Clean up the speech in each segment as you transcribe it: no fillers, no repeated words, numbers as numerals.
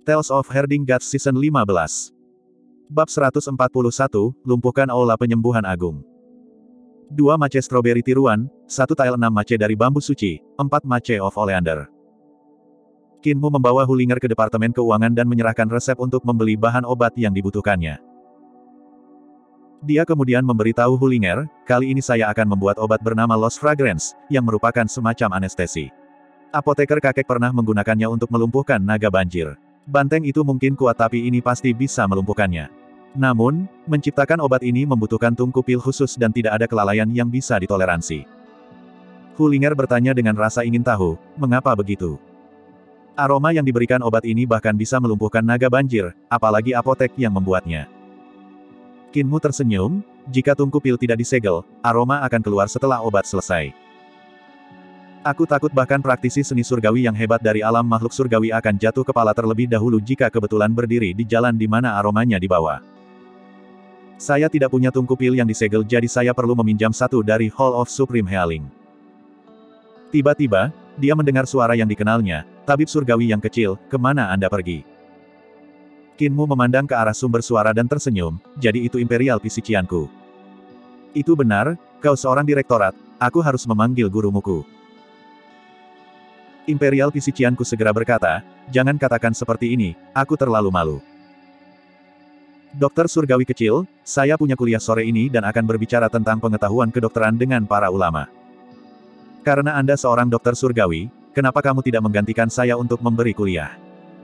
Tales of Herding Gods Season 15. Bab 141, Lumpuhkan Aula Penyembuhan Agung. 2 mace stroberi tiruan, 1 tile 6 mace dari bambu suci, 4 mace of oleander. Kinmu membawa Hulinger ke Departemen Keuangan dan menyerahkan resep untuk membeli bahan obat yang dibutuhkannya. Dia kemudian memberitahu Hulinger, kali ini saya akan membuat obat bernama Lost Fragrance, yang merupakan semacam anestesi. Apoteker kakek pernah menggunakannya untuk melumpuhkan naga banjir. Banteng itu mungkin kuat tapi ini pasti bisa melumpuhkannya. Namun, menciptakan obat ini membutuhkan tungku pil khusus dan tidak ada kelalaian yang bisa ditoleransi. Hulinger bertanya dengan rasa ingin tahu, mengapa begitu? Aroma yang diberikan obat ini bahkan bisa melumpuhkan naga banjir, apalagi apotek yang membuatnya. Kinmu tersenyum, jika tungku pil tidak disegel, aroma akan keluar setelah obat selesai. Aku takut bahkan praktisi seni surgawi yang hebat dari alam makhluk surgawi akan jatuh kepala terlebih dahulu jika kebetulan berdiri di jalan di mana aromanya dibawa. Saya tidak punya tungku pil yang disegel jadi saya perlu meminjam satu dari Hall of Supreme Healing. Tiba-tiba, dia mendengar suara yang dikenalnya, tabib surgawi yang kecil, kemana Anda pergi? Kinmu memandang ke arah sumber suara dan tersenyum, jadi itu Imperial Pisicianku. Itu benar, kau seorang direktorat, aku harus memanggil gurumuku. Imperial Pisicianku segera berkata, jangan katakan seperti ini, aku terlalu malu. Dokter surgawi kecil, saya punya kuliah sore ini dan akan berbicara tentang pengetahuan kedokteran dengan para ulama. Karena Anda seorang dokter surgawi, kenapa kamu tidak menggantikan saya untuk memberi kuliah?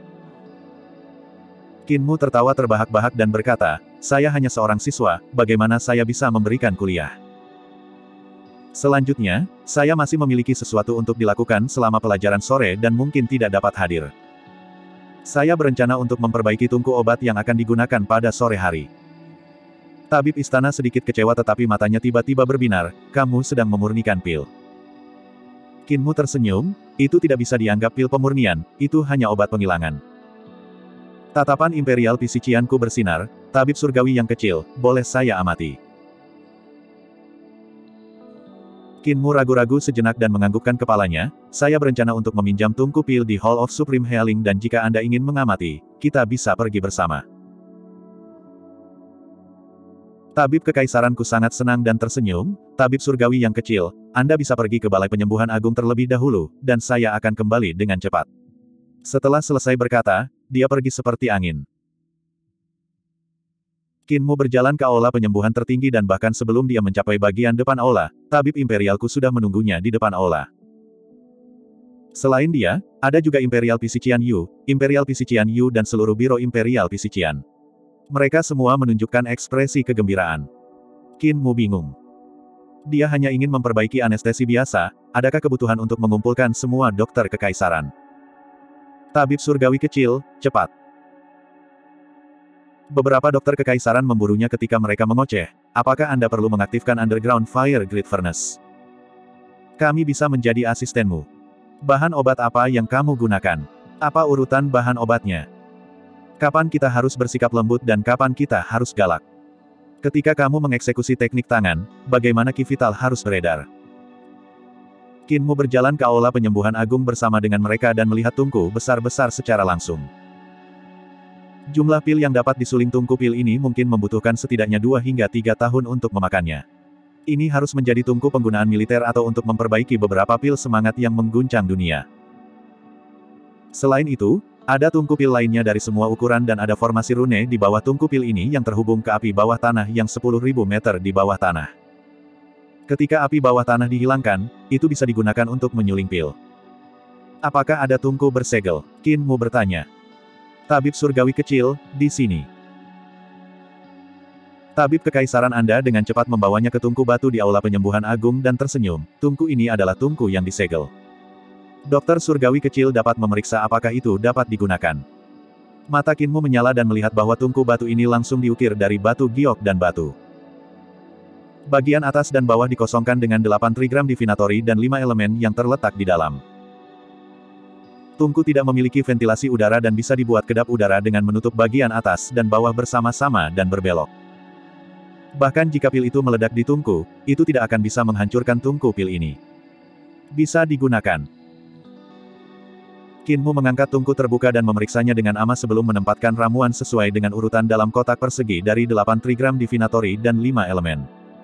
Kinmu tertawa terbahak-bahak dan berkata, saya hanya seorang siswa, bagaimana saya bisa memberikan kuliah? Selanjutnya, saya masih memiliki sesuatu untuk dilakukan selama pelajaran sore dan mungkin tidak dapat hadir. Saya berencana untuk memperbaiki tungku obat yang akan digunakan pada sore hari. Tabib istana sedikit kecewa tetapi matanya tiba-tiba berbinar, kamu sedang memurnikan pil. Kinmu tersenyum, itu tidak bisa dianggap pil pemurnian, itu hanya obat penghilangan. Tatapan Imperial Pisicianku bersinar, tabib surgawi yang kecil, boleh saya amati? Kinmu ragu-ragu sejenak dan menganggukkan kepalanya, saya berencana untuk meminjam tungku pil di Hall of Supreme Healing dan jika Anda ingin mengamati, kita bisa pergi bersama. Tabib kekaisaranku sangat senang dan tersenyum, tabib surgawi yang kecil, Anda bisa pergi ke Balai Penyembuhan Agung terlebih dahulu, dan saya akan kembali dengan cepat. Setelah selesai berkata, dia pergi seperti angin. Kinmu berjalan ke aula penyembuhan tertinggi dan bahkan sebelum dia mencapai bagian depan aula, tabib imperialku sudah menunggunya di depan aula. Selain dia, ada juga Imperial Pisician Yu dan seluruh biro Imperial Pisician. Mereka semua menunjukkan ekspresi kegembiraan. Kinmu bingung. Dia hanya ingin memperbaiki anestesi biasa, adakah kebutuhan untuk mengumpulkan semua dokter kekaisaran? Tabib surgawi kecil, cepat. Beberapa dokter kekaisaran memburunya ketika mereka mengoceh, apakah Anda perlu mengaktifkan Underground Fire Grid Furnace? Kami bisa menjadi asistenmu. Bahan obat apa yang kamu gunakan? Apa urutan bahan obatnya? Kapan kita harus bersikap lembut dan kapan kita harus galak? Ketika kamu mengeksekusi teknik tangan, bagaimana Ki Vital harus beredar? Kinmu berjalan ke aula penyembuhan agung bersama dengan mereka dan melihat tungku besar-besar secara langsung. Jumlah pil yang dapat disuling tungku pil ini mungkin membutuhkan setidaknya 2 hingga 3 tahun untuk memakannya. Ini harus menjadi tungku penggunaan militer atau untuk memperbaiki beberapa pil semangat yang mengguncang dunia. Selain itu, ada tungku pil lainnya dari semua ukuran dan ada formasi rune di bawah tungku pil ini yang terhubung ke api bawah tanah yang 10.000 meter di bawah tanah. Ketika api bawah tanah dihilangkan, itu bisa digunakan untuk menyuling pil. Apakah ada tungku bersegel? Kinmu bertanya. Tabib surgawi kecil, di sini. Tabib kekaisaran Anda dengan cepat membawanya ke tungku batu di aula penyembuhan agung dan tersenyum, tungku ini adalah tungku yang disegel. Dokter surgawi kecil dapat memeriksa apakah itu dapat digunakan. Mata Kinmu menyala dan melihat bahwa tungku batu ini langsung diukir dari batu giok dan batu. Bagian atas dan bawah dikosongkan dengan 8 trigram divinatori dan 5 elemen yang terletak di dalam. Tungku tidak memiliki ventilasi udara dan bisa dibuat kedap udara dengan menutup bagian atas dan bawah bersama-sama dan berbelok. Bahkan jika pil itu meledak di tungku, itu tidak akan bisa menghancurkan tungku pil ini. Bisa digunakan. Kinmu mengangkat tungku terbuka dan memeriksanya dengan ama sebelum menempatkan ramuan sesuai dengan urutan dalam kotak persegi dari 8 trigram divinatory dan 5 elemen.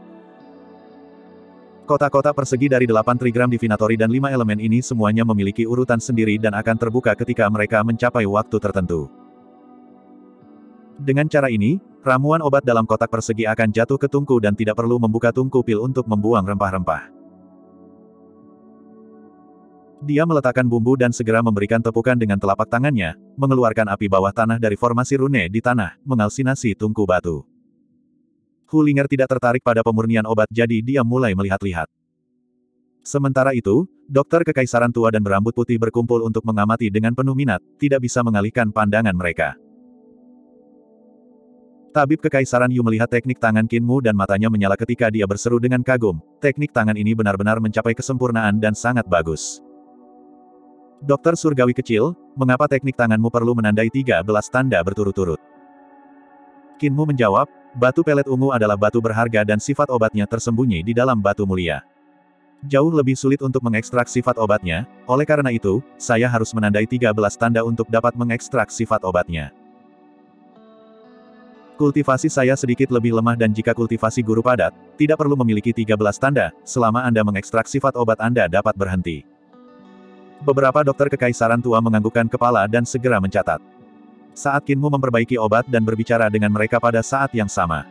Kotak-kotak persegi dari 8 trigram divinatory dan 5 elemen ini semuanya memiliki urutan sendiri dan akan terbuka ketika mereka mencapai waktu tertentu. Dengan cara ini, ramuan obat dalam kotak persegi akan jatuh ke tungku dan tidak perlu membuka tungku pil untuk membuang rempah-rempah. Dia meletakkan bumbu dan segera memberikan tepukan dengan telapak tangannya, mengeluarkan api bawah tanah dari formasi rune di tanah, mengalsinasi tungku batu. Hulinger tidak tertarik pada pemurnian obat jadi dia mulai melihat-lihat. Sementara itu, dokter kekaisaran tua dan berambut putih berkumpul untuk mengamati dengan penuh minat, tidak bisa mengalihkan pandangan mereka. Tabib kekaisaran Yu melihat teknik tangan Kinmu dan matanya menyala ketika dia berseru dengan kagum, teknik tangan ini benar-benar mencapai kesempurnaan dan sangat bagus. Dokter surgawi kecil, mengapa teknik tanganmu perlu menandai 13 tanda berturut-turut? Kinmu menjawab, batu pelet ungu adalah batu berharga dan sifat obatnya tersembunyi di dalam batu mulia. Jauh lebih sulit untuk mengekstrak sifat obatnya, oleh karena itu, saya harus menandai 13 tanda untuk dapat mengekstrak sifat obatnya. Kultivasi saya sedikit lebih lemah dan jika kultivasi guru padat, tidak perlu memiliki 13 tanda, selama Anda mengekstrak sifat obat Anda dapat berhenti. Beberapa dokter kekaisaran tua menganggukkan kepala dan segera mencatat. Saat Kinmu memperbaiki obat dan berbicara dengan mereka pada saat yang sama.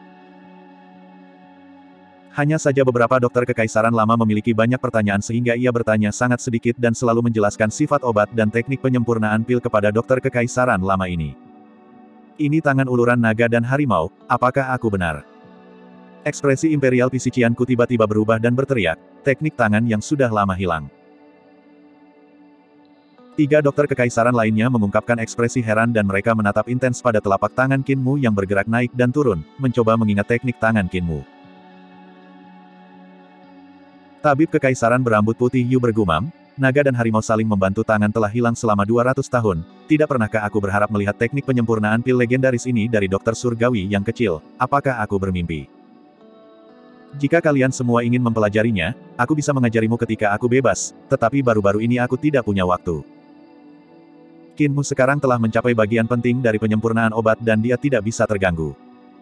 Hanya saja beberapa dokter kekaisaran lama memiliki banyak pertanyaan sehingga ia bertanya sangat sedikit dan selalu menjelaskan sifat obat dan teknik penyempurnaan pil kepada dokter kekaisaran lama ini. Ini tangan uluran naga dan harimau, apakah aku benar? Ekspresi Imperial Pisicianku tiba-tiba berubah dan berteriak, teknik tangan yang sudah lama hilang. 3 dokter kekaisaran lainnya mengungkapkan ekspresi heran dan mereka menatap intens pada telapak tangan Kinmu yang bergerak naik dan turun, mencoba mengingat teknik tangan Kinmu. Tabib kekaisaran berambut putih Yu bergumam, naga dan harimau saling membantu tangan telah hilang selama 200 tahun, tidak pernahkah aku berharap melihat teknik penyempurnaan pil legendaris ini dari dokter surgawi yang kecil, apakah aku bermimpi? Jika kalian semua ingin mempelajarinya, aku bisa mengajarimu ketika aku bebas, tetapi baru-baru ini aku tidak punya waktu. Kinmu sekarang telah mencapai bagian penting dari penyempurnaan obat dan dia tidak bisa terganggu.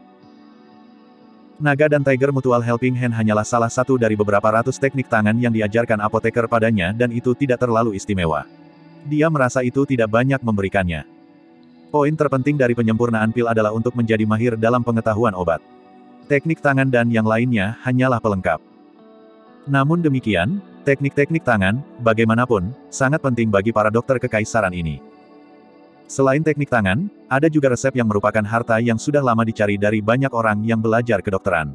Naga dan Tiger Mutual Helping Hand hanyalah salah satu dari beberapa ratus teknik tangan yang diajarkan apoteker padanya dan itu tidak terlalu istimewa. Dia merasa itu tidak banyak memberikannya. Poin terpenting dari penyempurnaan pil adalah untuk menjadi mahir dalam pengetahuan obat. Teknik tangan dan yang lainnya hanyalah pelengkap. Namun demikian, teknik-teknik tangan, bagaimanapun, sangat penting bagi para dokter kekaisaran ini. Selain teknik tangan, ada juga resep yang merupakan harta yang sudah lama dicari dari banyak orang yang belajar kedokteran.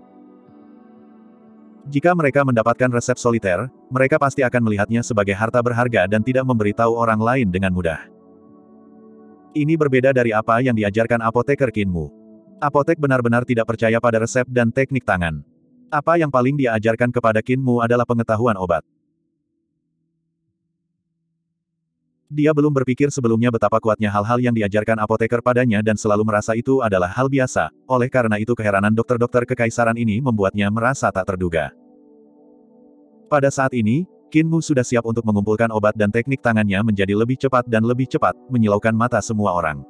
Jika mereka mendapatkan resep soliter, mereka pasti akan melihatnya sebagai harta berharga dan tidak memberitahu orang lain dengan mudah. Ini berbeda dari apa yang diajarkan apoteker Kinmu. Apotek benar-benar tidak percaya pada resep dan teknik tangan. Apa yang paling dia ajarkan kepada Kinmu adalah pengetahuan obat. Dia belum berpikir sebelumnya betapa kuatnya hal-hal yang diajarkan apoteker padanya dan selalu merasa itu adalah hal biasa, oleh karena itu keheranan dokter-dokter kekaisaran ini membuatnya merasa tak terduga. Pada saat ini, Kinmu sudah siap untuk mengumpulkan obat dan teknik tangannya menjadi lebih cepat dan lebih cepat, menyilaukan mata semua orang.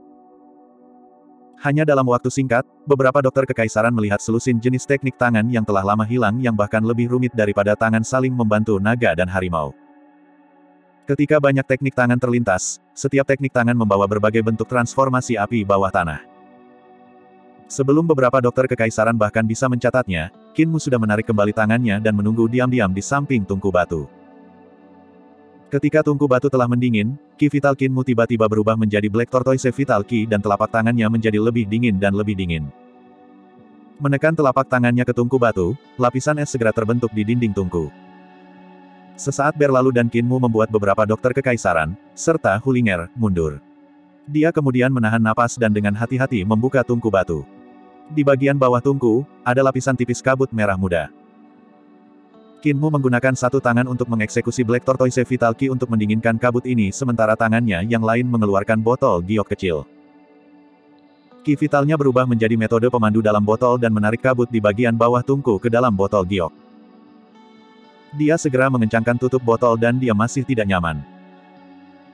Hanya dalam waktu singkat, beberapa dokter kekaisaran melihat selusin jenis teknik tangan yang telah lama hilang yang bahkan lebih rumit daripada tangan saling membantu naga dan harimau. Ketika banyak teknik tangan terlintas, setiap teknik tangan membawa berbagai bentuk transformasi api bawah tanah. Sebelum beberapa dokter kekaisaran bahkan bisa mencatatnya, Kinmu sudah menarik kembali tangannya dan menunggu diam-diam di samping tungku batu. Ketika tungku batu telah mendingin, Ki Vital Kinmu tiba-tiba berubah menjadi Black Tortoise Vital Ki dan telapak tangannya menjadi lebih dingin dan lebih dingin. Menekan telapak tangannya ke tungku batu, lapisan es segera terbentuk di dinding tungku. Sesaat berlalu dan Kinmu membuat beberapa dokter kekaisaran, serta Hulinger, mundur. Dia kemudian menahan napas dan dengan hati-hati membuka tungku batu. Di bagian bawah tungku, ada lapisan tipis kabut merah muda. Kinmu menggunakan satu tangan untuk mengeksekusi Black Tortoise Vital Ki untuk mendinginkan kabut ini sementara tangannya yang lain mengeluarkan botol giok kecil. Ki vitalnya berubah menjadi metode pemandu dalam botol dan menarik kabut di bagian bawah tungku ke dalam botol giok. Dia segera mengencangkan tutup botol dan dia masih tidak nyaman.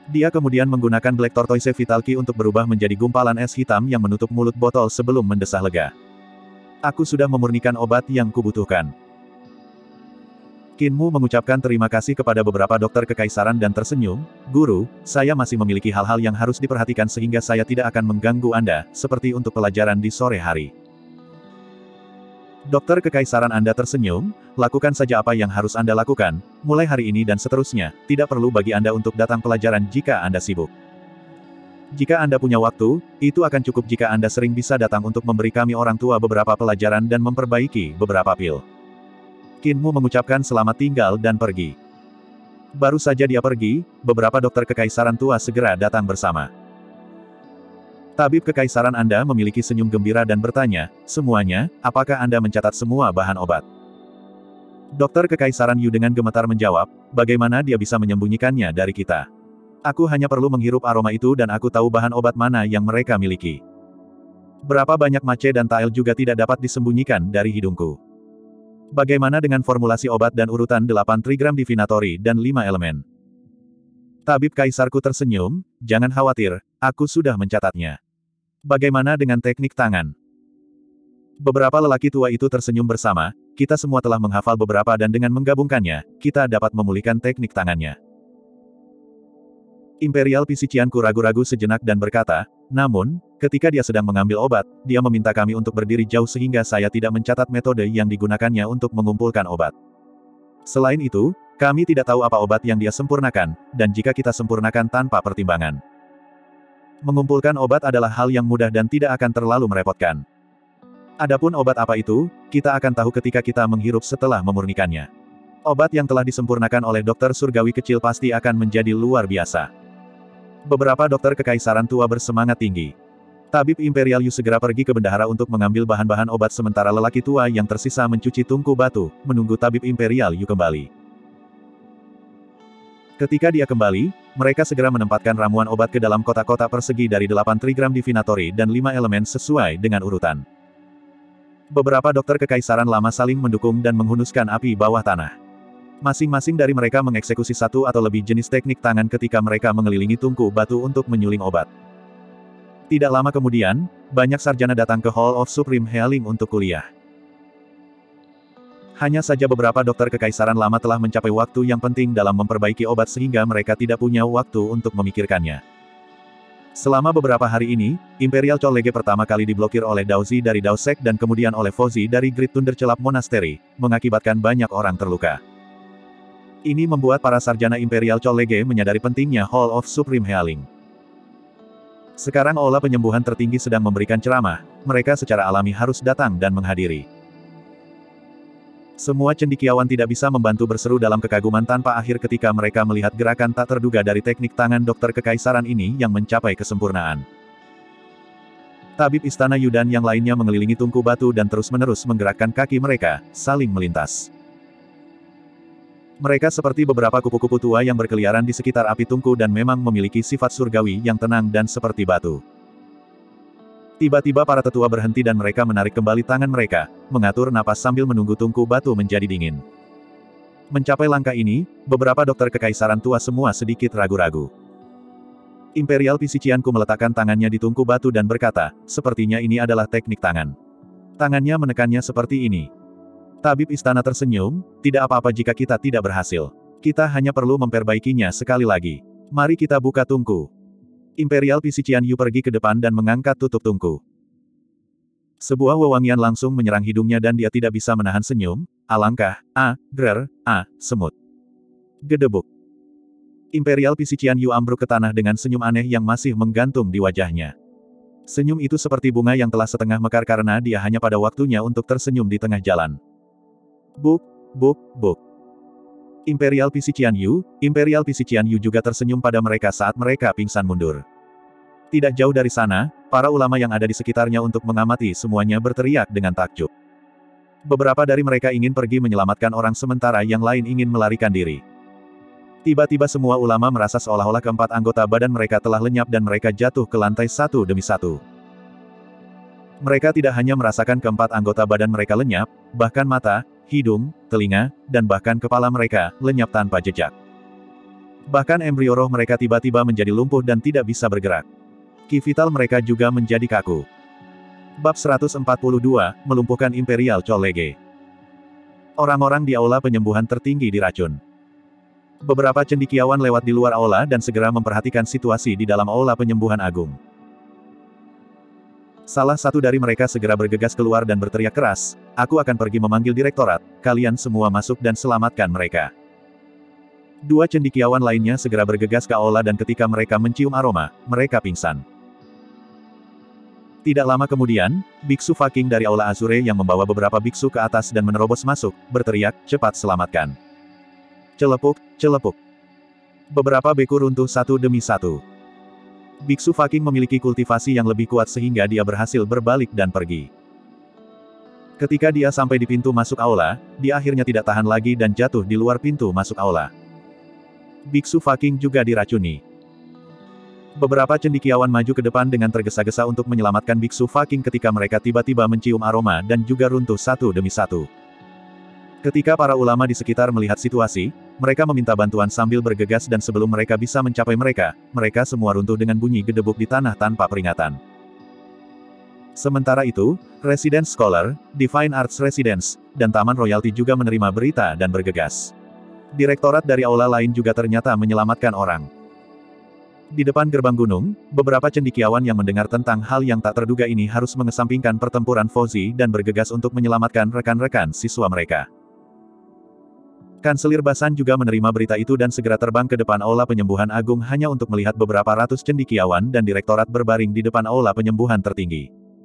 Dia kemudian menggunakan Black Tortoise Vital Key untuk berubah menjadi gumpalan es hitam yang menutup mulut botol sebelum mendesah lega. Aku sudah memurnikan obat yang kubutuhkan. Qin Mu mengucapkan terima kasih kepada beberapa dokter kekaisaran dan tersenyum, "Guru, saya masih memiliki hal-hal yang harus diperhatikan sehingga saya tidak akan mengganggu Anda, seperti untuk pelajaran di sore hari." Dokter kekaisaran Anda tersenyum, "Lakukan saja apa yang harus Anda lakukan, mulai hari ini dan seterusnya, tidak perlu bagi Anda untuk datang pelajaran jika Anda sibuk. Jika Anda punya waktu, itu akan cukup jika Anda sering bisa datang untuk memberi kami orang tua beberapa pelajaran dan memperbaiki beberapa pil." Qin Mu mengucapkan selamat tinggal dan pergi. Baru saja dia pergi, beberapa dokter kekaisaran tua segera datang bersama. "Tabib kekaisaran Anda memiliki senyum gembira dan bertanya, 'Semuanya, apakah Anda mencatat semua bahan obat?' Dokter kekaisaran Yu dengan gemetar menjawab, 'Bagaimana dia bisa menyembunyikannya dari kita? Aku hanya perlu menghirup aroma itu dan aku tahu bahan obat mana yang mereka miliki. Berapa banyak mace dan tael juga tidak dapat disembunyikan dari hidungku. Bagaimana dengan formulasi obat dan urutan 8 trigram divinatori dan 5 elemen?' Tabib kaisarku tersenyum, 'Jangan khawatir, aku sudah mencatatnya. Bagaimana dengan teknik tangan?' Beberapa lelaki tua itu tersenyum bersama, 'Kita semua telah menghafal beberapa dan dengan menggabungkannya, kita dapat memulihkan teknik tangannya.' Imperial Physicianku ragu-ragu sejenak dan berkata, 'Namun, ketika dia sedang mengambil obat, dia meminta kami untuk berdiri jauh sehingga saya tidak mencatat metode yang digunakannya untuk mengumpulkan obat. Selain itu, kami tidak tahu apa obat yang dia sempurnakan, dan jika kita sempurnakan tanpa pertimbangan. Mengumpulkan obat adalah hal yang mudah dan tidak akan terlalu merepotkan. Adapun obat apa itu, kita akan tahu ketika kita menghirup setelah memurnikannya. Obat yang telah disempurnakan oleh dokter surgawi kecil pasti akan menjadi luar biasa.' Beberapa dokter kekaisaran tua bersemangat tinggi. Tabib Imperial Yu segera pergi ke bendahara untuk mengambil bahan-bahan obat sementara lelaki tua yang tersisa mencuci tungku batu, menunggu Tabib Imperial Yu kembali. Ketika dia kembali, mereka segera menempatkan ramuan obat ke dalam kotak-kotak persegi dari 8 trigram divinatori dan 5 elemen sesuai dengan urutan. Beberapa dokter kekaisaran lama saling mendukung dan menghunuskan api bawah tanah. Masing-masing dari mereka mengeksekusi satu atau lebih jenis teknik tangan ketika mereka mengelilingi tungku batu untuk menyuling obat. Tidak lama kemudian, banyak sarjana datang ke Hall of Supreme Healing untuk kuliah. Hanya saja beberapa dokter kekaisaran lama telah mencapai waktu yang penting dalam memperbaiki obat sehingga mereka tidak punya waktu untuk memikirkannya. Selama beberapa hari ini, Imperial College pertama kali diblokir oleh Daozi dari Daosek dan kemudian oleh Fozi dari Great Thunder Celap Monastery, mengakibatkan banyak orang terluka. Ini membuat para sarjana Imperial College menyadari pentingnya Hall of Supreme Healing. Sekarang Aula Penyembuhan Tertinggi sedang memberikan ceramah, mereka secara alami harus datang dan menghadiri. Semua cendekiawan tidak bisa membantu berseru dalam kekaguman tanpa akhir ketika mereka melihat gerakan tak terduga dari teknik tangan dokter kekaisaran ini yang mencapai kesempurnaan. Tabib Istana Yu dan yang lainnya mengelilingi tungku batu dan terus-menerus menggerakkan kaki mereka, saling melintas. Mereka seperti beberapa kupu-kupu tua yang berkeliaran di sekitar api tungku dan memang memiliki sifat surgawi yang tenang dan seperti batu. Tiba-tiba para tetua berhenti dan mereka menarik kembali tangan mereka, mengatur napas sambil menunggu tungku batu menjadi dingin. Mencapai langkah ini, beberapa dokter kekaisaran tua semua sedikit ragu-ragu. Imperial Physicianku meletakkan tangannya di tungku batu dan berkata, "Sepertinya ini adalah teknik tangan." Tangannya menekannya seperti ini. Tabib istana tersenyum, "Tidak apa-apa jika kita tidak berhasil. Kita hanya perlu memperbaikinya sekali lagi. Mari kita buka tungku." Imperial Physician Yu pergi ke depan dan mengangkat tutup tungku. Sebuah wewangian langsung menyerang hidungnya dan dia tidak bisa menahan senyum, alangkah, semut. Gedebuk. Imperial Physician Yu ambruk ke tanah dengan senyum aneh yang masih menggantung di wajahnya. Senyum itu seperti bunga yang telah setengah mekar karena dia hanya pada waktunya untuk tersenyum di tengah jalan. Buk, buk, buk. Imperial Physician Yu juga tersenyum pada mereka saat mereka pingsan mundur. Tidak jauh dari sana, para ulama yang ada di sekitarnya untuk mengamati semuanya berteriak dengan takjub. Beberapa dari mereka ingin pergi menyelamatkan orang sementara yang lain ingin melarikan diri. Tiba-tiba semua ulama merasa seolah-olah keempat anggota badan mereka telah lenyap dan mereka jatuh ke lantai satu demi satu. Mereka tidak hanya merasakan keempat anggota badan mereka lenyap, bahkan mata, hidung, telinga, dan bahkan kepala mereka lenyap tanpa jejak. Bahkan embrio roh mereka tiba-tiba menjadi lumpuh dan tidak bisa bergerak. Ki vital mereka juga menjadi kaku. Bab 142, melumpuhkan Imperial Colege. Orang-orang di aula penyembuhan tertinggi diracun. Beberapa cendekiawan lewat di luar aula dan segera memperhatikan situasi di dalam aula penyembuhan agung. Salah satu dari mereka segera bergegas keluar dan berteriak keras, "Aku akan pergi memanggil direktorat, kalian semua masuk dan selamatkan mereka." Dua cendekiawan lainnya segera bergegas ke aula dan ketika mereka mencium aroma, mereka pingsan. Tidak lama kemudian, biksu Faking dari aula Azure yang membawa beberapa biksu ke atas dan menerobos masuk, berteriak, "Cepat selamatkan." Celepuk, celepuk. Beberapa beku runtuh satu demi satu. Biksu Faking memiliki kultivasi yang lebih kuat sehingga dia berhasil berbalik dan pergi. Ketika dia sampai di pintu masuk aula, dia akhirnya tidak tahan lagi dan jatuh di luar pintu masuk aula. Biksu Faking juga diracuni. Beberapa cendekiawan maju ke depan dengan tergesa-gesa untuk menyelamatkan Biksu Faking ketika mereka tiba-tiba mencium aroma dan juga runtuh satu demi satu. Ketika para ulama di sekitar melihat situasi, mereka meminta bantuan sambil bergegas dan sebelum mereka bisa mencapai mereka, mereka semua runtuh dengan bunyi gedebuk di tanah tanpa peringatan. Sementara itu, Residence Scholar, Divine Arts Residence, dan Taman Royalty juga menerima berita dan bergegas. Direktorat dari aula lain juga ternyata menyelamatkan orang. Di depan gerbang gunung, beberapa cendekiawan yang mendengar tentang hal yang tak terduga ini harus mengesampingkan pertempuran Fauzi dan bergegas untuk menyelamatkan rekan-rekan siswa mereka. Kanselir Basan juga menerima berita itu dan segera terbang ke depan aula penyembuhan agung hanya untuk melihat beberapa ratus cendekiawan dan direktorat berbaring di depan aula penyembuhan tertinggi.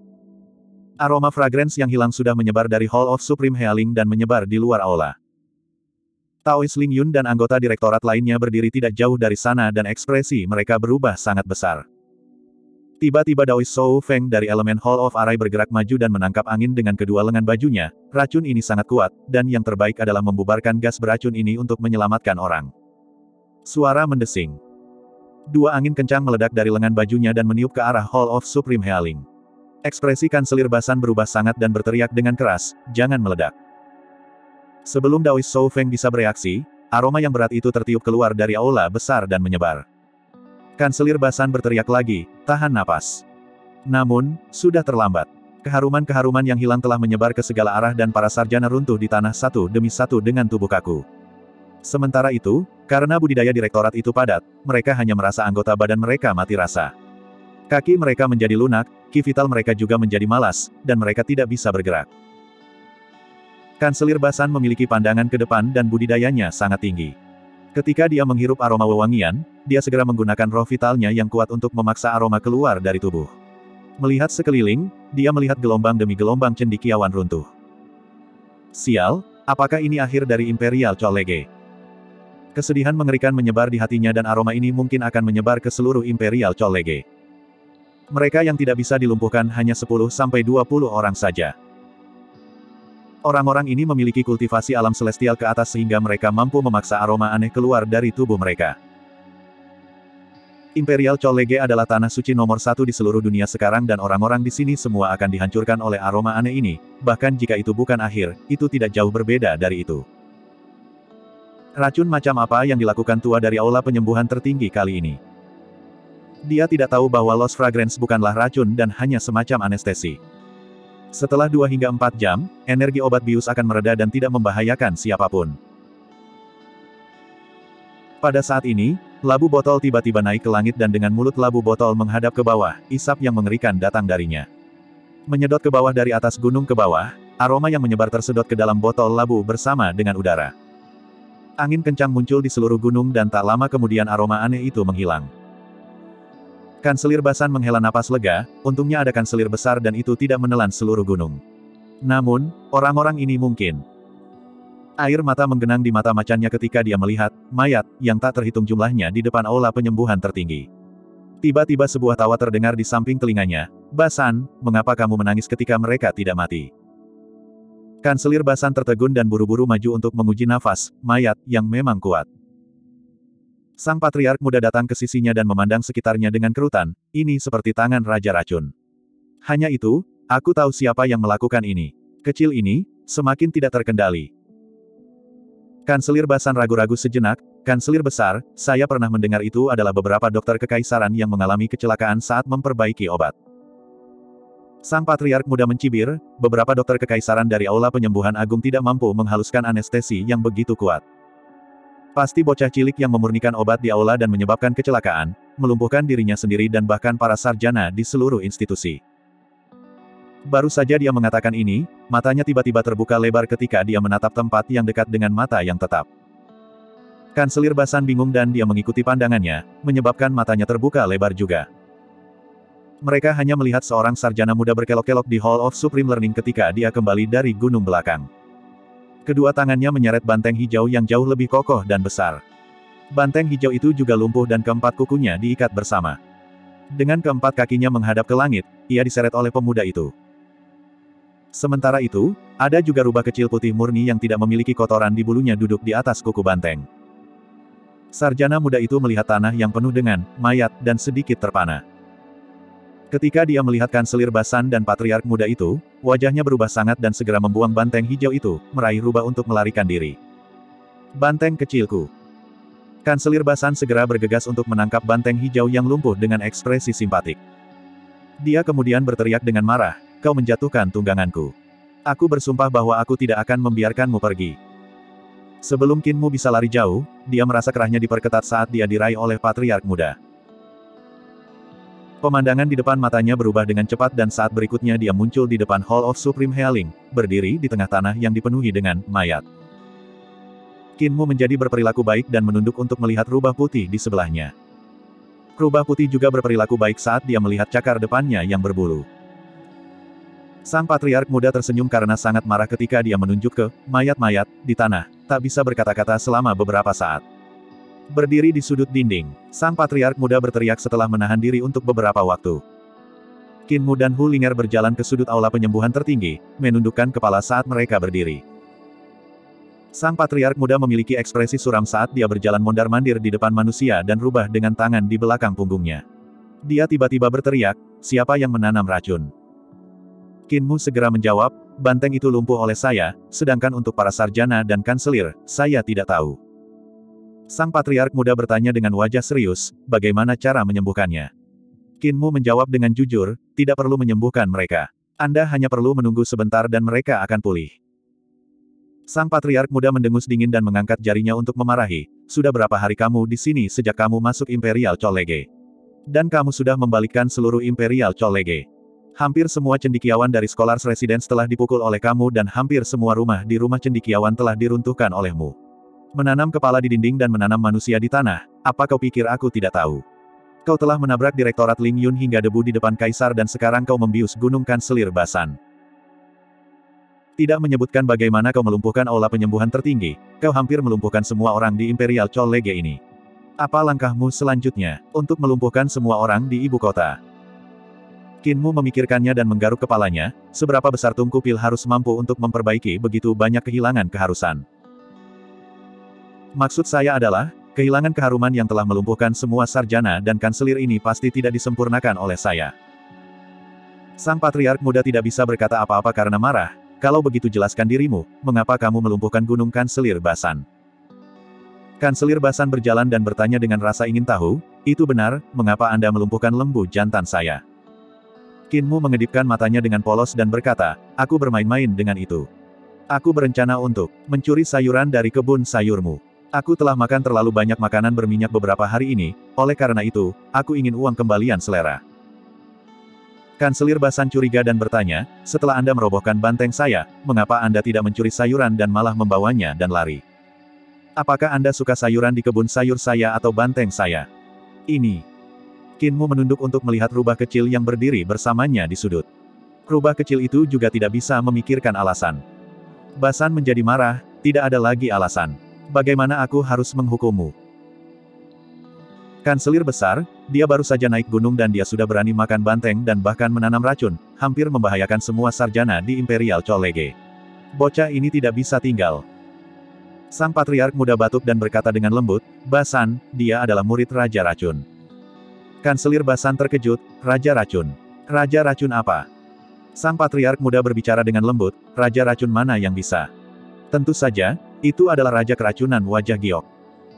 Aroma fragrance yang hilang sudah menyebar dari Hall of Supreme Healing dan menyebar di luar aula. Taois Ling Yun dan anggota direktorat lainnya berdiri tidak jauh dari sana dan ekspresi mereka berubah sangat besar. Tiba-tiba Daois Shou Feng dari elemen Hall of Arai bergerak maju dan menangkap angin dengan kedua lengan bajunya. Racun ini sangat kuat, dan yang terbaik adalah membubarkan gas beracun ini untuk menyelamatkan orang. Suara mendesing. Dua angin kencang meledak dari lengan bajunya dan meniup ke arah Hall of Supreme Healing. Ekspresi Kanselir Basan berubah sangat dan berteriak dengan keras, "Jangan meledak." Sebelum Daois Shou Feng bisa bereaksi, aroma yang berat itu tertiup keluar dari aula besar dan menyebar. Kanselir Basan berteriak lagi, "Tahan napas." Namun, sudah terlambat. Keharuman-keharuman yang hilang telah menyebar ke segala arah dan para sarjana runtuh di tanah satu demi satu dengan tubuh kaku. Sementara itu, karena budidaya direktorat itu padat, mereka hanya merasa anggota badan mereka mati rasa. Kaki mereka menjadi lunak, ki vital mereka juga menjadi malas, dan mereka tidak bisa bergerak. Kanselir Basan memiliki pandangan ke depan dan budidayanya sangat tinggi. Ketika dia menghirup aroma wewangian, dia segera menggunakan roh vitalnya yang kuat untuk memaksa aroma keluar dari tubuh. Melihat sekeliling, dia melihat gelombang demi gelombang cendekiawan runtuh. Sial, apakah ini akhir dari Imperial Colege? Kesedihan mengerikan menyebar di hatinya dan aroma ini mungkin akan menyebar ke seluruh Imperial Colege. Mereka yang tidak bisa dilumpuhkan hanya 10-20 orang saja. Orang-orang ini memiliki kultivasi alam celestial ke atas sehingga mereka mampu memaksa aroma aneh keluar dari tubuh mereka. Imperial Colege adalah tanah suci nomor satu di seluruh dunia sekarang dan orang-orang di sini semua akan dihancurkan oleh aroma aneh ini, bahkan jika itu bukan akhir, itu tidak jauh berbeda dari itu. Racun macam apa yang dilakukan tua dari aula penyembuhan tertinggi kali ini? Dia tidak tahu bahwa Lost Fragrance bukanlah racun dan hanya semacam anestesi. Setelah 2 hingga 4 jam, energi obat bius akan mereda dan tidak membahayakan siapapun. Pada saat ini, labu botol tiba-tiba naik ke langit dan dengan mulut labu botol menghadap ke bawah, isap yang mengerikan datang darinya. Menyedot ke bawah dari atas gunung ke bawah, aroma yang menyebar tersedot ke dalam botol labu bersama dengan udara. Angin kencang muncul di seluruh gunung dan tak lama kemudian aroma aneh itu menghilang. Kanselir Basan menghela napas lega, untungnya ada kanselir besar dan itu tidak menelan seluruh gunung. Namun, orang-orang ini mungkin. Air mata menggenang di mata macannya ketika dia melihat mayat yang tak terhitung jumlahnya di depan aula penyembuhan tertinggi. Tiba-tiba sebuah tawa terdengar di samping telinganya, "Basan, mengapa kamu menangis ketika mereka tidak mati?" Kanselir Basan tertegun dan buru-buru maju untuk menguji nafas mayat yang memang kuat. Sang patriark muda datang ke sisinya dan memandang sekitarnya dengan kerutan, "Ini seperti tangan Raja Racun." "Hanya itu, aku tahu siapa yang melakukan ini. Kecil ini, semakin tidak terkendali." Kanselir Basan ragu-ragu sejenak, Kanselir besar, saya pernah mendengar itu adalah beberapa dokter kekaisaran yang mengalami kecelakaan saat memperbaiki obat. Sang patriark muda mencibir, beberapa dokter kekaisaran dari Aula Penyembuhan Agung tidak mampu menghaluskan anestesi yang begitu kuat. Pasti bocah cilik yang memurnikan obat di aula dan menyebabkan kecelakaan, melumpuhkan dirinya sendiri dan bahkan para sarjana di seluruh institusi. Baru saja dia mengatakan ini, matanya tiba-tiba terbuka lebar ketika dia menatap tempat yang dekat dengan mata yang tetap. Kanselir Basan bingung dan dia mengikuti pandangannya, menyebabkan matanya terbuka lebar juga. Mereka hanya melihat seorang sarjana muda berkelok-kelok di Hall of Supreme Learning ketika dia kembali dari gunung belakang. Kedua tangannya menyeret banteng hijau yang jauh lebih kokoh dan besar. Banteng hijau itu juga lumpuh dan keempat kukunya diikat bersama. Dengan keempat kakinya menghadap ke langit, ia diseret oleh pemuda itu. Sementara itu, ada juga rubah kecil putih murni yang tidak memiliki kotoran di bulunya duduk di atas kuku banteng. Sarjana muda itu melihat tanah yang penuh dengan mayat dan sedikit terpana. Ketika dia melihat Kanselir Basan dan patriark muda itu, wajahnya berubah sangat dan segera membuang banteng hijau itu, meraih rubah untuk melarikan diri. Banteng kecilku. Kanselir Basan segera bergegas untuk menangkap banteng hijau yang lumpuh dengan ekspresi simpatik. Dia kemudian berteriak dengan marah, kau menjatuhkan tungganganku. Aku bersumpah bahwa aku tidak akan membiarkanmu pergi. Sebelum Qinmu bisa lari jauh, dia merasa kerahnya diperketat saat dia diraih oleh patriark muda. Pemandangan di depan matanya berubah dengan cepat dan saat berikutnya dia muncul di depan Hall of Supreme Healing, berdiri di tengah tanah yang dipenuhi dengan mayat. Qinmu menjadi berperilaku baik dan menunduk untuk melihat rubah putih di sebelahnya. Rubah putih juga berperilaku baik saat dia melihat cakar depannya yang berbulu. Sang patriark muda tersenyum karena sangat marah ketika dia menunjuk ke mayat-mayat di tanah, tak bisa berkata-kata selama beberapa saat. Berdiri di sudut dinding, sang patriark muda berteriak setelah menahan diri untuk beberapa waktu. Qinmu dan Hu Linger berjalan ke sudut aula penyembuhan tertinggi, menundukkan kepala saat mereka berdiri. Sang patriark muda memiliki ekspresi suram saat dia berjalan mondar-mandir di depan manusia dan rubah dengan tangan di belakang punggungnya. Dia tiba-tiba berteriak, siapa yang menanam racun? Qinmu segera menjawab, banteng itu lumpuh oleh saya, sedangkan untuk para sarjana dan kanselir, saya tidak tahu. Sang patriark muda bertanya dengan wajah serius, bagaimana cara menyembuhkannya? Qinmu menjawab dengan jujur, tidak perlu menyembuhkan mereka. Anda hanya perlu menunggu sebentar dan mereka akan pulih. Sang patriark muda mendengus dingin dan mengangkat jarinya untuk memarahi, sudah berapa hari kamu di sini sejak kamu masuk Imperial Chollege? Dan kamu sudah membalikkan seluruh Imperial Chollege. Hampir semua cendekiawan dari Scholars Residence telah dipukul oleh kamu dan hampir semua rumah di rumah cendekiawan telah diruntuhkan olehmu. Menanam kepala di dinding dan menanam manusia di tanah, apa kau pikir aku tidak tahu? Kau telah menabrak Direktorat Ling Yun hingga debu di depan Kaisar dan sekarang kau membius Gunung Kanselir Basan. Tidak menyebutkan bagaimana kau melumpuhkan aula penyembuhan tertinggi, kau hampir melumpuhkan semua orang di Imperial Chollege ini. Apa langkahmu selanjutnya, untuk melumpuhkan semua orang di ibu kota? Qinmu memikirkannya dan menggaruk kepalanya, seberapa besar Tunku Pil harus mampu untuk memperbaiki begitu banyak kehilangan keharusan. Maksud saya adalah, kehilangan keharuman yang telah melumpuhkan semua sarjana dan kanselir ini pasti tidak disempurnakan oleh saya. Sang patriark muda tidak bisa berkata apa-apa karena marah, kalau begitu jelaskan dirimu, mengapa kamu melumpuhkan Gunung Kanselir Basan? Kanselir Basan berjalan dan bertanya dengan rasa ingin tahu, itu benar, mengapa Anda melumpuhkan lembu jantan saya? Qinmu mengedipkan matanya dengan polos dan berkata, aku bermain-main dengan itu. Aku berencana untuk mencuri sayuran dari kebun sayurmu. Aku telah makan terlalu banyak makanan berminyak beberapa hari ini, oleh karena itu, aku ingin uang kembalian selera. Kanselir Basan curiga dan bertanya, setelah Anda merobohkan banteng saya, mengapa Anda tidak mencuri sayuran dan malah membawanya dan lari? Apakah Anda suka sayuran di kebun sayur saya atau banteng saya? Ini. Qinmu menunduk untuk melihat rubah kecil yang berdiri bersamanya di sudut. Rubah kecil itu juga tidak bisa memikirkan alasan. Basan menjadi marah, tidak ada lagi alasan. Bagaimana aku harus menghukummu? Kanselir besar, dia baru saja naik gunung dan dia sudah berani makan banteng dan bahkan menanam racun, hampir membahayakan semua sarjana di Imperial Chollege. Bocah ini tidak bisa tinggal. Sang patriark muda batuk dan berkata dengan lembut, Basan, dia adalah murid Raja Racun. Kanselir Basan terkejut, Raja Racun. Raja Racun apa? Sang patriark muda berbicara dengan lembut, Raja Racun mana yang bisa? Tentu saja, itu adalah Raja Keracunan Wajah Giok.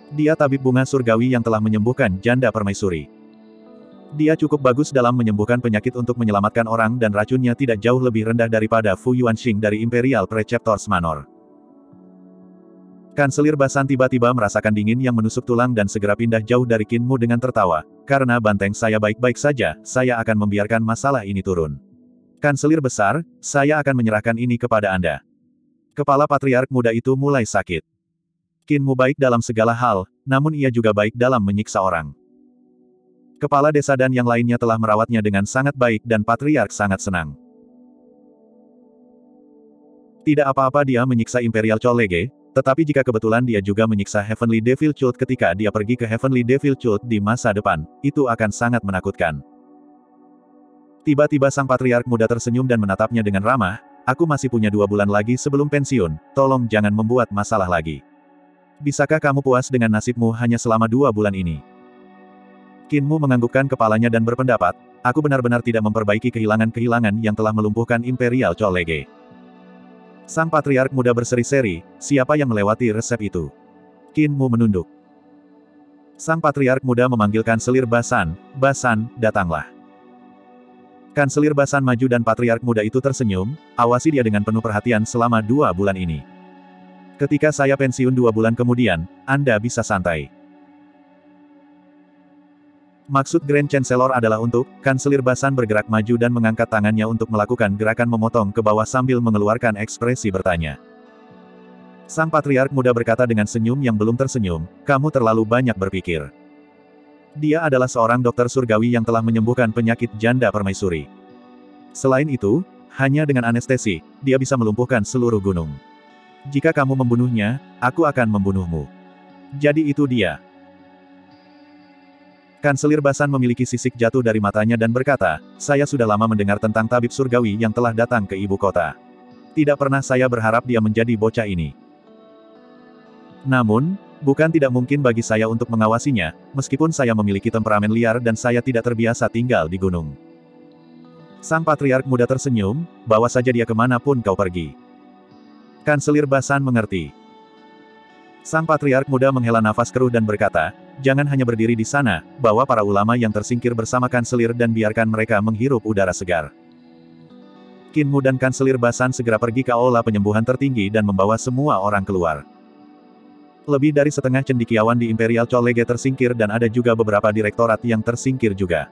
Dia tabib bunga surgawi yang telah menyembuhkan janda permaisuri. Dia cukup bagus dalam menyembuhkan penyakit untuk menyelamatkan orang dan racunnya tidak jauh lebih rendah daripada Fu Yuanxing dari Imperial Preceptors Manor. Kanselir Basan tiba-tiba merasakan dingin yang menusuk tulang dan segera pindah jauh dari Qin Mu dengan tertawa. Karena banteng saya baik-baik saja, saya akan membiarkan masalah ini turun. Kanselir besar, saya akan menyerahkan ini kepada Anda. Kepala patriark muda itu mulai sakit. Qin Mu baik dalam segala hal, namun ia juga baik dalam menyiksa orang. Kepala desa dan yang lainnya telah merawatnya dengan sangat baik dan patriark sangat senang. Tidak apa-apa dia menyiksa Imperial Chollege, tetapi jika kebetulan dia juga menyiksa Heavenly Devil Cult ketika dia pergi ke Heavenly Devil Cult di masa depan, itu akan sangat menakutkan. Tiba-tiba sang patriark muda tersenyum dan menatapnya dengan ramah, aku masih punya 2 bulan lagi sebelum pensiun, tolong jangan membuat masalah lagi. Bisakah kamu puas dengan nasibmu hanya selama 2 bulan ini? Qin Mu menganggukkan kepalanya dan berpendapat, aku benar-benar tidak memperbaiki kehilangan-kehilangan yang telah melumpuhkan Imperial Chollege. Sang patriark muda berseri-seri, siapa yang melewati resep itu? Qin Mu menunduk. Sang patriark muda memanggil Kanselir Basan, Basan, datanglah. Kanselir Basan maju dan patriark muda itu tersenyum, awasi dia dengan penuh perhatian selama 2 bulan ini. Ketika saya pensiun 2 bulan kemudian, Anda bisa santai. Maksud Grand Chancellor adalah untuk, Kanselir Basan bergerak maju dan mengangkat tangannya untuk melakukan gerakan memotong ke bawah sambil mengeluarkan ekspresi bertanya. Sang patriark muda berkata dengan senyum yang belum tersenyum, kamu terlalu banyak berpikir. Dia adalah seorang dokter surgawi yang telah menyembuhkan penyakit janda permaisuri. Selain itu, hanya dengan anestesi, dia bisa melumpuhkan seluruh gunung. Jika kamu membunuhnya, aku akan membunuhmu. Jadi itu dia. Kanselir Basan memiliki sisik jatuh dari matanya dan berkata, saya sudah lama mendengar tentang tabib surgawi yang telah datang ke ibu kota. Tidak pernah saya berharap dia menjadi bocah ini. Namun, bukan tidak mungkin bagi saya untuk mengawasinya, meskipun saya memiliki temperamen liar dan saya tidak terbiasa tinggal di gunung. Sang patriark muda tersenyum, bawa saja dia kemanapun kau pergi. Kanselir Basan mengerti. Sang patriark muda menghela nafas keruh dan berkata, jangan hanya berdiri di sana, bawa para ulama yang tersingkir bersama kanselir dan biarkan mereka menghirup udara segar. Qin Mu dan Kanselir Basan segera pergi ke aula penyembuhan tertinggi dan membawa semua orang keluar. Lebih dari setengah cendekiawan di Imperial Chollege tersingkir dan ada juga beberapa direktorat yang tersingkir juga.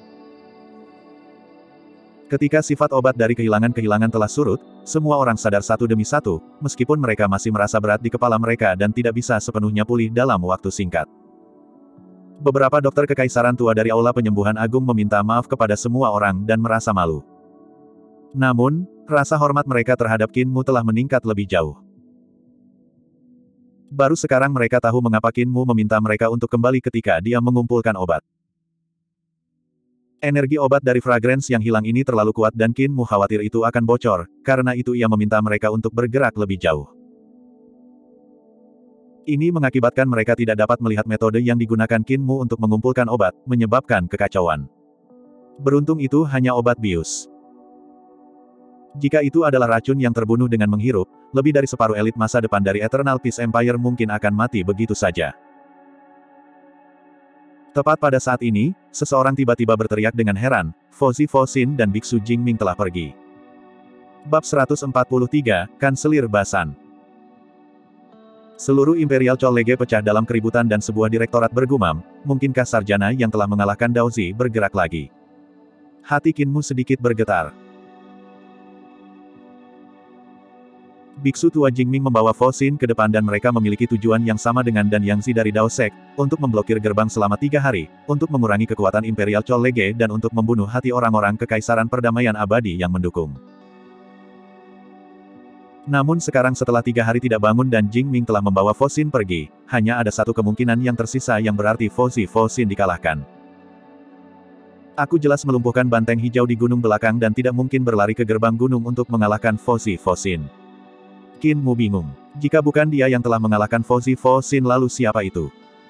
Ketika sifat obat dari kehilangan-kehilangan telah surut, semua orang sadar satu demi satu, meskipun mereka masih merasa berat di kepala mereka dan tidak bisa sepenuhnya pulih dalam waktu singkat. Beberapa dokter kekaisaran tua dari aula penyembuhan agung meminta maaf kepada semua orang dan merasa malu. Namun, rasa hormat mereka terhadap Qin Mu telah meningkat lebih jauh. Baru sekarang mereka tahu mengapa Qin Mu meminta mereka untuk kembali ketika dia mengumpulkan obat. Energi obat dari fragrance yang hilang ini terlalu kuat dan Qin Mu khawatir itu akan bocor, karena itu ia meminta mereka untuk bergerak lebih jauh. Ini mengakibatkan mereka tidak dapat melihat metode yang digunakan Qin Mu untuk mengumpulkan obat, menyebabkan kekacauan. Beruntung itu hanya obat bius. Jika itu adalah racun yang terbunuh dengan menghirup, lebih dari separuh elit masa depan dari Eternal Peace Empire mungkin akan mati begitu saja. Tepat pada saat ini, seseorang tiba-tiba berteriak dengan heran, Fozi Fosin dan Biksu Jingming telah pergi. Bab 143, Kanselir Basan. Seluruh Imperial Chollege pecah dalam keributan dan sebuah direktorat bergumam, mungkinkah sarjana yang telah mengalahkan Daozi bergerak lagi? Hati Qin Mu sedikit bergetar. Biksu tua Jingming membawa Fosin ke depan dan mereka memiliki tujuan yang sama dengan Dan Yangzi dari Dao Sek, untuk memblokir gerbang selama 3 hari, untuk mengurangi kekuatan Imperial Chollege dan untuk membunuh hati orang-orang kekaisaran perdamaian abadi yang mendukung. Namun sekarang setelah 3 hari tidak bangun dan Jingming telah membawa Fosin pergi, hanya ada satu kemungkinan yang tersisa yang berarti Fosin dikalahkan. Aku jelas melumpuhkan banteng hijau di gunung belakang dan tidak mungkin berlari ke gerbang gunung untuk mengalahkan Fosin. Qin Mu bingung. Jika bukan dia yang telah mengalahkan Fosin lalu siapa itu?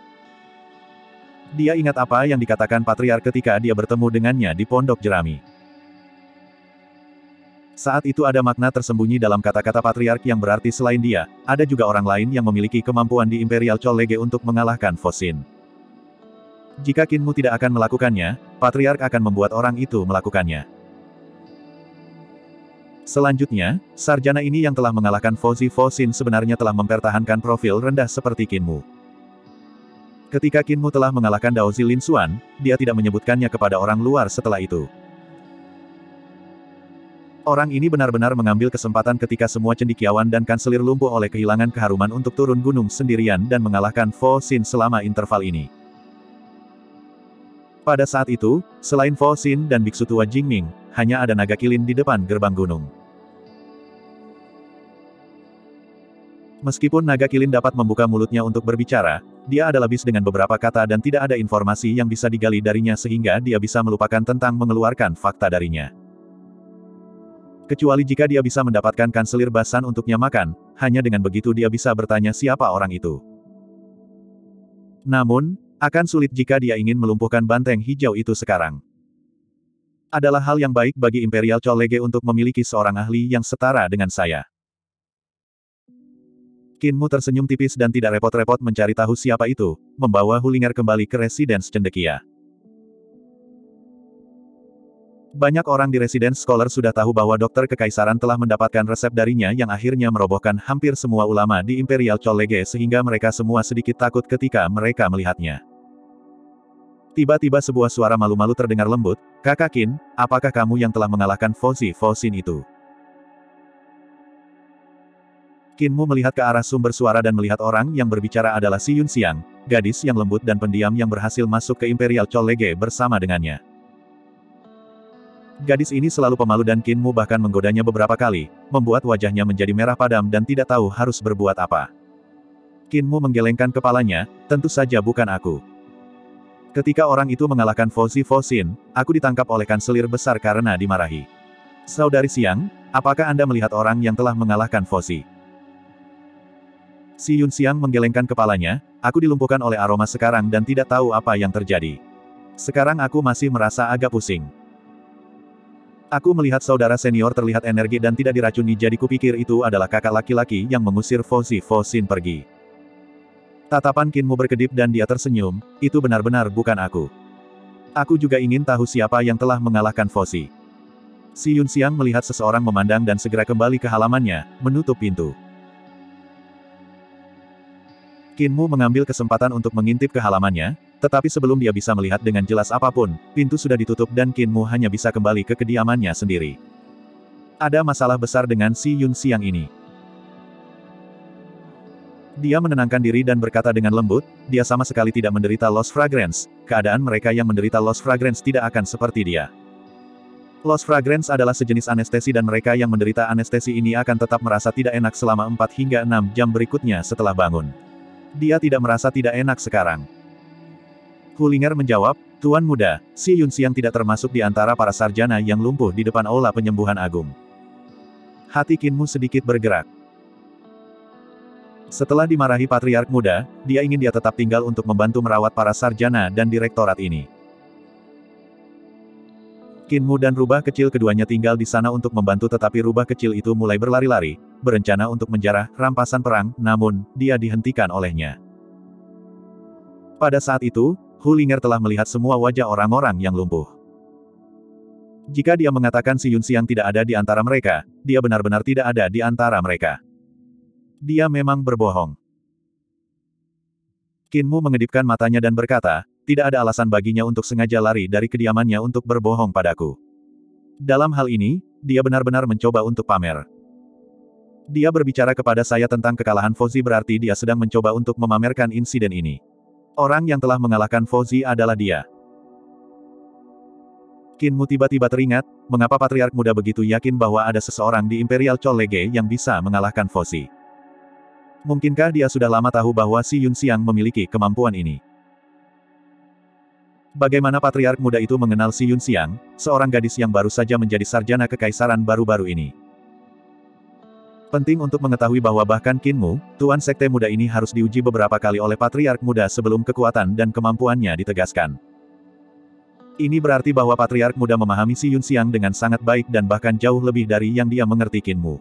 Dia ingat apa yang dikatakan Patriark ketika dia bertemu dengannya di Pondok Jerami. Saat itu ada makna tersembunyi dalam kata-kata patriark yang berarti selain dia, ada juga orang lain yang memiliki kemampuan di Imperial College untuk mengalahkan Fosin. Jika Kinmu tidak akan melakukannya, patriark akan membuat orang itu melakukannya. Selanjutnya, sarjana ini yang telah mengalahkan Fosin sebenarnya telah mempertahankan profil rendah seperti Kinmu. Ketika Kinmu telah mengalahkan Daozi Lin Xuan, dia tidak menyebutkannya kepada orang luar setelah itu. Orang ini benar-benar mengambil kesempatan ketika semua cendekiawan dan kanselir lumpuh oleh kehilangan keharuman untuk turun gunung sendirian dan mengalahkan Fosin selama interval ini. Pada saat itu, selain Fosin dan Biksu Tua Jingming, hanya ada naga kilin di depan gerbang gunung. Meskipun naga kilin dapat membuka mulutnya untuk berbicara, dia adalah bis dengan beberapa kata dan tidak ada informasi yang bisa digali darinya sehingga dia bisa melupakan tentang mengeluarkan fakta darinya. Kecuali jika dia bisa mendapatkan kanselir Basan untuknya makan, hanya dengan begitu dia bisa bertanya siapa orang itu. Namun, akan sulit jika dia ingin melumpuhkan banteng hijau itu sekarang. Adalah hal yang baik bagi Imperial College untuk memiliki seorang ahli yang setara dengan saya. Kinmu tersenyum tipis dan tidak repot-repot mencari tahu siapa itu, membawa Hulinger kembali ke residence cendekia. Banyak orang di Residence Scholar sudah tahu bahwa dokter kekaisaran telah mendapatkan resep darinya yang akhirnya merobohkan hampir semua ulama di Imperial College sehingga mereka semua sedikit takut ketika mereka melihatnya. Tiba-tiba sebuah suara malu-malu terdengar lembut, "Kakak Qin, apakah kamu yang telah mengalahkan Fosin itu?" Kinmu melihat ke arah sumber suara dan melihat orang yang berbicara adalah Si Yunxiang, gadis yang lembut dan pendiam yang berhasil masuk ke Imperial College bersama dengannya. Gadis ini selalu pemalu dan Kinmu bahkan menggodanya beberapa kali, membuat wajahnya menjadi merah padam dan tidak tahu harus berbuat apa. Kinmu menggelengkan kepalanya, tentu saja bukan aku. Ketika orang itu mengalahkan Fosin, aku ditangkap oleh kanselir besar karena dimarahi. Saudari Xiang, apakah Anda melihat orang yang telah mengalahkan Fosin? Si Yunxiang menggelengkan kepalanya, aku dilumpuhkan oleh aroma sekarang dan tidak tahu apa yang terjadi. Sekarang aku masih merasa agak pusing. Aku melihat saudara senior terlihat energi dan tidak diracuni jadi kupikir itu adalah kakak laki-laki yang mengusir Fosin pergi. Tatapan Kinmu berkedip dan dia tersenyum, itu benar-benar bukan aku. Aku juga ingin tahu siapa yang telah mengalahkan Fosin. Si Yunxiang melihat seseorang memandang dan segera kembali ke halamannya, menutup pintu. Kinmu mengambil kesempatan untuk mengintip ke halamannya, tetapi sebelum dia bisa melihat dengan jelas apapun, pintu sudah ditutup dan Kinmu hanya bisa kembali ke kediamannya sendiri. Ada masalah besar dengan Si Yunxiang ini. Dia menenangkan diri dan berkata dengan lembut, dia sama sekali tidak menderita loss fragrance, keadaan mereka yang menderita loss fragrance tidak akan seperti dia. Loss fragrance adalah sejenis anestesi dan mereka yang menderita anestesi ini akan tetap merasa tidak enak selama 4 hingga 6 jam berikutnya setelah bangun. Dia tidak merasa tidak enak sekarang. Hulinger menjawab, Tuan Muda, Si Yunxiang tidak termasuk di antara para sarjana yang lumpuh di depan Aula Penyembuhan Agung. Hati Kinmu sedikit bergerak. Setelah dimarahi Patriark Muda, dia ingin dia tetap tinggal untuk membantu merawat para sarjana dan direktorat ini. Kinmu dan rubah kecil keduanya tinggal di sana untuk membantu tetapi rubah kecil itu mulai berlari-lari, berencana untuk menjarah rampasan perang, namun, dia dihentikan olehnya. Pada saat itu, Hulinger telah melihat semua wajah orang-orang yang lumpuh. Jika dia mengatakan Si Yunxiang tidak ada di antara mereka, dia benar-benar tidak ada di antara mereka. Dia memang berbohong. Kinmu mengedipkan matanya dan berkata, tidak ada alasan baginya untuk sengaja lari dari kediamannya untuk berbohong padaku. Dalam hal ini, dia benar-benar mencoba untuk pamer. Dia berbicara kepada saya tentang kekalahan Fosin berarti dia sedang mencoba untuk memamerkan insiden ini. Orang yang telah mengalahkan Fosin adalah dia. Kinmu tiba-tiba teringat, mengapa Patriark Muda begitu yakin bahwa ada seseorang di Imperial College yang bisa mengalahkan Fosin. Mungkinkah dia sudah lama tahu bahwa Si Yunxiang memiliki kemampuan ini? Bagaimana Patriark Muda itu mengenal Si Yunxiang, seorang gadis yang baru saja menjadi sarjana kekaisaran baru-baru ini? Penting untuk mengetahui bahwa bahkan Kinmu, Tuan Sekte Muda ini harus diuji beberapa kali oleh Patriark Muda sebelum kekuatan dan kemampuannya ditegaskan. Ini berarti bahwa Patriark Muda memahami si Yunxiang dengan sangat baik dan bahkan jauh lebih dari yang dia mengerti Qinmu.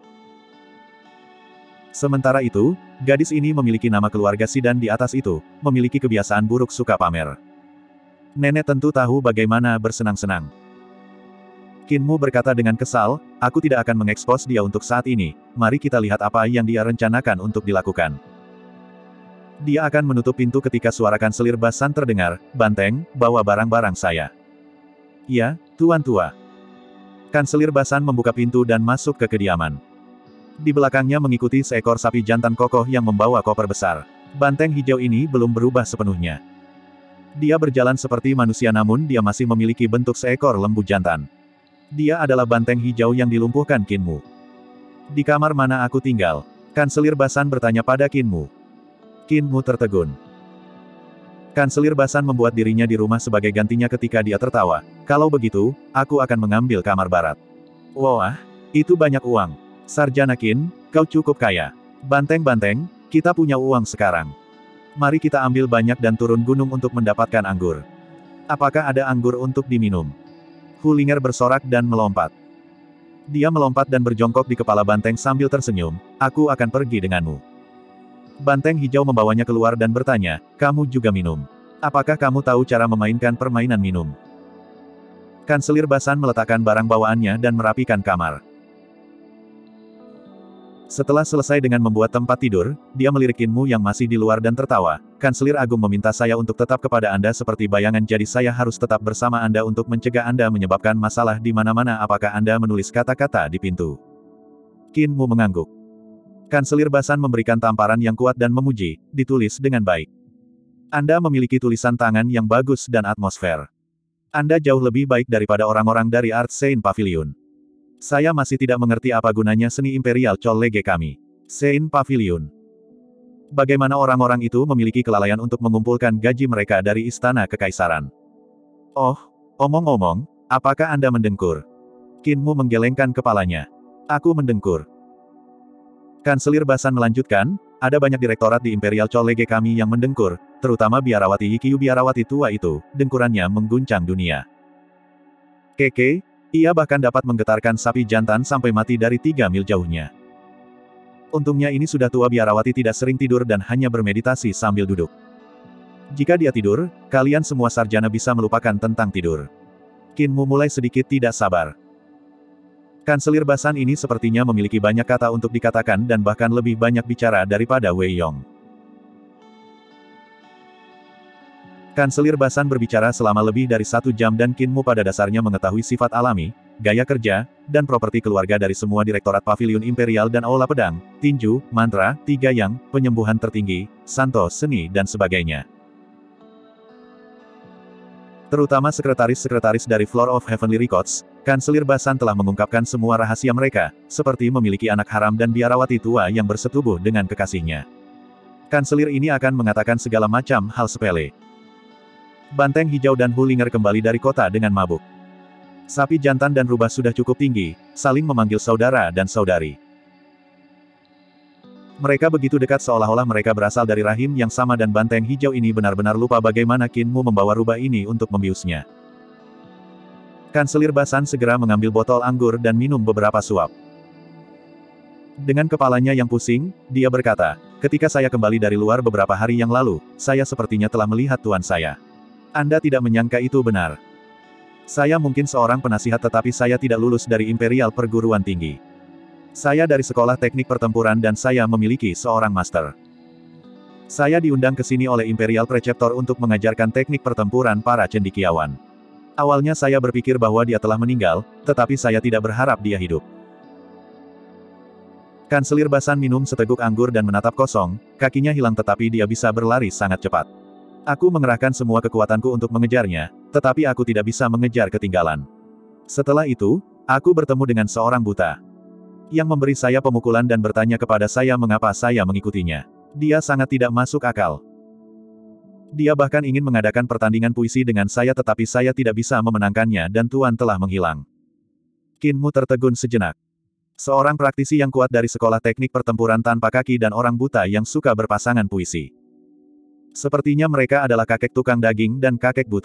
Sementara itu, gadis ini memiliki nama keluarga Sidan di atas itu, memiliki kebiasaan buruk suka pamer. Nenek tentu tahu bagaimana bersenang-senang. Qinmu berkata dengan kesal, aku tidak akan mengekspos dia untuk saat ini, mari kita lihat apa yang dia rencanakan untuk dilakukan. Dia akan menutup pintu ketika suara kanselir Basan terdengar, Banteng, bawa barang-barang saya. Ya, Tuan Tua. Kanselir Basan membuka pintu dan masuk ke kediaman. Di belakangnya mengikuti seekor sapi jantan kokoh yang membawa koper besar. Banteng hijau ini belum berubah sepenuhnya. Dia berjalan seperti manusia namun dia masih memiliki bentuk seekor lembu jantan. Dia adalah banteng hijau yang dilumpuhkan Qinmu. Di kamar mana aku tinggal? Kanselir Basan bertanya pada Qinmu. Qinmu tertegun. Kanselir Basan membuat dirinya di rumah sebagai gantinya ketika dia tertawa. Kalau begitu, aku akan mengambil kamar barat. Wah, itu banyak uang. Sarjana Qin, kau cukup kaya. Banteng-banteng, kita punya uang sekarang. Mari kita ambil banyak dan turun gunung untuk mendapatkan anggur. Apakah ada anggur untuk diminum? Hulinger bersorak dan melompat. Dia melompat dan berjongkok di kepala Banteng sambil tersenyum, aku akan pergi denganmu. Banteng hijau membawanya keluar dan bertanya, kamu juga minum. Apakah kamu tahu cara memainkan permainan minum? Kanselir Basan meletakkan barang bawaannya dan merapikan kamar. Setelah selesai dengan membuat tempat tidur, dia melirik Qinmu yang masih di luar dan tertawa. Kanselir Agung meminta saya untuk tetap kepada Anda seperti bayangan jadi saya harus tetap bersama Anda untuk mencegah Anda menyebabkan masalah di mana-mana. Apakah Anda menulis kata-kata di pintu? Qinmu mengangguk. Kanselir Basan memberikan tamparan yang kuat dan memuji, ditulis dengan baik. Anda memiliki tulisan tangan yang bagus dan atmosfer. Anda jauh lebih baik daripada orang-orang dari Art Sein Pavilion. Saya masih tidak mengerti apa gunanya seni imperial College kami. Sein Pavilion. Bagaimana orang-orang itu memiliki kelalaian untuk mengumpulkan gaji mereka dari istana kekaisaran. Oh, omong-omong, apakah Anda mendengkur? Qinmu menggelengkan kepalanya. Aku mendengkur. Kanselir Basan melanjutkan, ada banyak direktorat di Imperial College kami yang mendengkur, terutama biarawati Yikyu biarawati tua itu, dengkurannya mengguncang dunia. Keke, ia bahkan dapat menggetarkan sapi jantan sampai mati dari 3 mil jauhnya. Untungnya ini sudah tua biarawati tidak sering tidur dan hanya bermeditasi sambil duduk. Jika dia tidur, kalian semua sarjana bisa melupakan tentang tidur. Qinmu mulai sedikit tidak sabar. Kanselir Basan ini sepertinya memiliki banyak kata untuk dikatakan dan bahkan lebih banyak bicara daripada Wei Yong. Kanselir Basan berbicara selama lebih dari 1 jam dan Qinmu pada dasarnya mengetahui sifat alami, gaya kerja, dan properti keluarga dari semua direktorat pavilion imperial dan aula pedang, tinju, mantra, tiga yang, penyembuhan tertinggi, santo, seni dan sebagainya. Terutama sekretaris-sekretaris dari Floor of Heavenly Records, Kanselir Basan telah mengungkapkan semua rahasia mereka, seperti memiliki anak haram dan biarawati tua yang bersetubuh dengan kekasihnya. Kanselir ini akan mengatakan segala macam hal sepele. Banteng hijau dan Hulinger kembali dari kota dengan mabuk. Sapi jantan dan rubah sudah cukup tinggi, saling memanggil saudara dan saudari. Mereka begitu dekat seolah-olah mereka berasal dari rahim yang sama dan banteng hijau ini benar-benar lupa bagaimana Qinmu membawa rubah ini untuk membiusnya. Kanselir Basan segera mengambil botol anggur dan minum beberapa suap. Dengan kepalanya yang pusing, dia berkata, ketika saya kembali dari luar beberapa hari yang lalu, saya sepertinya telah melihat tuan saya. Anda tidak menyangka itu benar. Saya mungkin seorang penasihat tetapi saya tidak lulus dari Imperial Perguruan Tinggi. Saya dari sekolah teknik pertempuran dan saya memiliki seorang master. Saya diundang ke sini oleh Imperial Preceptor untuk mengajarkan teknik pertempuran para cendekiawan. Awalnya saya berpikir bahwa dia telah meninggal, tetapi saya tidak berharap dia hidup. Kanselir Basan minum seteguk anggur dan menatap kosong, kakinya hilang tetapi dia bisa berlari sangat cepat. Aku mengerahkan semua kekuatanku untuk mengejarnya, tetapi aku tidak bisa mengejar ketinggalan. Setelah itu, aku bertemu dengan seorang buta yang memberi saya pemukulan dan bertanya kepada saya mengapa saya mengikutinya. Dia sangat tidak masuk akal. Dia bahkan ingin mengadakan pertandingan puisi dengan saya tetapi saya tidak bisa memenangkannya dan Tuan telah menghilang. Qinmu tertegun sejenak. Seorang praktisi yang kuat dari sekolah teknik pertempuran tanpa kaki dan orang buta yang suka berpasangan puisi. Sepertinya mereka adalah kakek tukang daging dan kakek buta.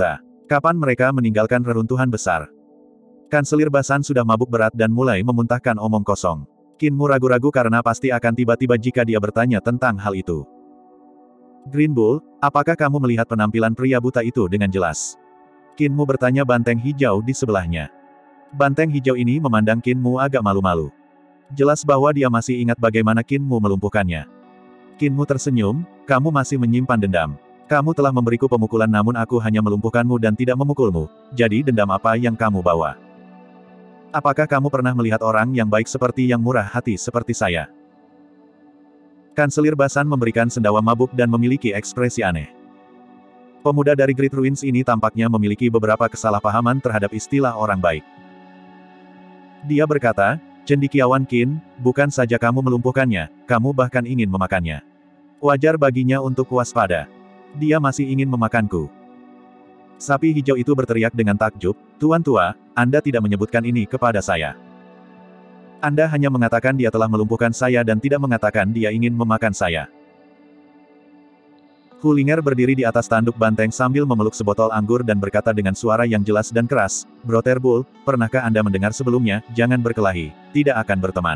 Kapan mereka meninggalkan reruntuhan besar? Kanselir Basan sudah mabuk berat dan mulai memuntahkan omong kosong. Qin Mu ragu-ragu karena pasti akan tiba-tiba jika dia bertanya tentang hal itu. Green Bull, apakah kamu melihat penampilan pria buta itu dengan jelas? Qin Mu bertanya banteng hijau di sebelahnya. Banteng hijau ini memandang Qin Mu agak malu-malu. Jelas bahwa dia masih ingat bagaimana Qin Mu melumpuhkannya. Qin Mu tersenyum, kamu masih menyimpan dendam. Kamu telah memberiku pemukulan namun aku hanya melumpuhkanmu dan tidak memukulmu, jadi dendam apa yang kamu bawa? Apakah kamu pernah melihat orang yang baik seperti yang murah hati seperti saya? Kanselir Basan memberikan sendawa mabuk dan memiliki ekspresi aneh. Pemuda dari Great Ruins ini tampaknya memiliki beberapa kesalahpahaman terhadap istilah orang baik. Dia berkata, cendekiawan Qin, bukan saja kamu melumpuhkannya, kamu bahkan ingin memakannya. Wajar baginya untuk waspada. Dia masih ingin memakanku. Sapi hijau itu berteriak dengan takjub, Tuan tua, Anda tidak menyebutkan ini kepada saya. Anda hanya mengatakan dia telah melumpuhkan saya dan tidak mengatakan dia ingin memakan saya. Hulinger berdiri di atas tanduk banteng sambil memeluk sebotol anggur dan berkata dengan suara yang jelas dan keras, Brother Bull, pernahkah Anda mendengar sebelumnya, jangan berkelahi, tidak akan berteman.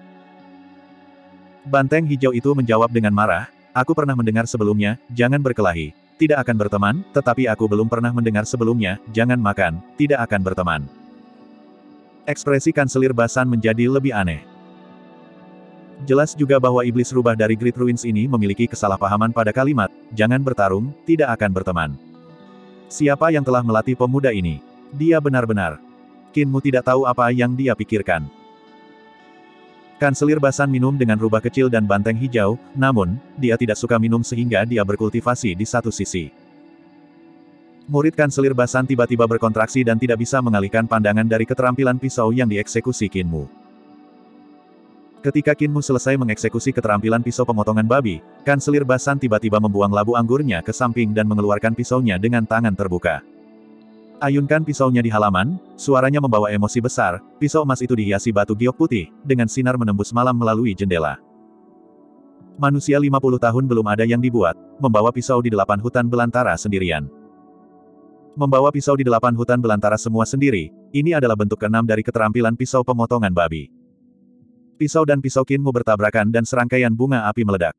Banteng hijau itu menjawab dengan marah, aku pernah mendengar sebelumnya, jangan berkelahi, tidak akan berteman, tetapi aku belum pernah mendengar sebelumnya, jangan makan, tidak akan berteman. Ekspresi Kanselir Basan menjadi lebih aneh. Jelas juga bahwa iblis rubah dari Great Ruins ini memiliki kesalahpahaman pada kalimat, jangan bertarung, tidak akan berteman. Siapa yang telah melatih pemuda ini? Dia benar-benar. Qin Mu tidak tahu apa yang dia pikirkan. Kanselir Basan minum dengan rubah kecil dan banteng hijau, namun, dia tidak suka minum sehingga dia berkultivasi di satu sisi. Murid Kanselir Basan tiba-tiba berkontraksi dan tidak bisa mengalihkan pandangan dari keterampilan pisau yang dieksekusi Qin Mu. Ketika Qin Mu selesai mengeksekusi keterampilan pisau pemotongan babi, Kanselir Basan tiba-tiba membuang labu anggurnya ke samping dan mengeluarkan pisaunya dengan tangan terbuka. Ayunkan pisaunya di halaman, suaranya membawa emosi besar, pisau emas itu dihiasi batu giok putih, dengan sinar menembus malam melalui jendela. Manusia 50 tahun belum ada yang dibuat, membawa pisau di 8 hutan belantara sendirian. Membawa pisau di 8 hutan belantara semua sendiri, ini adalah bentuk ke-6 dari keterampilan pisau pemotongan babi. Pisau dan pisau Qin Mu bertabrakan dan serangkaian bunga api meledak.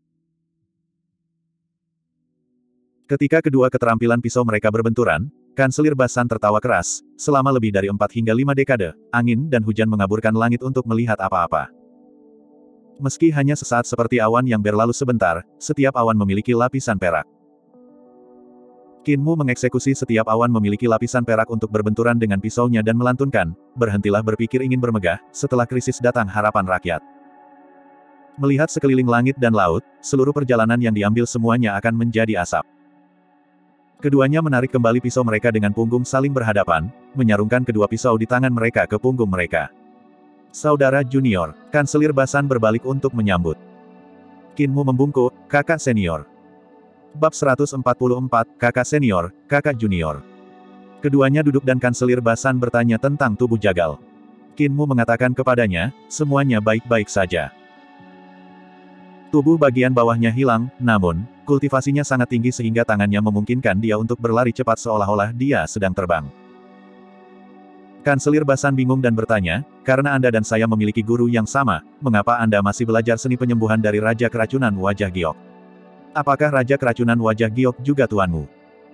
Ketika kedua keterampilan pisau mereka berbenturan, Kanselir Basan tertawa keras, selama lebih dari 4 hingga 5 dekade, angin dan hujan mengaburkan langit untuk melihat apa-apa. Meski hanya sesaat seperti awan yang berlalu sebentar, setiap awan memiliki lapisan perak. Qin Mu mengeksekusi setiap awan memiliki lapisan perak untuk berbenturan dengan pisaunya dan melantunkan, berhentilah berpikir ingin bermegah, setelah krisis datang harapan rakyat. Melihat sekeliling langit dan laut, seluruh perjalanan yang diambil semuanya akan menjadi asap. Keduanya menarik kembali pisau mereka dengan punggung saling berhadapan, menyarungkan kedua pisau di tangan mereka ke punggung mereka. Saudara junior, Kanselir Basan berbalik untuk menyambut. Qin Mu membungkuk, kakak senior. Bab 144, kakak senior, kakak junior. Keduanya duduk dan Kanselir Basan bertanya tentang tubuh jagal. Qin Mu mengatakan kepadanya, semuanya baik-baik saja. Tubuh bagian bawahnya hilang, namun, kultivasinya sangat tinggi sehingga tangannya memungkinkan dia untuk berlari cepat seolah-olah dia sedang terbang. Kanselir Basan bingung dan bertanya, karena Anda dan saya memiliki guru yang sama, mengapa Anda masih belajar seni penyembuhan dari Raja Keracunan Wajah Giok? Apakah Raja Keracunan Wajah Giok juga tuanmu?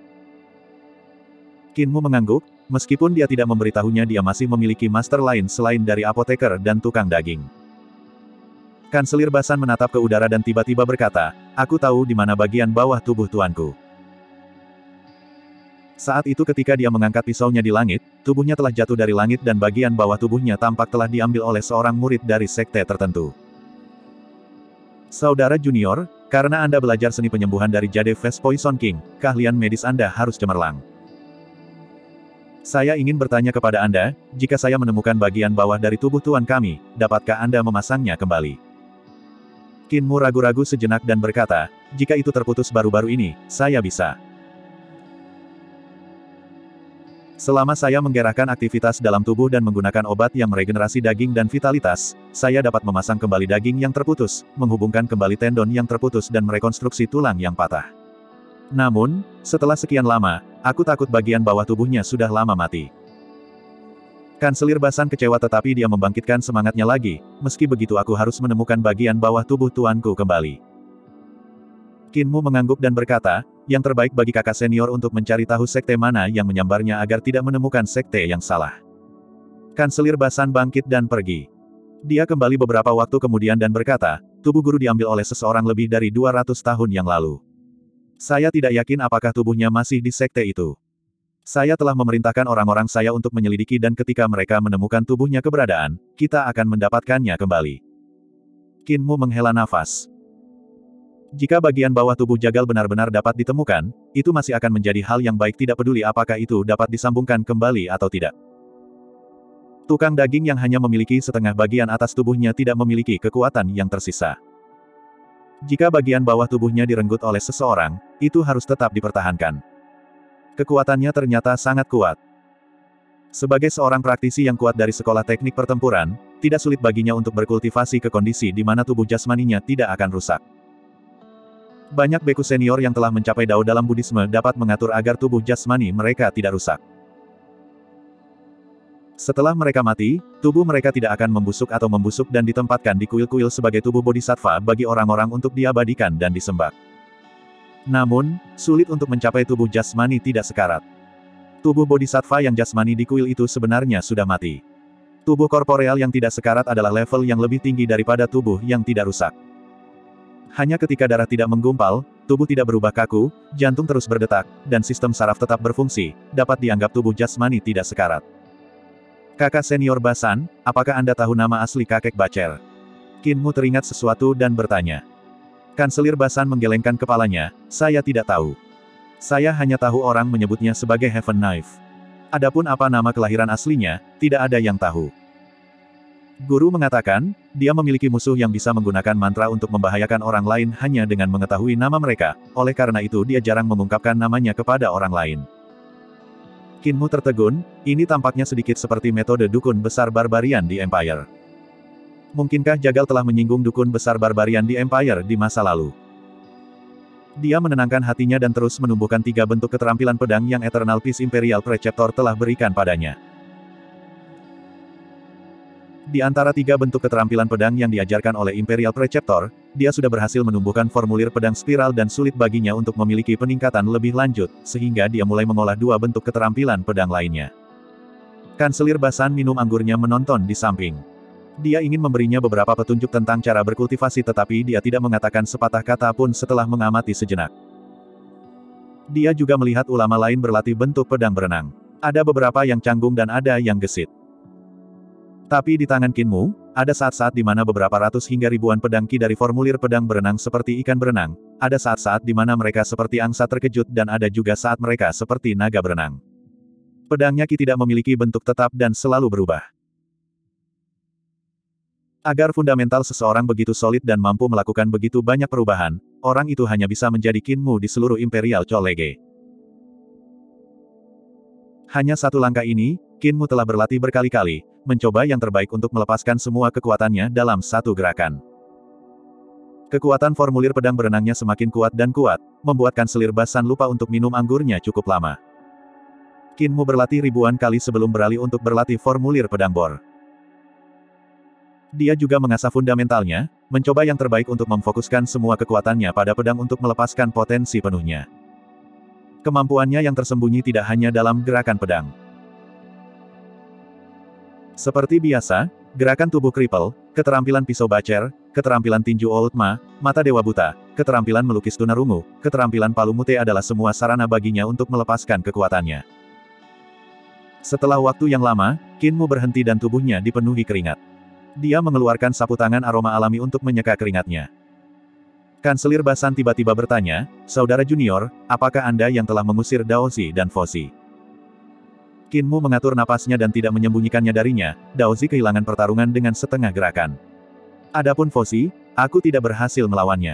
Qin Mu mengangguk, meskipun dia tidak memberitahunya dia masih memiliki master lain selain dari apoteker dan tukang daging. Kanselir Basan menatap ke udara dan tiba-tiba berkata, aku tahu di mana bagian bawah tubuh tuanku. Saat itu ketika dia mengangkat pisaunya di langit, tubuhnya telah jatuh dari langit dan bagian bawah tubuhnya tampak telah diambil oleh seorang murid dari sekte tertentu. Saudara junior, karena Anda belajar seni penyembuhan dari Jade Face Poison King, keahlian medis Anda harus cemerlang. Saya ingin bertanya kepada Anda, jika saya menemukan bagian bawah dari tubuh tuan kami, dapatkah Anda memasangnya kembali? Qin Mu ragu-ragu sejenak dan berkata, jika itu terputus baru-baru ini, saya bisa. Selama saya menggerakkan aktivitas dalam tubuh dan menggunakan obat yang meregenerasi daging dan vitalitas, saya dapat memasang kembali daging yang terputus, menghubungkan kembali tendon yang terputus dan merekonstruksi tulang yang patah. Namun, setelah sekian lama, aku takut bagian bawah tubuhnya sudah lama mati. Kanselir Basan kecewa tetapi dia membangkitkan semangatnya lagi, meski begitu aku harus menemukan bagian bawah tubuh tuanku kembali. Kinmu mengangguk dan berkata, yang terbaik bagi kakak senior untuk mencari tahu sekte mana yang menyambarnya agar tidak menemukan sekte yang salah. Kanselir Basan bangkit dan pergi. Dia kembali beberapa waktu kemudian dan berkata, tubuh guru diambil oleh seseorang lebih dari 200 tahun yang lalu. Saya tidak yakin apakah tubuhnya masih di sekte itu. Saya telah memerintahkan orang-orang saya untuk menyelidiki dan ketika mereka menemukan tubuhnya keberadaan, kita akan mendapatkannya kembali. Kinmu menghela nafas. Jika bagian bawah tubuh jagal benar-benar dapat ditemukan, itu masih akan menjadi hal yang baik tidak peduli apakah itu dapat disambungkan kembali atau tidak. Tukang daging yang hanya memiliki setengah bagian atas tubuhnya tidak memiliki kekuatan yang tersisa. Jika bagian bawah tubuhnya direnggut oleh seseorang, itu harus tetap dipertahankan. Kekuatannya ternyata sangat kuat. Sebagai seorang praktisi yang kuat dari sekolah teknik pertempuran, tidak sulit baginya untuk berkultivasi ke kondisi di mana tubuh jasmaninya tidak akan rusak. Banyak beku senior yang telah mencapai Dao dalam Buddhisme dapat mengatur agar tubuh jasmani mereka tidak rusak. Setelah mereka mati, tubuh mereka tidak akan membusuk atau membusuk dan ditempatkan di kuil-kuil sebagai tubuh bodhisattva bagi orang-orang untuk diabadikan dan disembah. Namun, sulit untuk mencapai tubuh jasmani tidak sekarat. Tubuh bodhisattva yang jasmani di kuil itu sebenarnya sudah mati. Tubuh korporeal yang tidak sekarat adalah level yang lebih tinggi daripada tubuh yang tidak rusak. Hanya ketika darah tidak menggumpal, tubuh tidak berubah kaku, jantung terus berdetak, dan sistem saraf tetap berfungsi, dapat dianggap tubuh jasmani tidak sekarat. Kakak senior Basan, apakah Anda tahu nama asli kakek Bacer? Kinmu teringat sesuatu dan bertanya. Kanselir Basan menggelengkan kepalanya, saya tidak tahu. Saya hanya tahu orang menyebutnya sebagai Heaven Knife. Adapun apa nama kelahiran aslinya, tidak ada yang tahu. Guru mengatakan, dia memiliki musuh yang bisa menggunakan mantra untuk membahayakan orang lain hanya dengan mengetahui nama mereka, oleh karena itu dia jarang mengungkapkan namanya kepada orang lain. Kinmu tertegun, ini tampaknya sedikit seperti metode dukun besar barbarian di Empire. Mungkinkah Jagal telah menyinggung dukun besar barbarian di Empire di masa lalu? Dia menenangkan hatinya dan terus menumbuhkan 3 bentuk keterampilan pedang yang Eternal Peace Imperial Preceptor telah berikan padanya. Di antara 3 bentuk keterampilan pedang yang diajarkan oleh Imperial Preceptor, dia sudah berhasil menumbuhkan formulir pedang spiral dan sulit baginya untuk memiliki peningkatan lebih lanjut, sehingga dia mulai mengolah 2 bentuk keterampilan pedang lainnya. Kanselir Basan minum anggurnya menonton di samping. Dia ingin memberinya beberapa petunjuk tentang cara berkultivasi tetapi dia tidak mengatakan sepatah kata pun setelah mengamati sejenak. Dia juga melihat ulama lain berlatih bentuk pedang berenang. Ada beberapa yang canggung dan ada yang gesit. Tapi di tangan Kinmu, ada saat-saat di mana beberapa ratus hingga ribuan pedang Ki dari formulir pedang berenang seperti ikan berenang, ada saat-saat di mana mereka seperti angsa terkejut dan ada juga saat mereka seperti naga berenang. Pedangnya Ki tidak memiliki bentuk tetap dan selalu berubah. Agar fundamental seseorang begitu solid dan mampu melakukan begitu banyak perubahan, orang itu hanya bisa menjadi Kinmu di seluruh Imperial Cholege. Hanya satu langkah ini, Kinmu telah berlatih berkali-kali, mencoba yang terbaik untuk melepaskan semua kekuatannya dalam satu gerakan. Kekuatan formulir pedang berenangnya semakin kuat dan kuat, membuat Kanselir Basan lupa untuk minum anggurnya cukup lama. Kinmu berlatih ribuan kali sebelum beralih untuk berlatih formulir pedang bor. Dia juga mengasah fundamentalnya, mencoba yang terbaik untuk memfokuskan semua kekuatannya pada pedang untuk melepaskan potensi penuhnya. Kemampuannya yang tersembunyi tidak hanya dalam gerakan pedang. Seperti biasa, gerakan tubuh kripel, keterampilan pisau bacer, keterampilan tinju Old Ma, mata dewa buta, keterampilan melukis tunarungu, keterampilan palu mute adalah semua sarana baginya untuk melepaskan kekuatannya. Setelah waktu yang lama, Kinmu berhenti dan tubuhnya dipenuhi keringat. Dia mengeluarkan sapu tangan aroma alami untuk menyeka keringatnya. Kanselir Basan tiba-tiba bertanya, Saudara Junior, apakah Anda yang telah mengusir Daozi dan Fozi? Kinmu mengatur napasnya dan tidak menyembunyikannya darinya, Daozi kehilangan pertarungan dengan setengah gerakan. Adapun Fozi, aku tidak berhasil melawannya.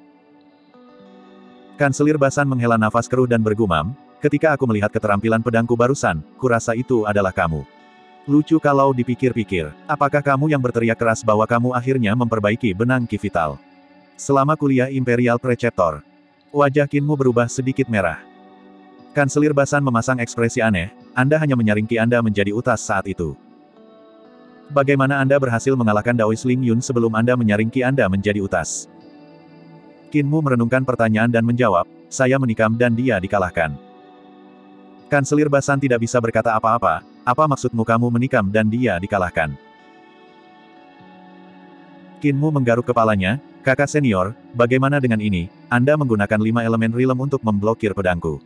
Kanselir Basan menghela nafas keruh dan bergumam, ketika aku melihat keterampilan pedangku barusan, kurasa itu adalah kamu. Lucu kalau dipikir-pikir. Apakah kamu yang berteriak keras bahwa kamu akhirnya memperbaiki benang Ki vital? Selama kuliah Imperial Preceptor. Wajah Qin Mu berubah sedikit merah. Kanselir Basan memasang ekspresi aneh, Anda hanya menyaring Ki Anda menjadi utas saat itu. Bagaimana Anda berhasil mengalahkan Daois Ling Yun sebelum Anda menyaring Ki Anda menjadi utas? Qin Mu merenungkan pertanyaan dan menjawab, saya menikam dan dia dikalahkan. Kanselir Basan tidak bisa berkata apa-apa, apa maksudmu kamu menikam dan dia dikalahkan? Qin Mu menggaruk kepalanya, kakak senior, bagaimana dengan ini, Anda menggunakan 5 elemen rilem untuk memblokir pedangku.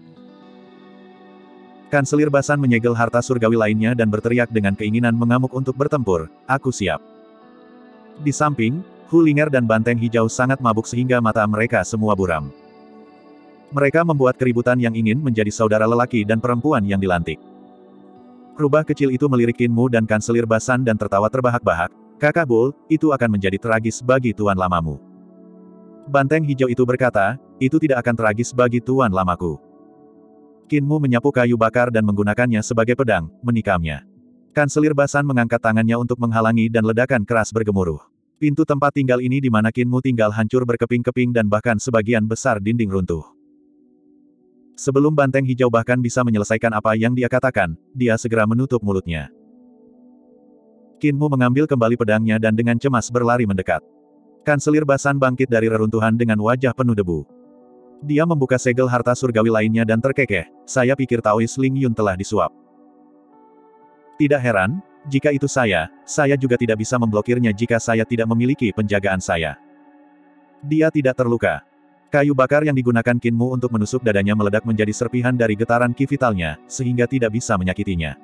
Kanselir Basan menyegel harta surgawi lainnya dan berteriak dengan keinginan mengamuk untuk bertempur, aku siap. Di samping, Hu Linger dan Banteng Hijau sangat mabuk sehingga mata mereka semua buram. Mereka membuat keributan yang ingin menjadi saudara lelaki dan perempuan yang dilantik. Rubah kecil itu melirik Qin Mu dan Kanselir Basan dan tertawa terbahak-bahak, Kakak Bull, itu akan menjadi tragis bagi tuan lamamu. Banteng hijau itu berkata, itu tidak akan tragis bagi tuan lamaku. Qin Mu menyapu kayu bakar dan menggunakannya sebagai pedang, menikamnya. Kanselir Basan mengangkat tangannya untuk menghalangi dan ledakan keras bergemuruh. Pintu tempat tinggal ini di mana Qin Mu tinggal hancur berkeping-keping dan bahkan sebagian besar dinding runtuh. Sebelum Banteng Hijau bahkan bisa menyelesaikan apa yang dia katakan, dia segera menutup mulutnya. Qin Mu mengambil kembali pedangnya dan dengan cemas berlari mendekat. Kanselir Basan bangkit dari reruntuhan dengan wajah penuh debu. Dia membuka segel harta surgawi lainnya dan terkekeh, saya pikir Taois Ling Yun telah disuap. Tidak heran, jika itu saya juga tidak bisa memblokirnya jika saya tidak memiliki penjagaan saya. Dia tidak terluka. Kayu bakar yang digunakan Qin Mu untuk menusuk dadanya meledak menjadi serpihan dari getaran ki vitalnya, sehingga tidak bisa menyakitinya.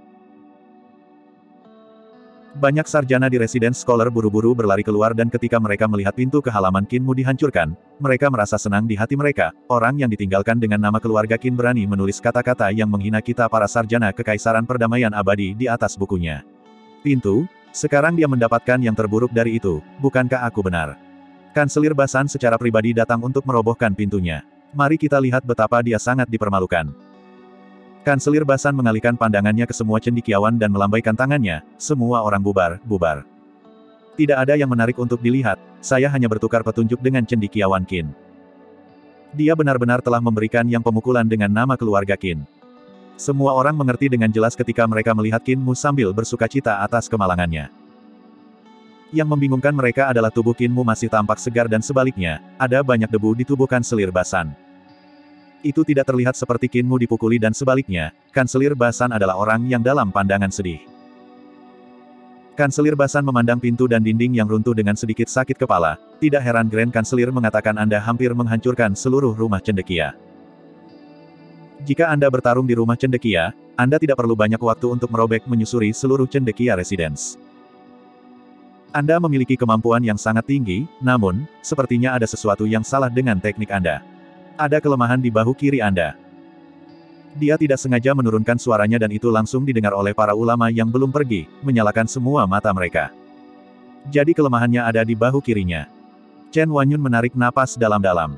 Banyak sarjana di Residence Scholar buru-buru berlari keluar dan ketika mereka melihat pintu ke halaman Qin Mu dihancurkan, mereka merasa senang di hati mereka, orang yang ditinggalkan dengan nama keluarga Qin berani menulis kata-kata yang menghina kita para sarjana kekaisaran perdamaian abadi di atas bukunya. Pintu, sekarang dia mendapatkan yang terburuk dari itu, bukankah aku benar? Kanselir Basan secara pribadi datang untuk merobohkan pintunya. Mari kita lihat betapa dia sangat dipermalukan. Kanselir Basan mengalihkan pandangannya ke semua cendekiawan dan melambaikan tangannya, semua orang bubar. Tidak ada yang menarik untuk dilihat, saya hanya bertukar petunjuk dengan cendekiawan Qin. Dia benar-benar telah memberikan yang pemukulan dengan nama keluarga Qin. Semua orang mengerti dengan jelas ketika mereka melihat Qin Mu sambil bersukacita atas kemalangannya. Yang membingungkan mereka adalah tubuh Qin Mu masih tampak segar dan sebaliknya, ada banyak debu di tubuh Kanselir Basan. Itu tidak terlihat seperti Qin Mu dipukuli dan sebaliknya, Kanselir Basan adalah orang yang dalam pandangan sedih. Kanselir Basan memandang pintu dan dinding yang runtuh dengan sedikit sakit kepala, tidak heran Grand Kanselir mengatakan Anda hampir menghancurkan seluruh rumah cendekia. Jika Anda bertarung di rumah cendekia, Anda tidak perlu banyak waktu untuk merobek menyusuri seluruh cendekia residence. Anda memiliki kemampuan yang sangat tinggi, namun, sepertinya ada sesuatu yang salah dengan teknik Anda. Ada kelemahan di bahu kiri Anda. Dia tidak sengaja menurunkan suaranya dan itu langsung didengar oleh para ulama yang belum pergi, menyalakan semua mata mereka. Jadi kelemahannya ada di bahu kirinya. Chen Wanyun menarik napas dalam-dalam.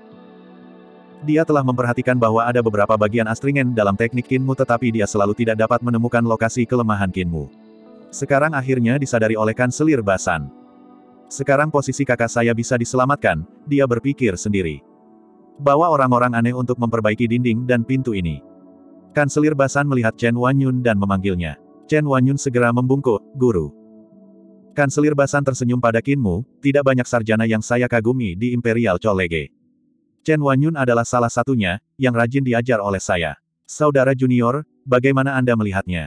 Dia telah memperhatikan bahwa ada beberapa bagian astringen dalam teknik Qin Mu tetapi dia selalu tidak dapat menemukan lokasi kelemahan Qin Mu. Sekarang akhirnya disadari oleh Kanselir Basan. Sekarang posisi kakak saya bisa diselamatkan, dia berpikir sendiri. Bawa orang-orang aneh untuk memperbaiki dinding dan pintu ini. Kanselir Basan melihat Chen Wanyun dan memanggilnya. Chen Wanyun segera membungkuk, guru. Kanselir Basan tersenyum pada Qin Mu, tidak banyak sarjana yang saya kagumi di Imperial College. Chen Wanyun adalah salah satunya, yang rajin diajar oleh saya. Saudara junior, bagaimana Anda melihatnya?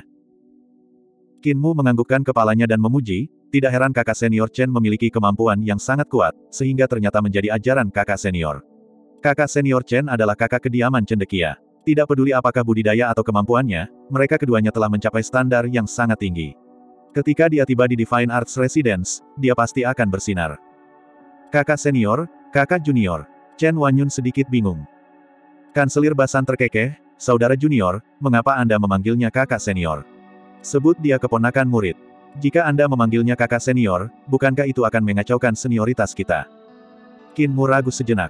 Qin Mu menganggukkan kepalanya dan memuji, tidak heran kakak senior Chen memiliki kemampuan yang sangat kuat, sehingga ternyata menjadi ajaran kakak senior. Kakak senior Chen adalah kakak kediaman cendekia. Tidak peduli apakah budidaya atau kemampuannya, mereka keduanya telah mencapai standar yang sangat tinggi. Ketika dia tiba di Divine Arts Residence, dia pasti akan bersinar. Kakak senior, kakak junior. Chen Wanyun sedikit bingung. Kanselir Basan terkekeh, saudara junior, mengapa Anda memanggilnya kakak senior? Sebut dia keponakan murid. Jika Anda memanggilnya kakak senior, bukankah itu akan mengacaukan senioritas kita? Qin Mu ragu sejenak.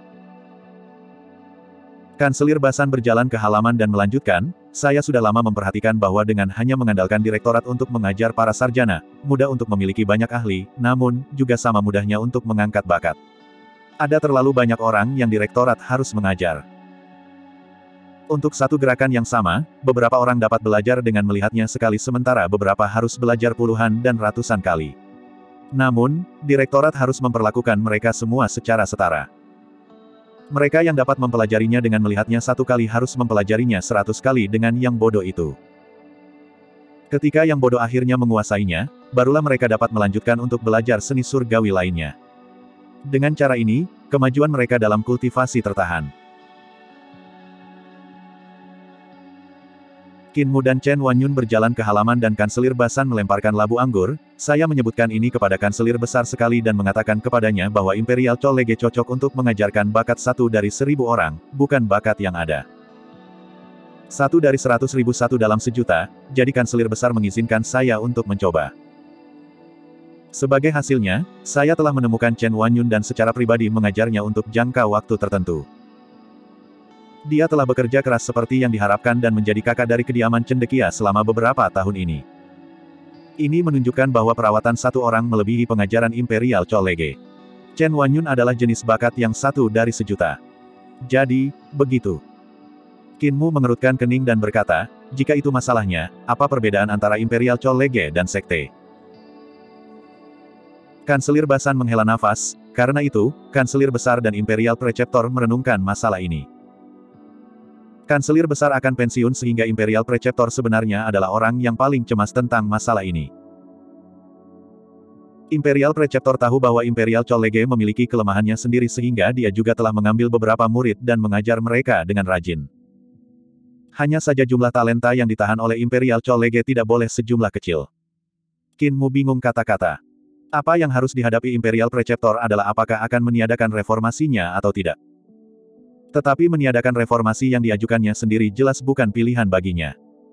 Kanselir Basan berjalan ke halaman dan melanjutkan, saya sudah lama memperhatikan bahwa dengan hanya mengandalkan direktorat untuk mengajar para sarjana, mudah untuk memiliki banyak ahli, namun, juga sama mudahnya untuk mengangkat bakat. Ada terlalu banyak orang yang direktorat harus mengajar. Untuk satu gerakan yang sama, beberapa orang dapat belajar dengan melihatnya sekali sementara beberapa harus belajar puluhan dan ratusan kali. Namun, direktorat harus memperlakukan mereka semua secara setara. Mereka yang dapat mempelajarinya dengan melihatnya satu kali harus mempelajarinya 100 kali dengan yang bodoh itu. Ketika yang bodoh akhirnya menguasainya, barulah mereka dapat melanjutkan untuk belajar seni surgawi lainnya. Dengan cara ini, kemajuan mereka dalam kultivasi tertahan. Qin Mu dan Chen Wanyun berjalan ke halaman dan Kanselir Basan melemparkan labu anggur. Saya menyebutkan ini kepada Kanselir besar sekali dan mengatakan kepadanya bahwa Imperial College cocok untuk mengajarkan bakat 1 dari 1000 orang, bukan bakat yang ada. 1 dari 100.000 1 dalam sejuta, jadi Kanselir besar mengizinkan saya untuk mencoba. Sebagai hasilnya, saya telah menemukan Chen Wanyun dan secara pribadi mengajarnya untuk jangka waktu tertentu. Dia telah bekerja keras seperti yang diharapkan dan menjadi kakak dari kediaman cendekia selama beberapa tahun ini. Ini menunjukkan bahwa perawatan satu orang melebihi pengajaran Imperial College. Chen Wanyun adalah jenis bakat yang 1 dari sejuta. Jadi, begitu. Qin Mu mengerutkan kening dan berkata, jika itu masalahnya, apa perbedaan antara Imperial College dan sekte? Kanselir Basan menghela nafas, karena itu, Kanselir Besar dan Imperial Preceptor merenungkan masalah ini. Kanselir Besar akan pensiun sehingga Imperial Preceptor sebenarnya adalah orang yang paling cemas tentang masalah ini. Imperial Preceptor tahu bahwa Imperial College memiliki kelemahannya sendiri sehingga dia juga telah mengambil beberapa murid dan mengajar mereka dengan rajin. Hanya saja jumlah talenta yang ditahan oleh Imperial College tidak boleh sejumlah kecil. Qin Mu bingung kata-kata. Apa yang harus dihadapi Imperial Preceptor adalah apakah akan meniadakan reformasinya atau tidak. Tetapi meniadakan reformasi yang diajukannya sendiri jelas bukan pilihan baginya.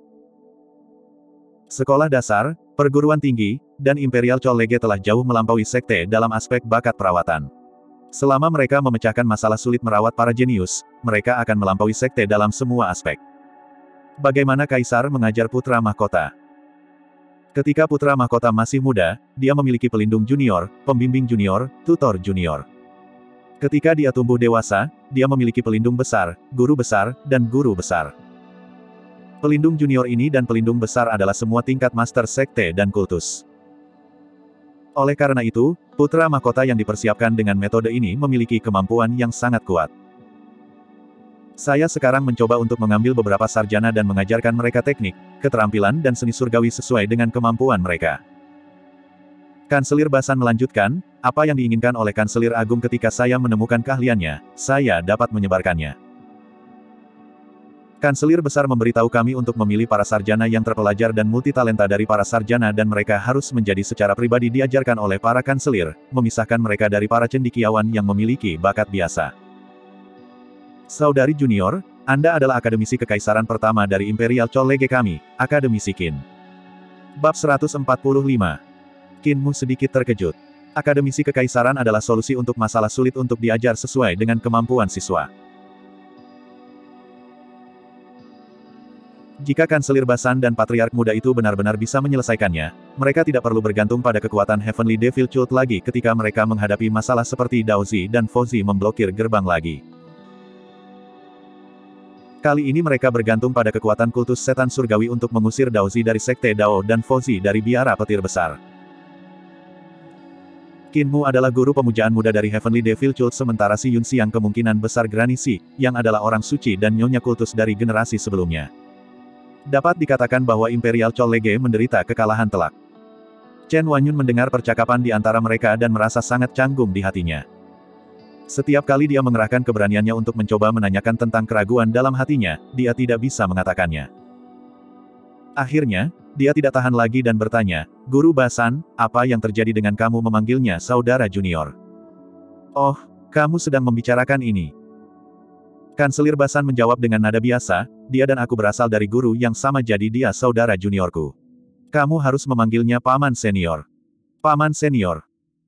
Sekolah dasar, perguruan tinggi, dan Imperial College telah jauh melampaui sekte dalam aspek bakat perawatan. Selama mereka memecahkan masalah sulit merawat para jenius, mereka akan melampaui sekte dalam semua aspek. Bagaimana Kaisar mengajar putra mahkota? Ketika putra mahkota masih muda, dia memiliki pelindung junior, pembimbing junior, tutor junior. Ketika dia tumbuh dewasa, dia memiliki pelindung besar, dan guru besar. Pelindung junior ini dan pelindung besar adalah semua tingkat master sekte dan kultus. Oleh karena itu, putra mahkota yang dipersiapkan dengan metode ini memiliki kemampuan yang sangat kuat. Saya sekarang mencoba untuk mengambil beberapa sarjana dan mengajarkan mereka teknik, keterampilan dan seni surgawi sesuai dengan kemampuan mereka. Kanselir Basan melanjutkan, apa yang diinginkan oleh Kanselir Agung ketika saya menemukan keahliannya, saya dapat menyebarkannya. Kanselir Besar memberitahu kami untuk memilih para sarjana yang terpelajar dan multitalenta dari para sarjana dan mereka harus menjadi secara pribadi diajarkan oleh para kanselir, memisahkan mereka dari para cendekiawan yang memiliki bakat biasa. Saudari junior, Anda adalah akademisi kekaisaran pertama dari Imperial College kami, Akademisi Qin. Bab 145. Qin Mu sedikit terkejut. Akademisi kekaisaran adalah solusi untuk masalah sulit untuk diajar sesuai dengan kemampuan siswa. Jika Kanselir Basan dan Patriark Muda itu benar-benar bisa menyelesaikannya, mereka tidak perlu bergantung pada kekuatan Heavenly Devil Cult lagi ketika mereka menghadapi masalah seperti Daozi dan Fauzi memblokir gerbang lagi. Kali ini mereka bergantung pada kekuatan kultus setan surgawi untuk mengusir Daozi dari sekte Dao dan Fauzi dari biara petir besar. Qin Mu adalah guru pemujaan muda dari Heavenly Devil Cult sementara si Yun Xiang kemungkinan besar Granny Si, yang adalah orang suci dan nyonya kultus dari generasi sebelumnya. Dapat dikatakan bahwa Imperial College menderita kekalahan telak. Chen Wanyun mendengar percakapan di antara mereka dan merasa sangat canggung di hatinya. Setiap kali dia mengerahkan keberaniannya untuk mencoba menanyakan tentang keraguan dalam hatinya, dia tidak bisa mengatakannya. Akhirnya, dia tidak tahan lagi dan bertanya, Guru Basan, apa yang terjadi dengan kamu memanggilnya saudara junior? Oh, kamu sedang membicarakan ini. Kanselir Basan menjawab dengan nada biasa, dia dan aku berasal dari guru yang sama jadi dia saudara juniorku. Kamu harus memanggilnya Paman Senior. Paman Senior.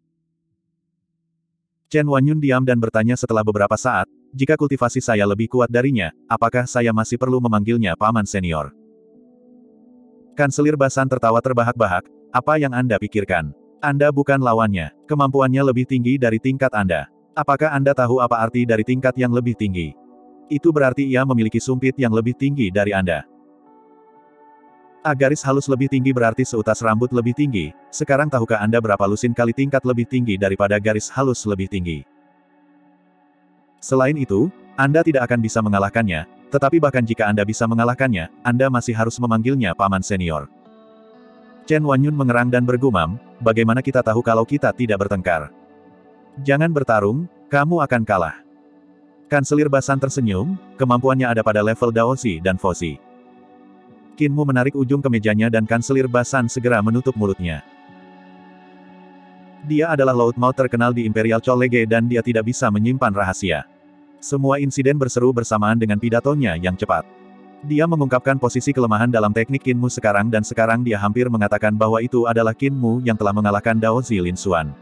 Chen Wanyun diam dan bertanya setelah beberapa saat, jika kultivasi saya lebih kuat darinya, apakah saya masih perlu memanggilnya Paman Senior? Kanselir Basan tertawa terbahak-bahak, apa yang Anda pikirkan? Anda bukan lawannya, kemampuannya lebih tinggi dari tingkat Anda. Apakah Anda tahu apa arti dari tingkat yang lebih tinggi? Itu berarti ia memiliki sumpit yang lebih tinggi dari Anda. Garis halus lebih tinggi berarti seutas rambut lebih tinggi. Sekarang tahukah Anda berapa lusin kali tingkat lebih tinggi daripada garis halus lebih tinggi? Selain itu, Anda tidak akan bisa mengalahkannya, tetapi bahkan jika Anda bisa mengalahkannya, Anda masih harus memanggilnya paman senior. Chen Wanyun mengerang dan bergumam, bagaimana kita tahu kalau kita tidak bertengkar? Jangan bertarung, kamu akan kalah. Kanselir Basan tersenyum, kemampuannya ada pada level Daoshi dan Foshi. Qin Mu menarik ujung kemejanya dan Kanselir Basan segera menutup mulutnya. Dia adalah Loudmouth terkenal di Imperial College dan dia tidak bisa menyimpan rahasia. Semua insiden berseru bersamaan dengan pidatonya yang cepat. Dia mengungkapkan posisi kelemahan dalam teknik Qin Mu sekarang dan sekarang dia hampir mengatakan bahwa itu adalah Qin Mu yang telah mengalahkan Dao Zilin Xuan.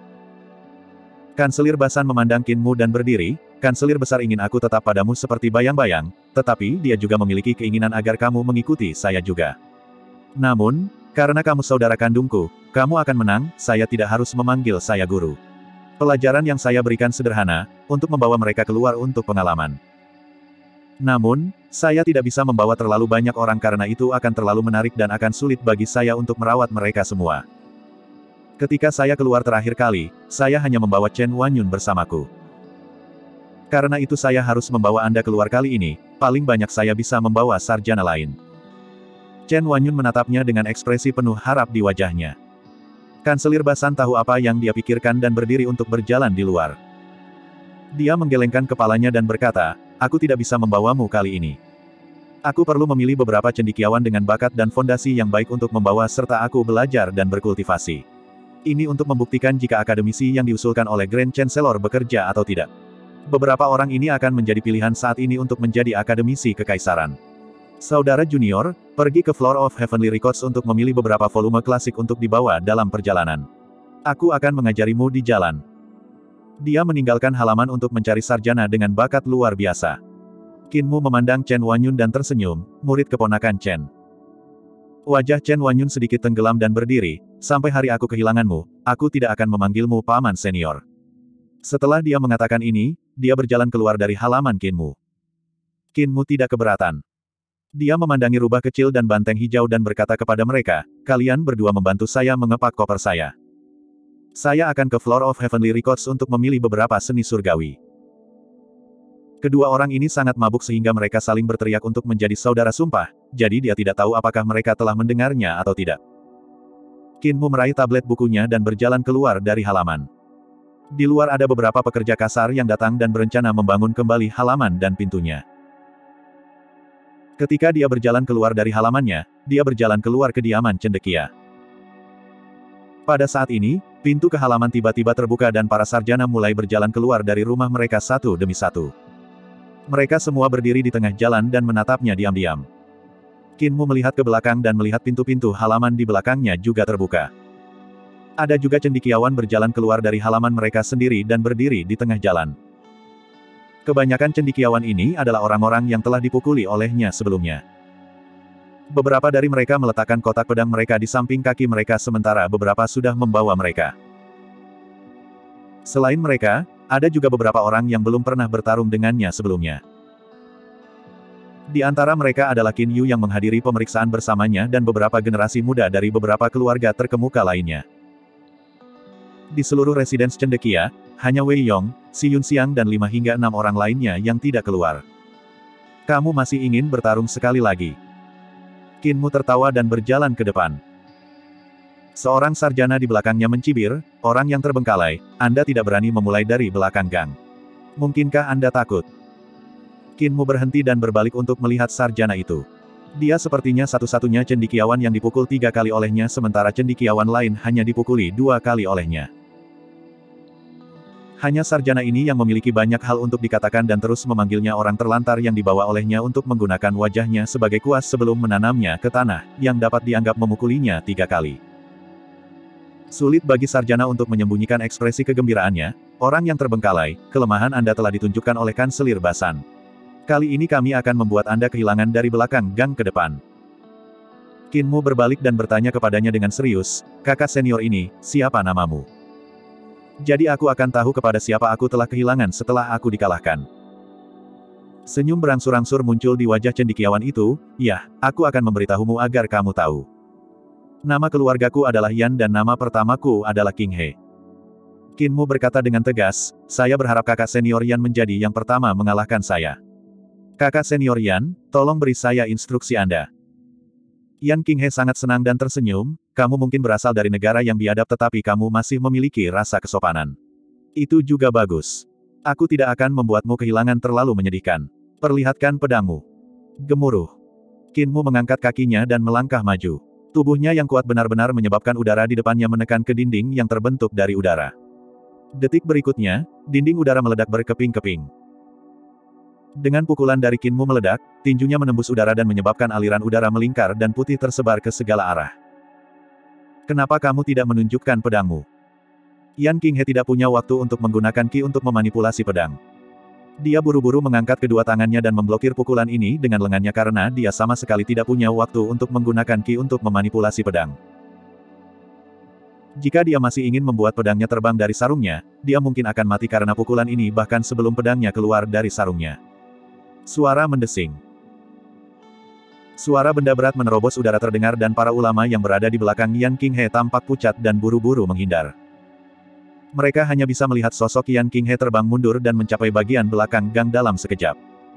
Kanselir Basan memandang Qin Mu dan berdiri, Kanselir besar ingin aku tetap padamu seperti bayang-bayang, tetapi dia juga memiliki keinginan agar kamu mengikuti saya juga. Namun, karena kamu saudara kandungku, kamu akan menang, saya tidak harus memanggil saya guru. Pelajaran yang saya berikan sederhana, untuk membawa mereka keluar untuk pengalaman. Namun, saya tidak bisa membawa terlalu banyak orang karena itu akan terlalu menarik dan akan sulit bagi saya untuk merawat mereka semua. Ketika saya keluar terakhir kali, saya hanya membawa Chen Wanyun bersamaku. Karena itu saya harus membawa Anda keluar kali ini, paling banyak saya bisa membawa sarjana lain. Chen Wanyun menatapnya dengan ekspresi penuh harap di wajahnya. Kanselir Basan tahu apa yang dia pikirkan dan berdiri untuk berjalan di luar. Dia menggelengkan kepalanya dan berkata, aku tidak bisa membawamu kali ini. Aku perlu memilih beberapa cendekiawan dengan bakat dan fondasi yang baik untuk membawa serta aku belajar dan berkultivasi. Ini untuk membuktikan jika akademisi yang diusulkan oleh Grand Chancellor bekerja atau tidak. Beberapa orang ini akan menjadi pilihan saat ini untuk menjadi akademisi kekaisaran. Saudara junior, pergi ke Floor of Heavenly Records untuk memilih beberapa volume klasik untuk dibawa dalam perjalanan. Aku akan mengajarimu di jalan. Dia meninggalkan halaman untuk mencari sarjana dengan bakat luar biasa. Qin Mu memandang Chen Wanyun dan tersenyum, murid keponakan Chen. Wajah Chen Wanyun sedikit tenggelam dan berdiri, sampai hari aku kehilanganmu, aku tidak akan memanggilmu paman senior. Setelah dia mengatakan ini, dia berjalan keluar dari halaman Qin Mu. Qin Mu tidak keberatan. Dia memandangi rubah kecil dan banteng hijau dan berkata kepada mereka, kalian berdua membantu saya mengepak koper saya. Saya akan ke Floor of Heavenly Records untuk memilih beberapa seni surgawi. Kedua orang ini sangat mabuk sehingga mereka saling berteriak untuk menjadi saudara sumpah, jadi dia tidak tahu apakah mereka telah mendengarnya atau tidak. Qin Mu meraih tablet bukunya dan berjalan keluar dari halaman. Di luar ada beberapa pekerja kasar yang datang dan berencana membangun kembali halaman dan pintunya. Ketika dia berjalan keluar dari halamannya, dia berjalan keluar kediaman cendekia. Pada saat ini, pintu ke halaman tiba-tiba terbuka dan para sarjana mulai berjalan keluar dari rumah mereka satu demi satu. Mereka semua berdiri di tengah jalan dan menatapnya diam-diam. Qin Mu melihat ke belakang dan melihat pintu-pintu halaman di belakangnya juga terbuka. Ada juga cendekiawan berjalan keluar dari halaman mereka sendiri dan berdiri di tengah jalan. Kebanyakan cendekiawan ini adalah orang-orang yang telah dipukuli olehnya sebelumnya. Beberapa dari mereka meletakkan kotak pedang mereka di samping kaki mereka sementara beberapa sudah membawa mereka. Selain mereka, ada juga beberapa orang yang belum pernah bertarung dengannya sebelumnya. Di antara mereka adalah Qin Yu yang menghadiri pemeriksaan bersamanya dan beberapa generasi muda dari beberapa keluarga terkemuka lainnya. Di seluruh residence cendekia, hanya Wei Yong, Si Yunxiang dan 5 hingga 6 orang lainnya yang tidak keluar. Kamu masih ingin bertarung sekali lagi? Qin Mu tertawa dan berjalan ke depan. Seorang sarjana di belakangnya mencibir, orang yang terbengkalai, Anda tidak berani memulai dari belakang gang. Mungkinkah Anda takut? Qin Mu berhenti dan berbalik untuk melihat sarjana itu. Dia sepertinya satu-satunya cendekiawan yang dipukul 3 kali olehnya sementara cendekiawan lain hanya dipukuli 2 kali olehnya. Hanya sarjana ini yang memiliki banyak hal untuk dikatakan dan terus memanggilnya orang terlantar yang dibawa olehnya untuk menggunakan wajahnya sebagai kuas sebelum menanamnya ke tanah, yang dapat dianggap memukulinya 3 kali. Sulit bagi sarjana untuk menyembunyikan ekspresi kegembiraannya, orang yang terbengkalai, kelemahan Anda telah ditunjukkan oleh Kanselir Basan. Kali ini kami akan membuat Anda kehilangan dari belakang gang ke depan. Qin Mu berbalik dan bertanya kepadanya dengan serius, kakak senior ini, siapa namamu? Jadi aku akan tahu kepada siapa aku telah kehilangan setelah aku dikalahkan. Senyum berangsur-angsur muncul di wajah cendekiawan itu, ya, aku akan memberitahumu agar kamu tahu. Nama keluargaku adalah Yan dan nama pertamaku adalah King He. Qin Mu berkata dengan tegas, saya berharap kakak senior Yan menjadi yang pertama mengalahkan saya. Kakak senior Yan, tolong beri saya instruksi Anda. Yan King He sangat senang dan tersenyum, kamu mungkin berasal dari negara yang biadab tetapi kamu masih memiliki rasa kesopanan. Itu juga bagus. Aku tidak akan membuatmu kehilangan terlalu menyedihkan. Perlihatkan pedangmu. Gemuruh. Qin Mu mengangkat kakinya dan melangkah maju. Tubuhnya yang kuat benar-benar menyebabkan udara di depannya menekan ke dinding yang terbentuk dari udara. Detik berikutnya, dinding udara meledak berkeping-keping. Dengan pukulan dari Qin Mu meledak, tinjunya menembus udara dan menyebabkan aliran udara melingkar dan putih tersebar ke segala arah. Kenapa kamu tidak menunjukkan pedangmu? Yan King He tidak punya waktu untuk menggunakan Qi untuk memanipulasi pedang. Dia buru-buru mengangkat kedua tangannya dan memblokir pukulan ini dengan lengannya karena dia sama sekali tidak punya waktu untuk menggunakan Qi untuk memanipulasi pedang. Jika dia masih ingin membuat pedangnya terbang dari sarungnya, dia mungkin akan mati karena pukulan ini bahkan sebelum pedangnya keluar dari sarungnya. Suara mendesing. Suara benda berat menerobos udara terdengar dan para ulama yang berada di belakang Yan King He tampak pucat dan buru-buru menghindar. Mereka hanya bisa melihat sosok Yan King He terbang mundur dan mencapai bagian belakang gang dalam sekejap.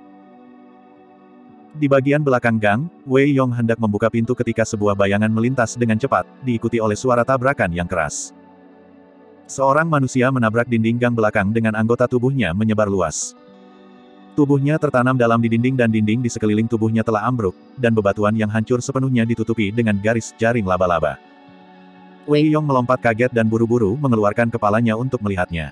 Di bagian belakang gang, Wei Yong hendak membuka pintu ketika sebuah bayangan melintas dengan cepat, diikuti oleh suara tabrakan yang keras. Seorang manusia menabrak dinding gang belakang dengan anggota tubuhnya menyebar luas. Tubuhnya tertanam dalam di dinding dan dinding di sekeliling tubuhnya telah ambruk, dan bebatuan yang hancur sepenuhnya ditutupi dengan garis jaring laba-laba. Wei Yong melompat kaget dan buru-buru mengeluarkan kepalanya untuk melihatnya.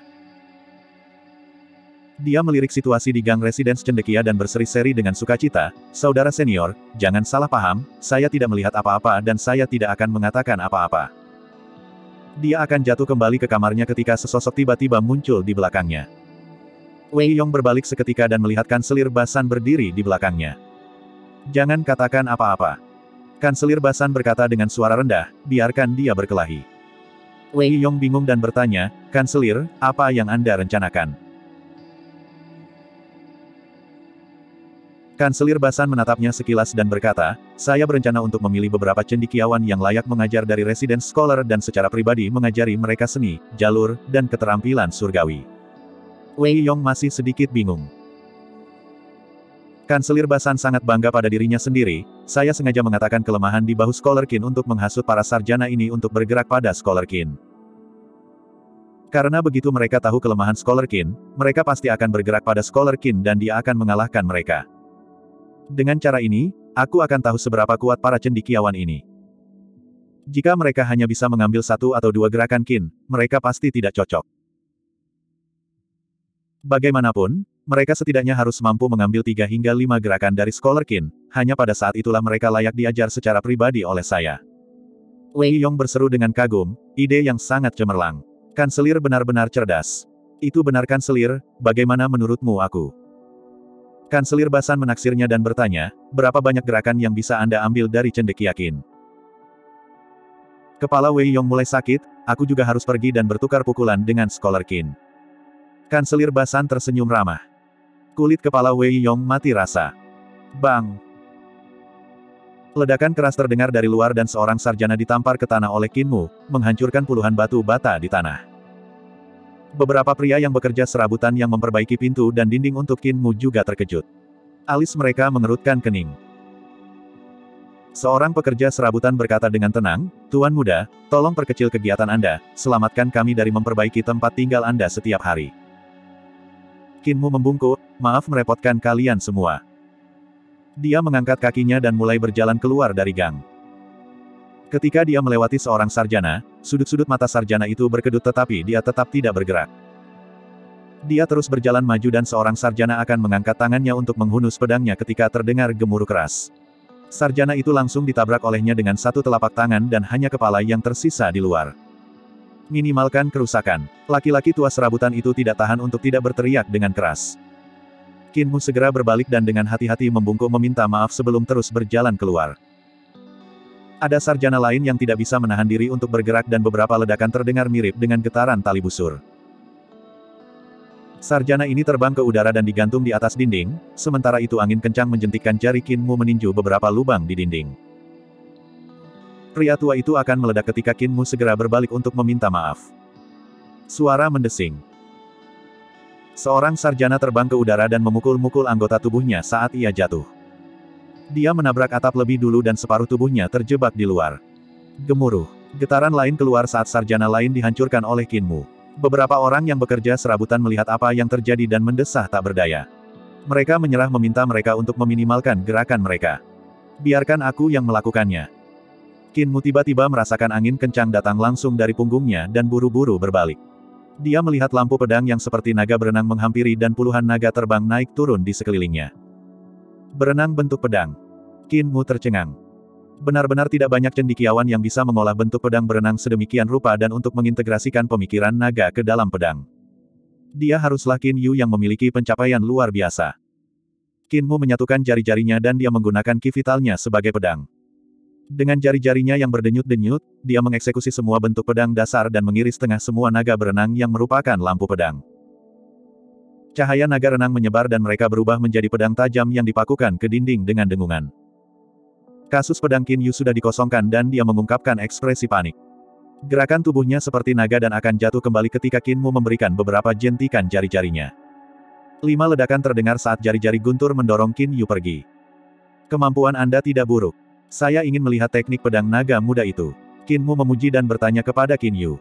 Dia melirik situasi di gang Residence Cendekia dan berseri-seri dengan sukacita, saudara senior, jangan salah paham, saya tidak melihat apa-apa dan saya tidak akan mengatakan apa-apa. Dia akan jatuh kembali ke kamarnya ketika sesosok tiba-tiba muncul di belakangnya. Wei Yong berbalik seketika dan melihat Kanselir Basan berdiri di belakangnya. Jangan katakan apa-apa. Kanselir Basan berkata dengan suara rendah, biarkan dia berkelahi. Wei Yong bingung dan bertanya, Kanselir, apa yang Anda rencanakan? Kanselir Basan menatapnya sekilas dan berkata, saya berencana untuk memilih beberapa cendekiawan yang layak mengajar dari Residence Scholar dan secara pribadi mengajari mereka seni, jalur, dan keterampilan surgawi. Wei Yong masih sedikit bingung. Kanselir Basan sangat bangga pada dirinya sendiri, saya sengaja mengatakan kelemahan di bahu Scholar Qin untuk menghasut para sarjana ini untuk bergerak pada Scholar Qin. Karena begitu mereka tahu kelemahan Scholar Qin, mereka pasti akan bergerak pada Scholar Qin dan dia akan mengalahkan mereka. Dengan cara ini, aku akan tahu seberapa kuat para cendekiawan ini. Jika mereka hanya bisa mengambil satu atau dua gerakan Qin, mereka pasti tidak cocok. Bagaimanapun, mereka setidaknya harus mampu mengambil 3 hingga 5 gerakan dari Scholar Qin, hanya pada saat itulah mereka layak diajar secara pribadi oleh saya. Wei Yong berseru dengan kagum, ide yang sangat cemerlang. Kanselir benar-benar cerdas. Itu benar Kanselir, bagaimana menurutmu aku? Kanselir Basan menaksirnya dan bertanya, berapa banyak gerakan yang bisa Anda ambil dari Cendekia Qin? Kepala Wei Yong mulai sakit, aku juga harus pergi dan bertukar pukulan dengan Scholar Qin. Kanselir Basan tersenyum ramah. Kulit kepala Wei Yong mati rasa. Bang! Ledakan keras terdengar dari luar dan seorang sarjana ditampar ke tanah oleh Qin Mu, menghancurkan puluhan batu bata di tanah. Beberapa pria yang bekerja serabutan yang memperbaiki pintu dan dinding untuk Qin Mu juga terkejut. Alis mereka mengerutkan kening. Seorang pekerja serabutan berkata dengan tenang, Tuan Muda, tolong perkecil kegiatan Anda, selamatkan kami dari memperbaiki tempat tinggal Anda setiap hari. Qin Mu membungkuk, maaf merepotkan kalian semua. Dia mengangkat kakinya dan mulai berjalan keluar dari gang. Ketika dia melewati seorang sarjana, sudut-sudut mata sarjana itu berkedut tetapi dia tetap tidak bergerak. Dia terus berjalan maju dan seorang sarjana akan mengangkat tangannya untuk menghunus pedangnya ketika terdengar gemuruh keras. Sarjana itu langsung ditabrak olehnya dengan satu telapak tangan dan hanya kepala yang tersisa di luar. Minimalkan kerusakan. Laki-laki tua serabutan itu tidak tahan untuk tidak berteriak dengan keras. Qin Mu segera berbalik dan dengan hati-hati membungkuk meminta maaf sebelum terus berjalan keluar. Ada sarjana lain yang tidak bisa menahan diri untuk bergerak dan beberapa ledakan terdengar mirip dengan getaran tali busur. Sarjana ini terbang ke udara dan digantung di atas dinding, sementara itu angin kencang menjentikkan jari Qin Mu meninju beberapa lubang di dinding. Pria tua itu akan meledak ketika Qin Mu segera berbalik untuk meminta maaf. Suara mendesing. Seorang sarjana terbang ke udara dan memukul-mukul anggota tubuhnya saat ia jatuh. Dia menabrak atap lebih dulu dan separuh tubuhnya terjebak di luar. Gemuruh. Getaran lain keluar saat sarjana lain dihancurkan oleh Qin Mu. Beberapa orang yang bekerja serabutan melihat apa yang terjadi dan mendesah tak berdaya. Mereka menyerah meminta mereka untuk meminimalkan gerakan mereka. Biarkan aku yang melakukannya. Qin Mu tiba-tiba merasakan angin kencang datang langsung dari punggungnya dan buru-buru berbalik. Dia melihat lampu pedang yang seperti naga berenang menghampiri dan puluhan naga terbang naik turun di sekelilingnya. Berenang bentuk pedang. Qin Mu tercengang. Benar-benar tidak banyak cendekiawan yang bisa mengolah bentuk pedang berenang sedemikian rupa dan untuk mengintegrasikan pemikiran naga ke dalam pedang. Dia haruslah Qin Yu yang memiliki pencapaian luar biasa. Qin Mu menyatukan jari-jarinya dan dia menggunakan ki vitalnya sebagai pedang. Dengan jari-jarinya yang berdenyut-denyut, dia mengeksekusi semua bentuk pedang dasar dan mengiris tengah semua naga berenang yang merupakan lampu pedang. Cahaya naga renang menyebar dan mereka berubah menjadi pedang tajam yang dipakukan ke dinding dengan dengungan. Kasus pedang Qin Yu sudah dikosongkan dan dia mengungkapkan ekspresi panik. Gerakan tubuhnya seperti naga dan akan jatuh kembali ketika Qin Mu memberikan beberapa jentikan jari-jarinya. 5 ledakan terdengar saat jari-jari guntur mendorong Qin Yu pergi. Kemampuan Anda tidak buruk. Saya ingin melihat teknik pedang naga muda itu. Qin Mu memuji dan bertanya kepada Qin Yu.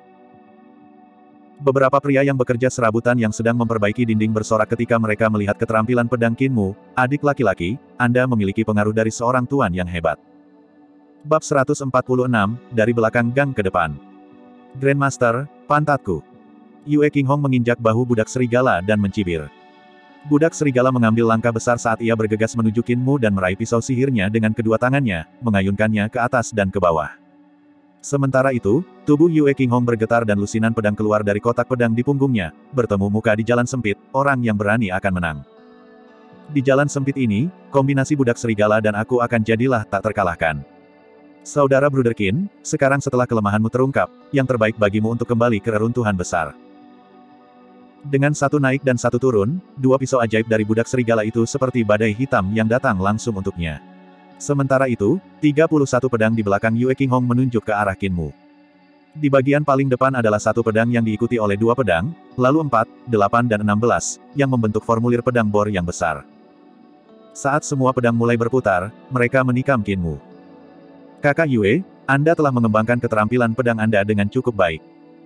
Beberapa pria yang bekerja serabutan yang sedang memperbaiki dinding bersorak ketika mereka melihat keterampilan pedang Qin Mu. Adik laki-laki, Anda memiliki pengaruh dari seorang tuan yang hebat. Bab 146, dari belakang gang ke depan. Grandmaster, pantatku. Yue Qinghong menginjak bahu budak serigala dan mencibir. Budak serigala mengambil langkah besar saat ia bergegas menuju Qin Mu dan meraih pisau sihirnya dengan kedua tangannya, mengayunkannya ke atas dan ke bawah. Sementara itu, tubuh Yue Qinghong bergetar dan lusinan pedang keluar dari kotak pedang di punggungnya, bertemu muka di jalan sempit, orang yang berani akan menang. Di jalan sempit ini, kombinasi budak serigala dan aku akan jadilah tak terkalahkan. Saudara Bruder Qin, sekarang setelah kelemahanmu terungkap, yang terbaik bagimu untuk kembali ke reruntuhan besar. Dengan satu naik dan satu turun, 2 pisau ajaib dari budak serigala itu seperti badai hitam yang datang langsung untuknya. Sementara itu, 31 pedang di belakang Yue Qinghong menunjuk ke arah Qin Mu. Di bagian paling depan adalah satu pedang yang diikuti oleh 2 pedang, lalu 4, 8 dan 16, yang membentuk formulir pedang bor yang besar. Saat semua pedang mulai berputar, mereka menikam Qin Mu. Kakak Yue, Anda telah mengembangkan keterampilan pedang Anda dengan cukup baik.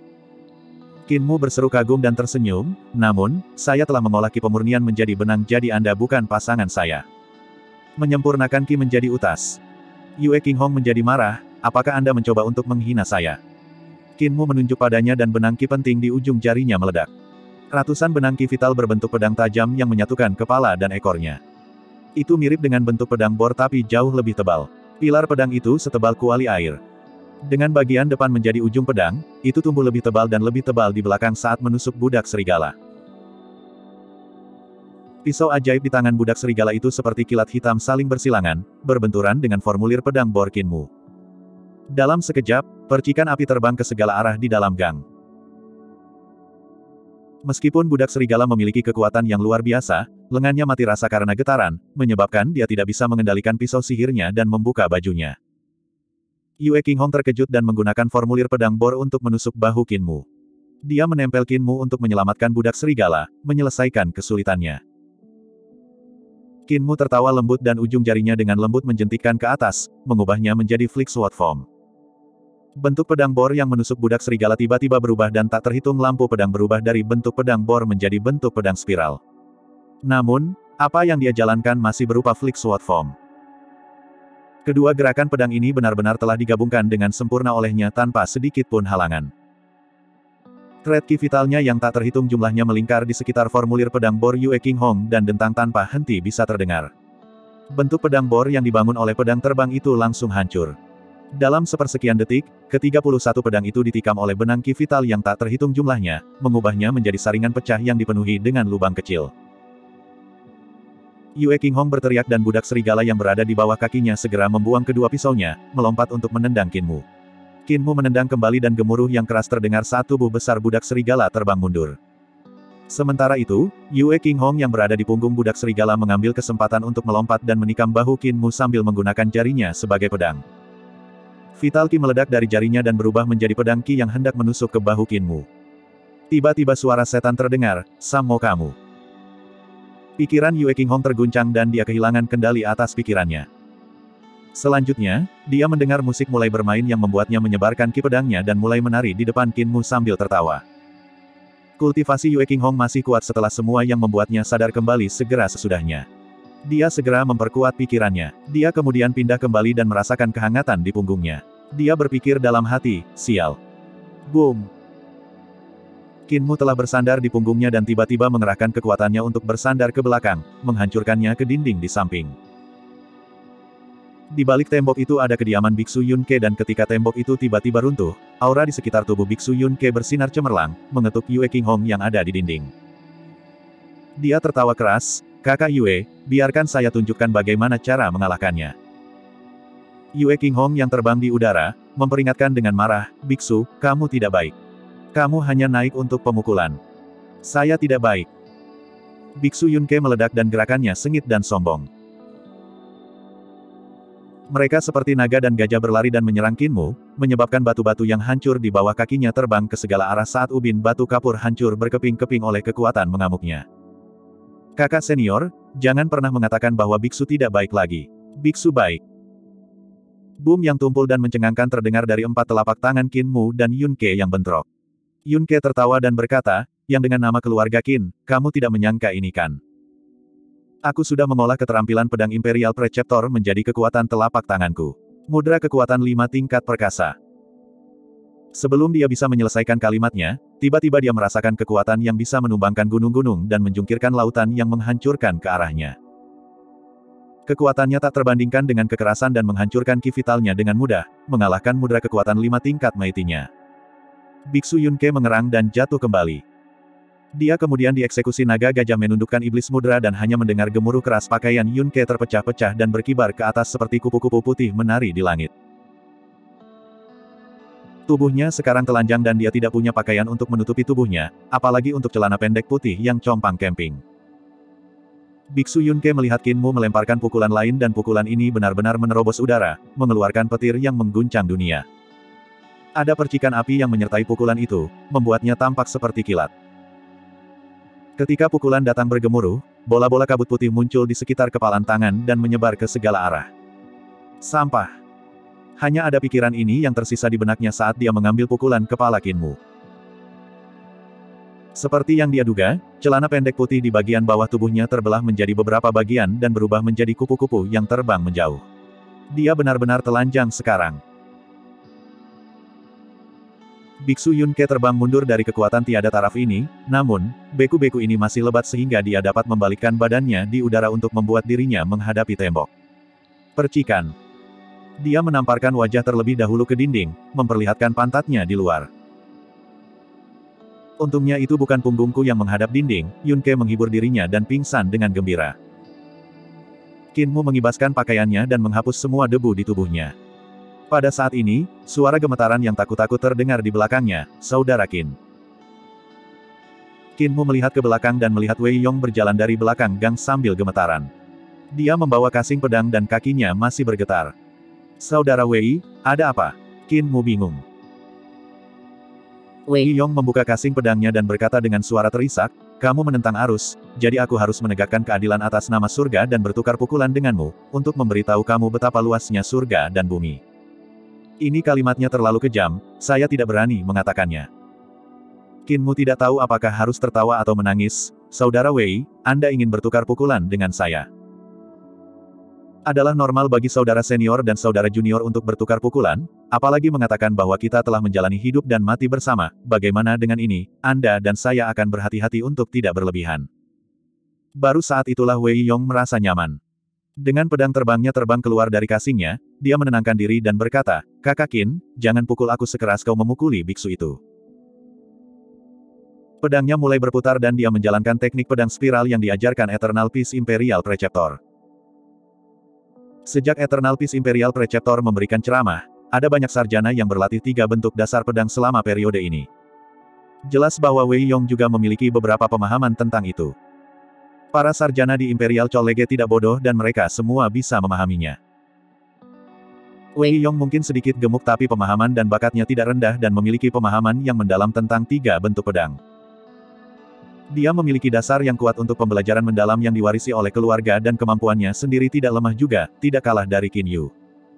Qin Mu berseru kagum dan tersenyum, namun, saya telah mengolah ki pemurnian menjadi benang jadi Anda bukan pasangan saya. Menyempurnakan ki menjadi utas. Yue Qinghong menjadi marah, apakah Anda mencoba untuk menghina saya? Qin Mu menunjuk padanya dan benang ki penting di ujung jarinya meledak. Ratusan benang ki vital berbentuk pedang tajam yang menyatukan kepala dan ekornya. Itu mirip dengan bentuk pedang bor tapi jauh lebih tebal. Pilar pedang itu setebal kuali air. Dengan bagian depan menjadi ujung pedang, itu tumbuh lebih tebal dan lebih tebal di belakang saat menusuk budak serigala. Pisau ajaib di tangan budak serigala itu seperti kilat hitam saling bersilangan, berbenturan dengan formulir pedang bor Qin Mu. Dalam sekejap, percikan api terbang ke segala arah di dalam gang. Meskipun budak serigala memiliki kekuatan yang luar biasa, lengannya mati rasa karena getaran, menyebabkan dia tidak bisa mengendalikan pisau sihirnya dan membuka bajunya. Yue Qinghong terkejut dan menggunakan formulir pedang bor untuk menusuk bahu Qin Mu. Dia menempel Qin Mu untuk menyelamatkan budak serigala, menyelesaikan kesulitannya. Qin Mu tertawa lembut dan ujung jarinya dengan lembut menjentikkan ke atas, mengubahnya menjadi flick sword form. Bentuk pedang bor yang menusuk budak serigala tiba-tiba berubah dan tak terhitung lampu pedang berubah dari bentuk pedang bor menjadi bentuk pedang spiral. Namun, apa yang dia jalankan masih berupa flick sword form. Kedua gerakan pedang ini benar-benar telah digabungkan dengan sempurna olehnya tanpa sedikit pun halangan. Thread ki vitalnya yang tak terhitung jumlahnya melingkar di sekitar formulir pedang bor Yue Qinghong dan dentang tanpa henti bisa terdengar. Bentuk pedang bor yang dibangun oleh pedang terbang itu langsung hancur. Dalam sepersekian detik, ke-31 pedang itu ditikam oleh benang ki vital yang tak terhitung jumlahnya, mengubahnya menjadi saringan pecah yang dipenuhi dengan lubang kecil. Yue Qinghong berteriak dan budak serigala yang berada di bawah kakinya segera membuang kedua pisaunya, melompat untuk menendang Qin Mu. Qin Mu menendang kembali dan gemuruh yang keras terdengar saat tubuh besar budak serigala terbang mundur. Sementara itu, Yue Qinghong yang berada di punggung budak serigala mengambil kesempatan untuk melompat dan menikam bahu Qin Mu sambil menggunakan jarinya sebagai pedang. Vital Qi meledak dari jarinya dan berubah menjadi pedang Qi yang hendak menusuk ke bahu Qin Mu. Tiba-tiba suara setan terdengar, "Samo kamu." Pikiran Yue Qinghong terguncang dan dia kehilangan kendali atas pikirannya. Selanjutnya, dia mendengar musik mulai bermain yang membuatnya menyebarkan Qi pedangnya dan mulai menari di depan Qin Mu sambil tertawa. Kultivasi Yue Qinghong masih kuat setelah semua yang membuatnya sadar kembali segera sesudahnya. Dia segera memperkuat pikirannya. Dia kemudian pindah kembali dan merasakan kehangatan di punggungnya. Dia berpikir dalam hati, sial. Boom! Qin Mu telah bersandar di punggungnya dan tiba-tiba mengerahkan kekuatannya untuk bersandar ke belakang, menghancurkannya ke dinding di samping. Di balik tembok itu ada kediaman Biksu Yun Ke dan ketika tembok itu tiba-tiba runtuh, aura di sekitar tubuh Biksu Yun Ke bersinar cemerlang, mengetuk Yue Qinghong yang ada di dinding. Dia tertawa keras, "Kakak Yue, biarkan saya tunjukkan bagaimana cara mengalahkannya." Yue Qinghong yang terbang di udara, memperingatkan dengan marah, "Biksu, kamu tidak baik. Kamu hanya naik untuk pemukulan. Saya tidak baik." Biksu Yun Ke meledak dan gerakannya sengit dan sombong. Mereka seperti naga dan gajah berlari dan menyerang Qin Mu, menyebabkan batu-batu yang hancur di bawah kakinya terbang ke segala arah saat ubin batu kapur hancur berkeping-keping oleh kekuatan mengamuknya. "Kakak senior, jangan pernah mengatakan bahwa biksu tidak baik lagi. Biksu baik." Boom yang tumpul dan mencengangkan terdengar dari empat telapak tangan Qin Mu dan Yun Ke yang bentrok. Yun Ke tertawa dan berkata, "Yang dengan nama keluarga Qin, kamu tidak menyangka ini kan? Aku sudah mengolah keterampilan pedang Imperial Preceptor menjadi kekuatan telapak tanganku. Mudra kekuatan 5 tingkat perkasa." Sebelum dia bisa menyelesaikan kalimatnya, tiba-tiba dia merasakan kekuatan yang bisa menumbangkan gunung-gunung dan menjungkirkan lautan yang menghancurkan ke arahnya. Kekuatannya tak terbandingkan dengan kekerasan dan menghancurkan ki vitalnya dengan mudah, mengalahkan mudra kekuatan 5 tingkat Mighty-nya. Biksu Yun Ke mengerang dan jatuh kembali. Dia kemudian dieksekusi naga gajah menundukkan iblis mudra dan hanya mendengar gemuruh keras pakaian Yun Ke terpecah-pecah dan berkibar ke atas seperti kupu-kupu putih menari di langit. Tubuhnya sekarang telanjang dan dia tidak punya pakaian untuk menutupi tubuhnya, apalagi untuk celana pendek putih yang compang camping. Biksu Yun Ke melihat Qin Mu melemparkan pukulan lain dan pukulan ini benar-benar menerobos udara, mengeluarkan petir yang mengguncang dunia. Ada percikan api yang menyertai pukulan itu, membuatnya tampak seperti kilat. Ketika pukulan datang bergemuruh, bola-bola kabut putih muncul di sekitar kepalan tangan dan menyebar ke segala arah. Sampah. Hanya ada pikiran ini yang tersisa di benaknya saat dia mengambil pukulan kepala Qin Mu. Seperti yang dia duga, celana pendek putih di bagian bawah tubuhnya terbelah menjadi beberapa bagian dan berubah menjadi kupu-kupu yang terbang menjauh. Dia benar-benar telanjang sekarang. Biksu Yun Ke terbang mundur dari kekuatan tiada taraf ini, namun, beku-beku ini masih lebat sehingga dia dapat membalikkan badannya di udara untuk membuat dirinya menghadapi tembok. Percikan. Dia menamparkan wajah terlebih dahulu ke dinding, memperlihatkan pantatnya di luar. Untungnya itu bukan punggungku yang menghadap dinding, Yun Ke menghibur dirinya dan pingsan dengan gembira. Qin Mu mengibaskan pakaiannya dan menghapus semua debu di tubuhnya. Pada saat ini, suara gemetaran yang takut-takut terdengar di belakangnya, "Saudara Qin." Qin Mu melihat ke belakang dan melihat Wei Yong berjalan dari belakang gang sambil gemetaran. Dia membawa kasing pedang dan kakinya masih bergetar. "Saudara Wei, ada apa?" Qin Mu bingung. Wei Yong membuka kasing pedangnya dan berkata dengan suara terisak, "Kamu menentang arus, jadi aku harus menegakkan keadilan atas nama surga dan bertukar pukulan denganmu, untuk memberitahu kamu betapa luasnya surga dan bumi." Ini kalimatnya terlalu kejam, saya tidak berani mengatakannya. Qin Mu tidak tahu apakah harus tertawa atau menangis. "Saudara Wei, Anda ingin bertukar pukulan dengan saya?" Adalah normal bagi saudara senior dan saudara junior untuk bertukar pukulan, apalagi mengatakan bahwa kita telah menjalani hidup dan mati bersama. Bagaimana dengan ini, Anda dan saya akan berhati-hati untuk tidak berlebihan. Baru saat itulah Wei Yong merasa nyaman. Dengan pedang terbangnya terbang keluar dari kasingnya, dia menenangkan diri dan berkata, "Kakak Qin, jangan pukul aku sekeras kau memukuli biksu itu." Pedangnya mulai berputar dan dia menjalankan teknik pedang spiral yang diajarkan Eternal Peace Imperial Preceptor. Sejak Eternal Peace Imperial Preceptor memberikan ceramah, ada banyak sarjana yang berlatih 3 bentuk dasar pedang selama periode ini. Jelas bahwa Wei Yong juga memiliki beberapa pemahaman tentang itu. Para sarjana di Imperial College tidak bodoh dan mereka semua bisa memahaminya. Wei Yong mungkin sedikit gemuk tapi pemahaman dan bakatnya tidak rendah dan memiliki pemahaman yang mendalam tentang 3 bentuk pedang. Dia memiliki dasar yang kuat untuk pembelajaran mendalam yang diwarisi oleh keluarga dan kemampuannya sendiri tidak lemah juga, tidak kalah dari Qin Yu.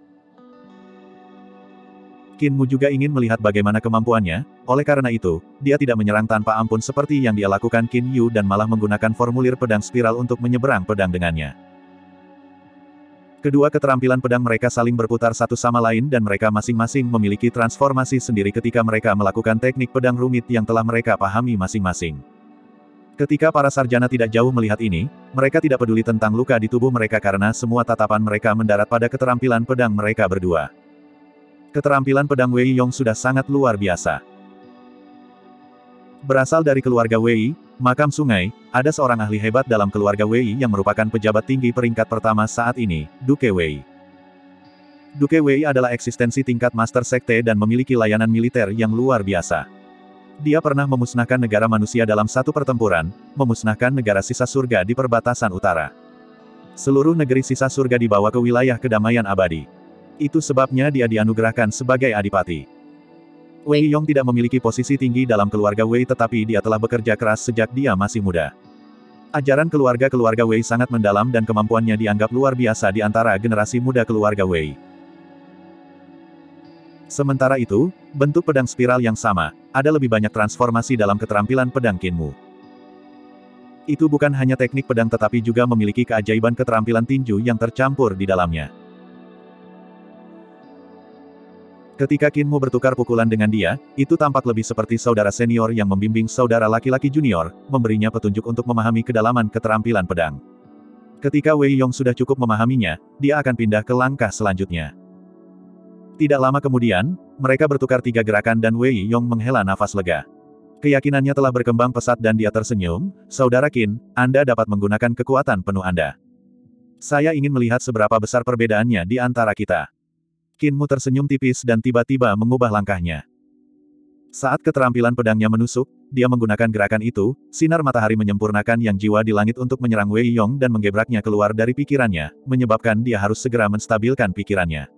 Qin Mu juga ingin melihat bagaimana kemampuannya, oleh karena itu, dia tidak menyerang tanpa ampun seperti yang dia lakukan Qin Yu dan malah menggunakan formulir pedang spiral untuk menyeberang pedang dengannya. Kedua keterampilan pedang mereka saling berputar satu sama lain dan mereka masing-masing memiliki transformasi sendiri ketika mereka melakukan teknik pedang rumit yang telah mereka pahami masing-masing. Ketika para sarjana tidak jauh melihat ini, mereka tidak peduli tentang luka di tubuh mereka karena semua tatapan mereka mendarat pada keterampilan pedang mereka berdua. Keterampilan pedang Wei Yong sudah sangat luar biasa. Berasal dari keluarga Wei, makam sungai, ada seorang ahli hebat dalam keluarga Wei yang merupakan pejabat tinggi peringkat pertama saat ini, Duke Wei. Duke Wei adalah eksistensi tingkat master sekte dan memiliki layanan militer yang luar biasa. Dia pernah memusnahkan negara manusia dalam satu pertempuran, memusnahkan negara sisa surga di perbatasan utara. Seluruh negeri sisa surga dibawa ke wilayah kedamaian abadi. Itu sebabnya dia dianugerahkan sebagai adipati. Wei Yong tidak memiliki posisi tinggi dalam keluarga Wei tetapi dia telah bekerja keras sejak dia masih muda. Ajaran keluarga-keluarga Wei sangat mendalam dan kemampuannya dianggap luar biasa di antara generasi muda keluarga Wei. Sementara itu, bentuk pedang spiral yang sama, ada lebih banyak transformasi dalam keterampilan pedang Qin Mu. Itu bukan hanya teknik pedang tetapi juga memiliki keajaiban keterampilan tinju yang tercampur di dalamnya. Ketika Qin Mu bertukar pukulan dengan dia, itu tampak lebih seperti saudara senior yang membimbing saudara laki-laki junior, memberinya petunjuk untuk memahami kedalaman keterampilan pedang. Ketika Wei Yong sudah cukup memahaminya, dia akan pindah ke langkah selanjutnya. Tidak lama kemudian, mereka bertukar 3 gerakan dan Wei Yong menghela nafas lega. Keyakinannya telah berkembang pesat dan dia tersenyum, "Saudara Qin, Anda dapat menggunakan kekuatan penuh Anda. Saya ingin melihat seberapa besar perbedaannya di antara kita." Qin Mu tersenyum tipis dan tiba-tiba mengubah langkahnya. Saat keterampilan pedangnya menusuk, dia menggunakan gerakan itu, sinar matahari menyempurnakan yang jiwa di langit untuk menyerang Wei Yong dan menggebraknya keluar dari pikirannya, menyebabkan dia harus segera menstabilkan pikirannya.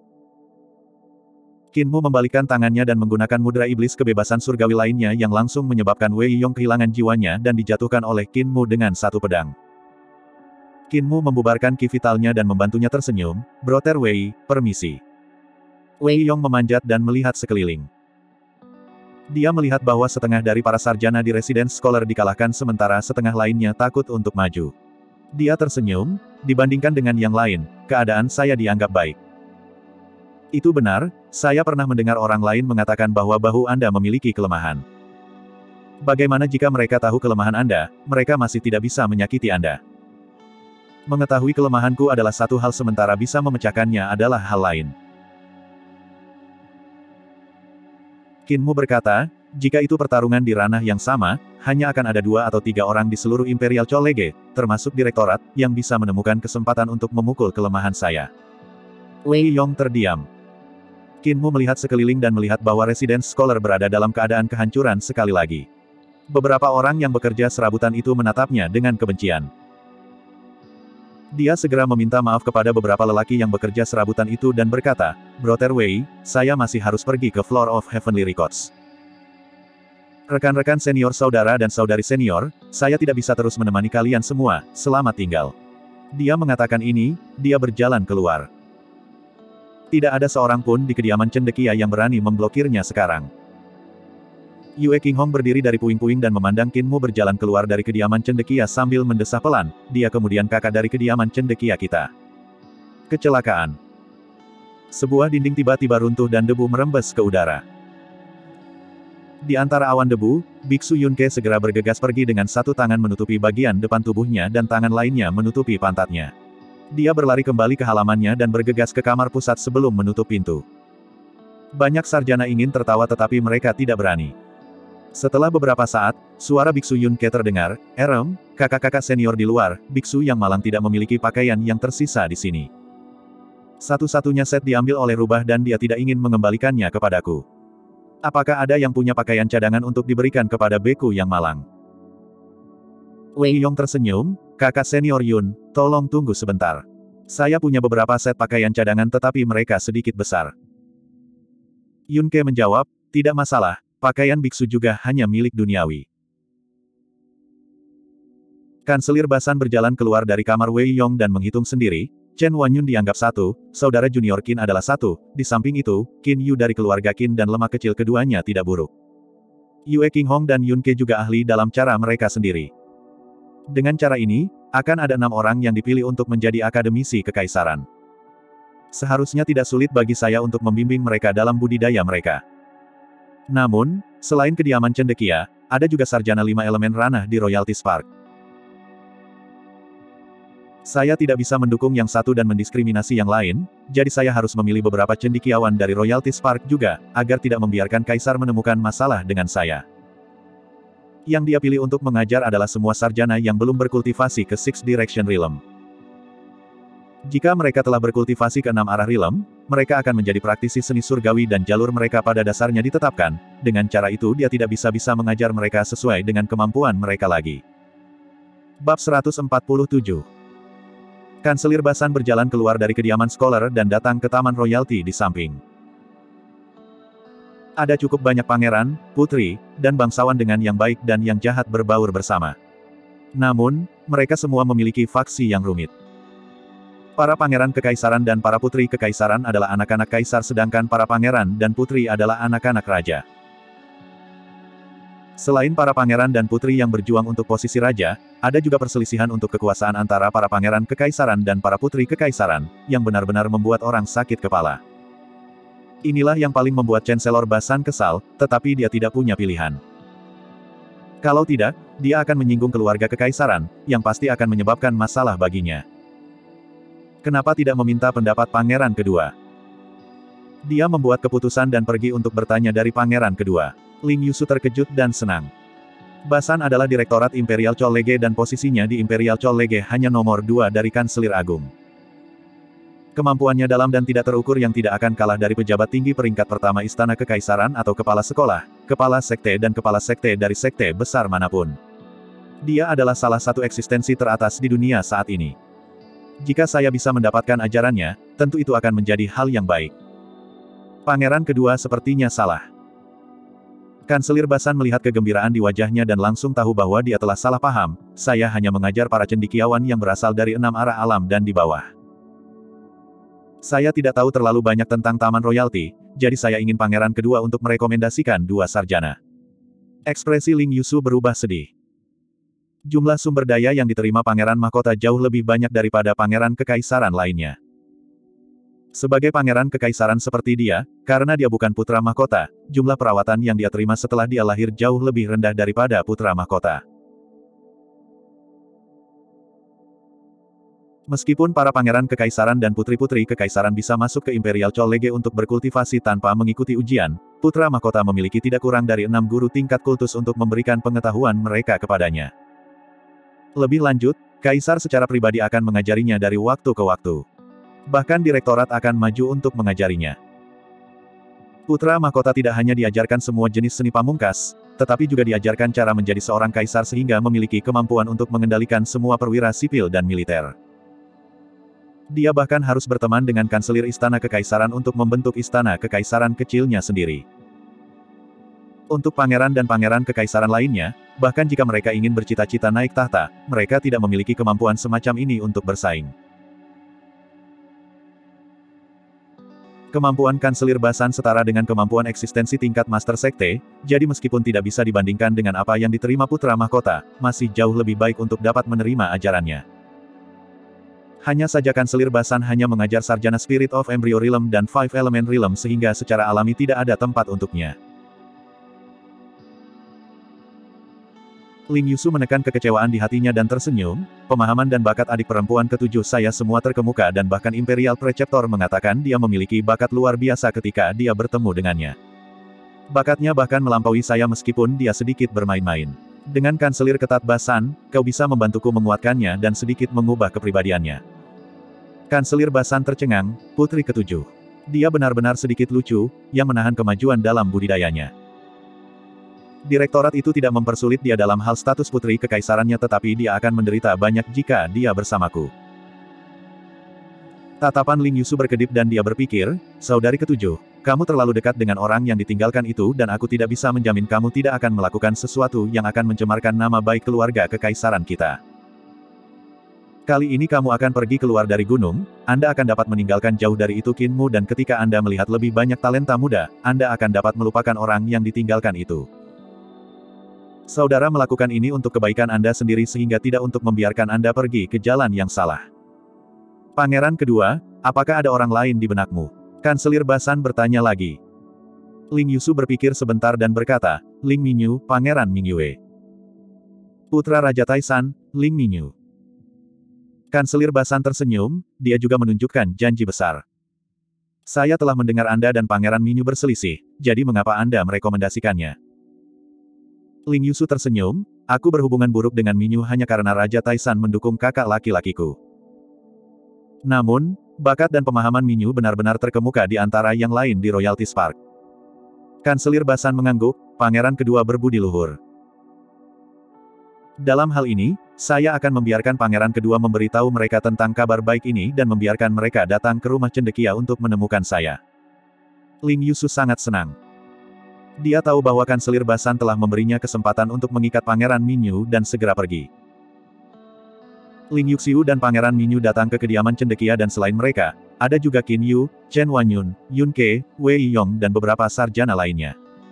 Qin Mu membalikkan tangannya dan menggunakan mudra iblis kebebasan surgawi lainnya yang langsung menyebabkan Wei Yong kehilangan jiwanya dan dijatuhkan oleh Qin Mu dengan satu pedang. Qin Mu membubarkan ki vitalnya dan membantunya tersenyum, "Brother Wei, permisi." Wei Yong memanjat dan melihat sekeliling. Dia melihat bahwa setengah dari para sarjana di Residence Scholar dikalahkan sementara setengah lainnya takut untuk maju. Dia tersenyum, "Dibandingkan dengan yang lain, keadaan saya dianggap baik." Itu benar, saya pernah mendengar orang lain mengatakan bahwa bahu Anda memiliki kelemahan. Bagaimana jika mereka tahu kelemahan Anda, mereka masih tidak bisa menyakiti Anda. Mengetahui kelemahanku adalah satu hal sementara bisa memecahkannya adalah hal lain. Qin Mu berkata, "Jika itu pertarungan di ranah yang sama, hanya akan ada 2 atau 3 orang di seluruh Imperial College, termasuk direktorat, yang bisa menemukan kesempatan untuk memukul kelemahan saya." Wei Yong terdiam. Qin Mu melihat sekeliling dan melihat bahwa Residence Scholar berada dalam keadaan kehancuran sekali lagi. Beberapa orang yang bekerja serabutan itu menatapnya dengan kebencian. Dia segera meminta maaf kepada beberapa lelaki yang bekerja serabutan itu dan berkata, "Brother Wei, saya masih harus pergi ke Floor of Heavenly Records. Rekan-rekan senior saudara dan saudari senior, saya tidak bisa terus menemani kalian semua, selamat tinggal." Dia mengatakan ini, dia berjalan keluar. Tidak ada seorang pun di kediaman cendekia yang berani memblokirnya sekarang. Yue Qinghong berdiri dari puing-puing dan memandang Qin Mu berjalan keluar dari kediaman cendekia sambil mendesah pelan, "Dia kemudian kakak dari kediaman cendekia kita." Kecelakaan. Sebuah dinding tiba-tiba runtuh dan debu merembes ke udara. Di antara awan debu, Biksu Yunke segera bergegas pergi dengan satu tangan menutupi bagian depan tubuhnya dan tangan lainnya menutupi pantatnya. Dia berlari kembali ke halamannya dan bergegas ke kamar pusat sebelum menutup pintu. Banyak sarjana ingin tertawa tetapi mereka tidak berani. Setelah beberapa saat, suara Biksu Yunke terdengar, "Erem, kakak-kakak senior di luar, biksu yang malang tidak memiliki pakaian yang tersisa di sini. Satu-satunya set diambil oleh rubah dan dia tidak ingin mengembalikannya kepadaku." Apakah ada yang punya pakaian cadangan untuk diberikan kepada beku yang malang? Wei Yong tersenyum, kakak senior Yun, tolong tunggu sebentar. Saya punya beberapa set pakaian cadangan tetapi mereka sedikit besar. Yun Ke menjawab, tidak masalah, pakaian biksu juga hanya milik duniawi. Kanselir Basan berjalan keluar dari kamar Wei Yong dan menghitung sendiri, Chen Wanyun dianggap 1, saudara junior Qin adalah 1, di samping itu, Qin Yu dari keluarga Qin dan lemah kecil keduanya tidak buruk. Yue King Hong dan Yun Ke juga ahli dalam cara mereka sendiri. Dengan cara ini, akan ada 6 orang yang dipilih untuk menjadi akademisi kekaisaran. Seharusnya tidak sulit bagi saya untuk membimbing mereka dalam budidaya mereka. Namun, selain kediaman cendekia, ada juga sarjana 5 elemen ranah di Royalty Spark. Saya tidak bisa mendukung yang satu dan mendiskriminasi yang lain, jadi saya harus memilih beberapa cendekiawan dari Royalty Spark juga, agar tidak membiarkan kaisar menemukan masalah dengan saya. Yang dia pilih untuk mengajar adalah semua sarjana yang belum berkultivasi ke Six Direction Realm. Jika mereka telah berkultivasi ke 6 arah realm, mereka akan menjadi praktisi seni surgawi dan jalur mereka pada dasarnya ditetapkan, dengan cara itu dia tidak bisa mengajar mereka sesuai dengan kemampuan mereka lagi. Bab 147. Kanselir Basan berjalan keluar dari kediaman Scholar dan datang ke Taman Royalty di samping. Ada cukup banyak pangeran, putri, dan bangsawan dengan yang baik dan yang jahat berbaur bersama. Namun, mereka semua memiliki faksi yang rumit. Para pangeran kekaisaran dan para putri kekaisaran adalah anak-anak kaisar sedangkan para pangeran dan putri adalah anak-anak raja. Selain para pangeran dan putri yang berjuang untuk posisi raja, ada juga perselisihan untuk kekuasaan antara para pangeran kekaisaran dan para putri kekaisaran, yang benar-benar membuat orang sakit kepala. Inilah yang paling membuat Chancellor Basan kesal, tetapi dia tidak punya pilihan. Kalau tidak, dia akan menyinggung keluarga kekaisaran, yang pasti akan menyebabkan masalah baginya. Kenapa tidak meminta pendapat pangeran kedua? Dia membuat keputusan dan pergi untuk bertanya dari pangeran kedua. Ling Yusu terkejut dan senang. Basan adalah Direktorat Imperial College dan posisinya di Imperial College hanya nomor 2 dari Kanselir Agung. Kemampuannya dalam dan tidak terukur yang tidak akan kalah dari pejabat tinggi peringkat pertama Istana Kekaisaran atau kepala sekolah, kepala sekte dan kepala sekte dari sekte besar manapun. Dia adalah salah satu eksistensi teratas di dunia saat ini. Jika saya bisa mendapatkan ajarannya, tentu itu akan menjadi hal yang baik. Pangeran kedua sepertinya salah. Kanselir Basan melihat kegembiraan di wajahnya dan langsung tahu bahwa dia telah salah paham, saya hanya mengajar para cendekiawan yang berasal dari 6 arah alam dan di bawah. Saya tidak tahu terlalu banyak tentang Taman Royalty, jadi saya ingin pangeran kedua untuk merekomendasikan 2 sarjana. Ekspresi Ling Yusu berubah sedih. Jumlah sumber daya yang diterima pangeran mahkota jauh lebih banyak daripada pangeran kekaisaran lainnya. Sebagai pangeran kekaisaran seperti dia, karena dia bukan putra mahkota, jumlah perawatan yang dia terima setelah dia lahir jauh lebih rendah daripada putra mahkota. Meskipun para pangeran kekaisaran dan putri-putri kekaisaran bisa masuk ke Imperial College untuk berkultivasi tanpa mengikuti ujian, putra mahkota memiliki tidak kurang dari 6 guru tingkat kultus untuk memberikan pengetahuan mereka kepadanya. Lebih lanjut, kaisar secara pribadi akan mengajarinya dari waktu ke waktu. Bahkan direktorat akan maju untuk mengajarinya. Putra mahkota tidak hanya diajarkan semua jenis seni pamungkas, tetapi juga diajarkan cara menjadi seorang kaisar sehingga memiliki kemampuan untuk mengendalikan semua perwira sipil dan militer. Dia bahkan harus berteman dengan kanselir istana kekaisaran untuk membentuk istana kekaisaran kecilnya sendiri. Untuk pangeran dan pangeran kekaisaran lainnya, bahkan jika mereka ingin bercita-cita naik tahta, mereka tidak memiliki kemampuan semacam ini untuk bersaing. Kemampuan Kanselir Basan setara dengan kemampuan eksistensi tingkat Master Sekte, jadi meskipun tidak bisa dibandingkan dengan apa yang diterima Putra Mahkota, masih jauh lebih baik untuk dapat menerima ajarannya. Hanya saja Kanselir Basan hanya mengajar sarjana Spirit of Embryo Realm dan Five Element Realm sehingga secara alami tidak ada tempat untuknya. Ling Yusu menekan kekecewaan di hatinya dan tersenyum, pemahaman dan bakat adik perempuan ketujuh saya semua terkemuka dan bahkan Imperial Preceptor mengatakan dia memiliki bakat luar biasa ketika dia bertemu dengannya. Bakatnya bahkan melampaui saya meskipun dia sedikit bermain-main. Dengan Kanselir ketat Basan, kau bisa membantuku menguatkannya dan sedikit mengubah kepribadiannya. Kanselir Basan tercengang, putri ketujuh. Dia benar-benar sedikit lucu, yang menahan kemajuan dalam budidayanya. Direktorat itu tidak mempersulit dia dalam hal status putri kekaisarannya, tetapi dia akan menderita banyak jika dia bersamaku. Tatapan Ling Yusu berkedip dan dia berpikir, saudari ketujuh, kamu terlalu dekat dengan orang yang ditinggalkan itu dan aku tidak bisa menjamin kamu tidak akan melakukan sesuatu yang akan mencemarkan nama baik keluarga kekaisaran kita. Kali ini kamu akan pergi keluar dari gunung, Anda akan dapat meninggalkan jauh dari itu Kinmu dan ketika Anda melihat lebih banyak talenta muda, Anda akan dapat melupakan orang yang ditinggalkan itu. Saudara melakukan ini untuk kebaikan Anda sendiri sehingga tidak untuk membiarkan Anda pergi ke jalan yang salah. Pangeran kedua, apakah ada orang lain di benakmu? Kanselir Basan bertanya lagi. Ling Yusu berpikir sebentar dan berkata, Ling Minyu, Pangeran Mingyue. Putra Raja Taisan, Ling Minyu. Kanselir Basan tersenyum, dia juga menunjukkan janji besar. Saya telah mendengar Anda dan Pangeran Minyu berselisih, jadi mengapa Anda merekomendasikannya? Ling Yusu tersenyum, aku berhubungan buruk dengan Minyu hanya karena Raja Taisan mendukung kakak laki-lakiku. Namun, bakat dan pemahaman Minyu benar-benar terkemuka di antara yang lain di Royalty Spark. Kanselir Basan mengangguk, Pangeran kedua berbudi luhur. Dalam hal ini, saya akan membiarkan Pangeran kedua memberitahu mereka tentang kabar baik ini dan membiarkan mereka datang ke rumah cendekia untuk menemukan saya. Ling Yusu sangat senang. Dia tahu bahwa Kanselir Basan telah memberinya kesempatan untuk mengikat Pangeran Minyu dan segera pergi. Ling Yuxiu dan Pangeran Minyu datang ke kediaman cendekia dan selain mereka, ada juga Qin Yu, Chen Wanyun, Yun Ke, Wei Yong dan beberapa sarjana lainnya.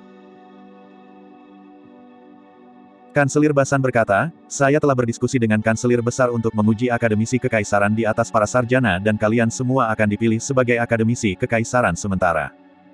Kanselir Basan berkata, saya telah berdiskusi dengan Kanselir Besar untuk menguji akademisi kekaisaran di atas para sarjana dan kalian semua akan dipilih sebagai akademisi kekaisaran sementara.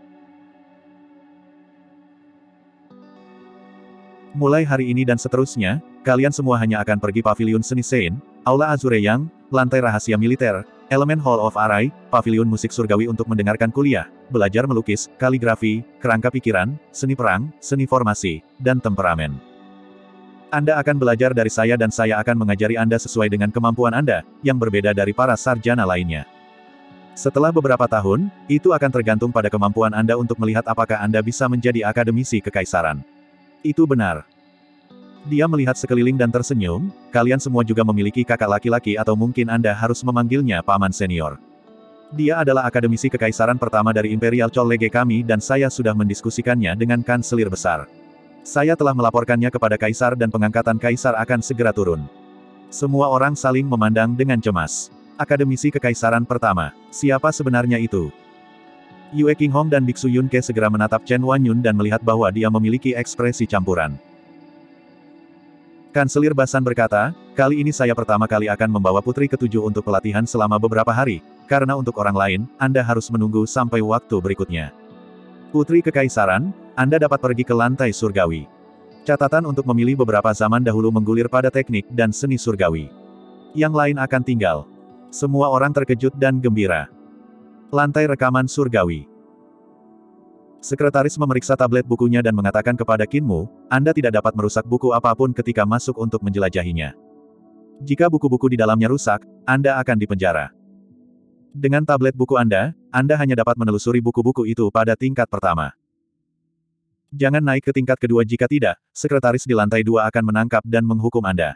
Mulai hari ini dan seterusnya, kalian semua hanya akan pergi paviliun seni Sein, Aula Azure Yang, lantai rahasia militer, elemen Hall of Arai, paviliun musik surgawi untuk mendengarkan kuliah, belajar melukis, kaligrafi, kerangka pikiran, seni perang, seni formasi, dan temperamen. Anda akan belajar dari saya dan saya akan mengajari Anda sesuai dengan kemampuan Anda, yang berbeda dari para sarjana lainnya. Setelah beberapa tahun, itu akan tergantung pada kemampuan Anda untuk melihat apakah Anda bisa menjadi akademisi kekaisaran. Itu benar. Dia melihat sekeliling dan tersenyum, kalian semua juga memiliki kakak laki-laki atau mungkin Anda harus memanggilnya paman senior. Dia adalah akademisi kekaisaran pertama dari Imperial College kami dan saya sudah mendiskusikannya dengan Kanselir Besar. Saya telah melaporkannya kepada Kaisar dan pengangkatan Kaisar akan segera turun. Semua orang saling memandang dengan cemas. Akademisi kekaisaran pertama, siapa sebenarnya itu? Yue Qinghong dan Biksu Yun Ke segera menatap Chen Wanyun dan melihat bahwa dia memiliki ekspresi campuran. Kanselir Basan berkata, kali ini saya pertama kali akan membawa putri ketujuh untuk pelatihan selama beberapa hari, karena untuk orang lain, Anda harus menunggu sampai waktu berikutnya. Putri Kekaisaran, Anda dapat pergi ke lantai surgawi. Catatan untuk memilih beberapa zaman dahulu menggulir pada teknik dan seni surgawi. Yang lain akan tinggal. Semua orang terkejut dan gembira. Lantai rekaman surgawi. Sekretaris memeriksa tablet bukunya dan mengatakan kepada Kinmu, Anda tidak dapat merusak buku apapun ketika masuk untuk menjelajahinya. Jika buku-buku di dalamnya rusak, Anda akan dipenjara. Dengan tablet buku Anda hanya dapat menelusuri buku-buku itu pada tingkat pertama. Jangan naik ke tingkat kedua jika tidak, sekretaris di lantai 2 akan menangkap dan menghukum Anda.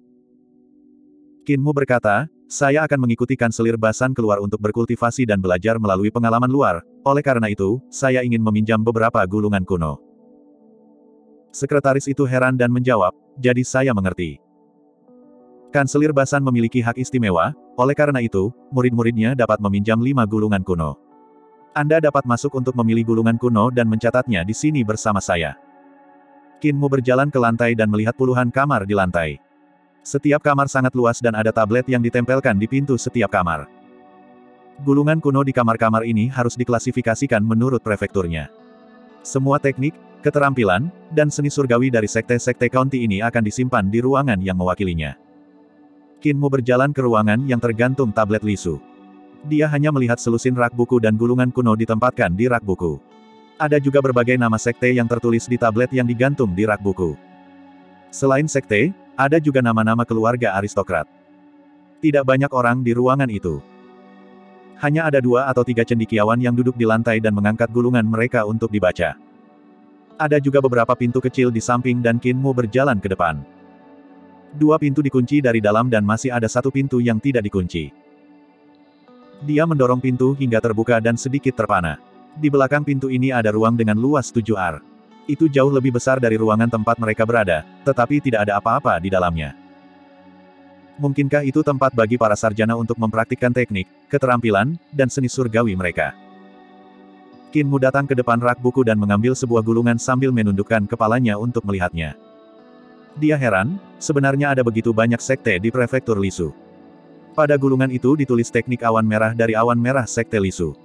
Kinmu berkata, saya akan mengikuti Kanselir Basan keluar untuk berkultivasi dan belajar melalui pengalaman luar, oleh karena itu, saya ingin meminjam beberapa gulungan kuno. Sekretaris itu heran dan menjawab, jadi saya mengerti. Kanselir Basan memiliki hak istimewa, oleh karena itu, murid-muridnya dapat meminjam 5 gulungan kuno. Anda dapat masuk untuk memilih gulungan kuno dan mencatatnya di sini bersama saya. Kinmu berjalan ke lantai dan melihat puluhan kamar di lantai. Setiap kamar sangat luas dan ada tablet yang ditempelkan di pintu setiap kamar. Gulungan kuno di kamar-kamar ini harus diklasifikasikan menurut prefekturnya. Semua teknik, keterampilan, dan seni surgawi dari sekte-sekte county ini akan disimpan di ruangan yang mewakilinya. Kinmu berjalan ke ruangan yang tergantung tablet Lisu. Dia hanya melihat selusin rak buku dan gulungan kuno ditempatkan di rak buku. Ada juga berbagai nama sekte yang tertulis di tablet yang digantung di rak buku. Selain sekte, ada juga nama-nama keluarga aristokrat. Tidak banyak orang di ruangan itu. Hanya ada 2 atau 3 cendekiawan yang duduk di lantai dan mengangkat gulungan mereka untuk dibaca. Ada juga beberapa pintu kecil di samping dan Qin Mu berjalan ke depan. 2 pintu dikunci dari dalam dan masih ada 1 pintu yang tidak dikunci. Dia mendorong pintu hingga terbuka dan sedikit terpana. Di belakang pintu ini ada ruang dengan luas 7 ar. Itu jauh lebih besar dari ruangan tempat mereka berada, tetapi tidak ada apa-apa di dalamnya. Mungkinkah itu tempat bagi para sarjana untuk mempraktikkan teknik, keterampilan, dan seni surgawi mereka? Qin Mu datang ke depan rak buku dan mengambil sebuah gulungan sambil menundukkan kepalanya untuk melihatnya. Dia heran, sebenarnya ada begitu banyak sekte di prefektur Lisu. Pada gulungan itu ditulis teknik awan merah dari awan merah sekte Lisu.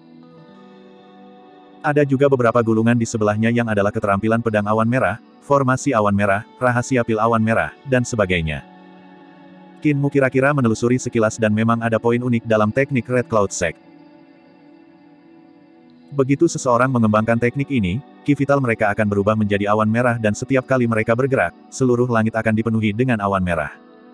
Ada juga beberapa gulungan di sebelahnya yang adalah keterampilan pedang awan merah, formasi awan merah, rahasia pil awan merah, dan sebagainya. Qin Mu kira-kira menelusuri sekilas dan memang ada poin unik dalam teknik Red Cloud Sect. Begitu seseorang mengembangkan teknik ini, ki vital mereka akan berubah menjadi awan merah dan setiap kali mereka bergerak, seluruh langit akan dipenuhi dengan awan merah.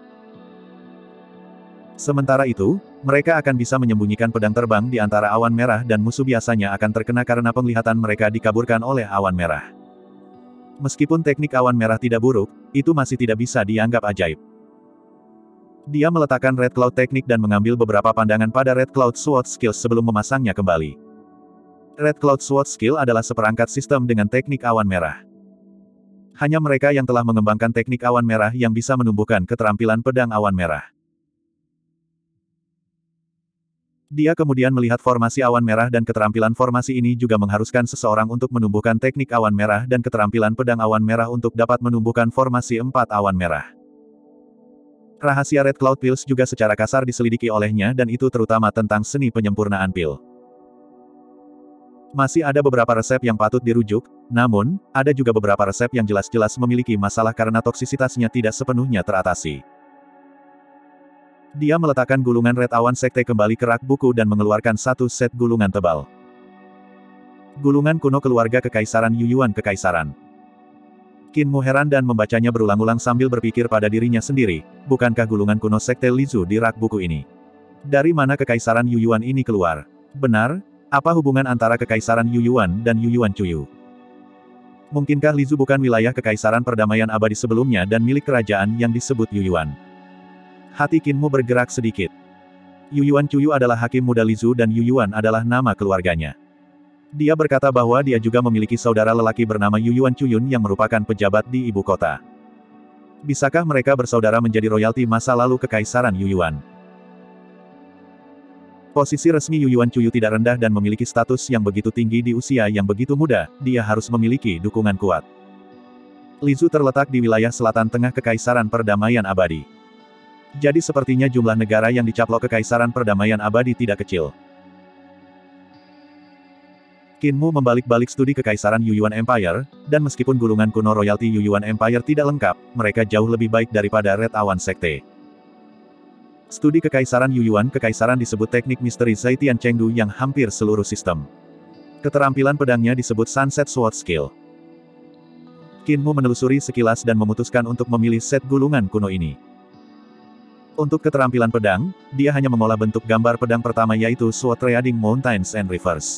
Sementara itu, mereka akan bisa menyembunyikan pedang terbang di antara awan merah dan musuh biasanya akan terkena karena penglihatan mereka dikaburkan oleh awan merah. Meskipun teknik awan merah tidak buruk, itu masih tidak bisa dianggap ajaib. Dia meletakkan Red Cloud Teknik dan mengambil beberapa pandangan pada Red Cloud Sword Skills sebelum memasangnya kembali. Red Cloud Sword Skill adalah seperangkat sistem dengan teknik awan merah. Hanya mereka yang telah mengembangkan teknik awan merah yang bisa menumbuhkan keterampilan pedang awan merah. Dia kemudian melihat formasi awan merah dan keterampilan formasi ini juga mengharuskan seseorang untuk menumbuhkan teknik awan merah dan keterampilan pedang awan merah untuk dapat menumbuhkan formasi 4 awan merah. Rahasia Red Cloud Pills juga secara kasar diselidiki olehnya dan itu terutama tentang seni penyempurnaan pil. Masih ada beberapa resep yang patut dirujuk, namun, ada juga beberapa resep yang jelas-jelas memiliki masalah karena toksisitasnya tidak sepenuhnya teratasi. Dia meletakkan gulungan Red Awan Sekte kembali ke rak buku dan mengeluarkan 1 set gulungan tebal. Gulungan kuno keluarga Kekaisaran Yuyuan Kekaisaran. Qin Mu heran dan membacanya berulang-ulang sambil berpikir pada dirinya sendiri, bukankah gulungan kuno Sekte Lisu di rak buku ini? Dari mana Kekaisaran Yuyuan ini keluar? Benar? Apa hubungan antara Kekaisaran Yuyuan dan Yuyuan Cuyu? Mungkinkah Lisu bukan wilayah Kekaisaran Perdamaian Abadi sebelumnya dan milik kerajaan yang disebut Yuyuan? Hati Qin Mu bergerak sedikit. Yuyuan Cuyu adalah hakim muda Lisu dan Yuyuan adalah nama keluarganya. Dia berkata bahwa dia juga memiliki saudara lelaki bernama Yuyuan Cuyun yang merupakan pejabat di ibu kota. Bisakah mereka bersaudara menjadi royalti masa lalu Kekaisaran Yuyuan? Posisi resmi Yuyuan Cuyu tidak rendah dan memiliki status yang begitu tinggi di usia yang begitu muda, dia harus memiliki dukungan kuat. Lisu terletak di wilayah selatan tengah Kekaisaran Perdamaian Abadi. Jadi sepertinya jumlah negara yang dicaplok Kekaisaran Perdamaian Abadi tidak kecil. Qin Mu membalik-balik studi Kekaisaran Yuyuan Empire, dan meskipun gulungan kuno royalti Yuyuan Empire tidak lengkap, mereka jauh lebih baik daripada Red Awan Sekte. Studi Kekaisaran Yuyuan Kekaisaran disebut teknik misteri Zaitian Chengdu yang hampir seluruh sistem. Keterampilan pedangnya disebut Sunset Sword Skill. Qin Mu menelusuri sekilas dan memutuskan untuk memilih set gulungan kuno ini. Untuk keterampilan pedang, dia hanya mengolah bentuk gambar pedang pertama yaitu Sword Treading Mountains and Rivers.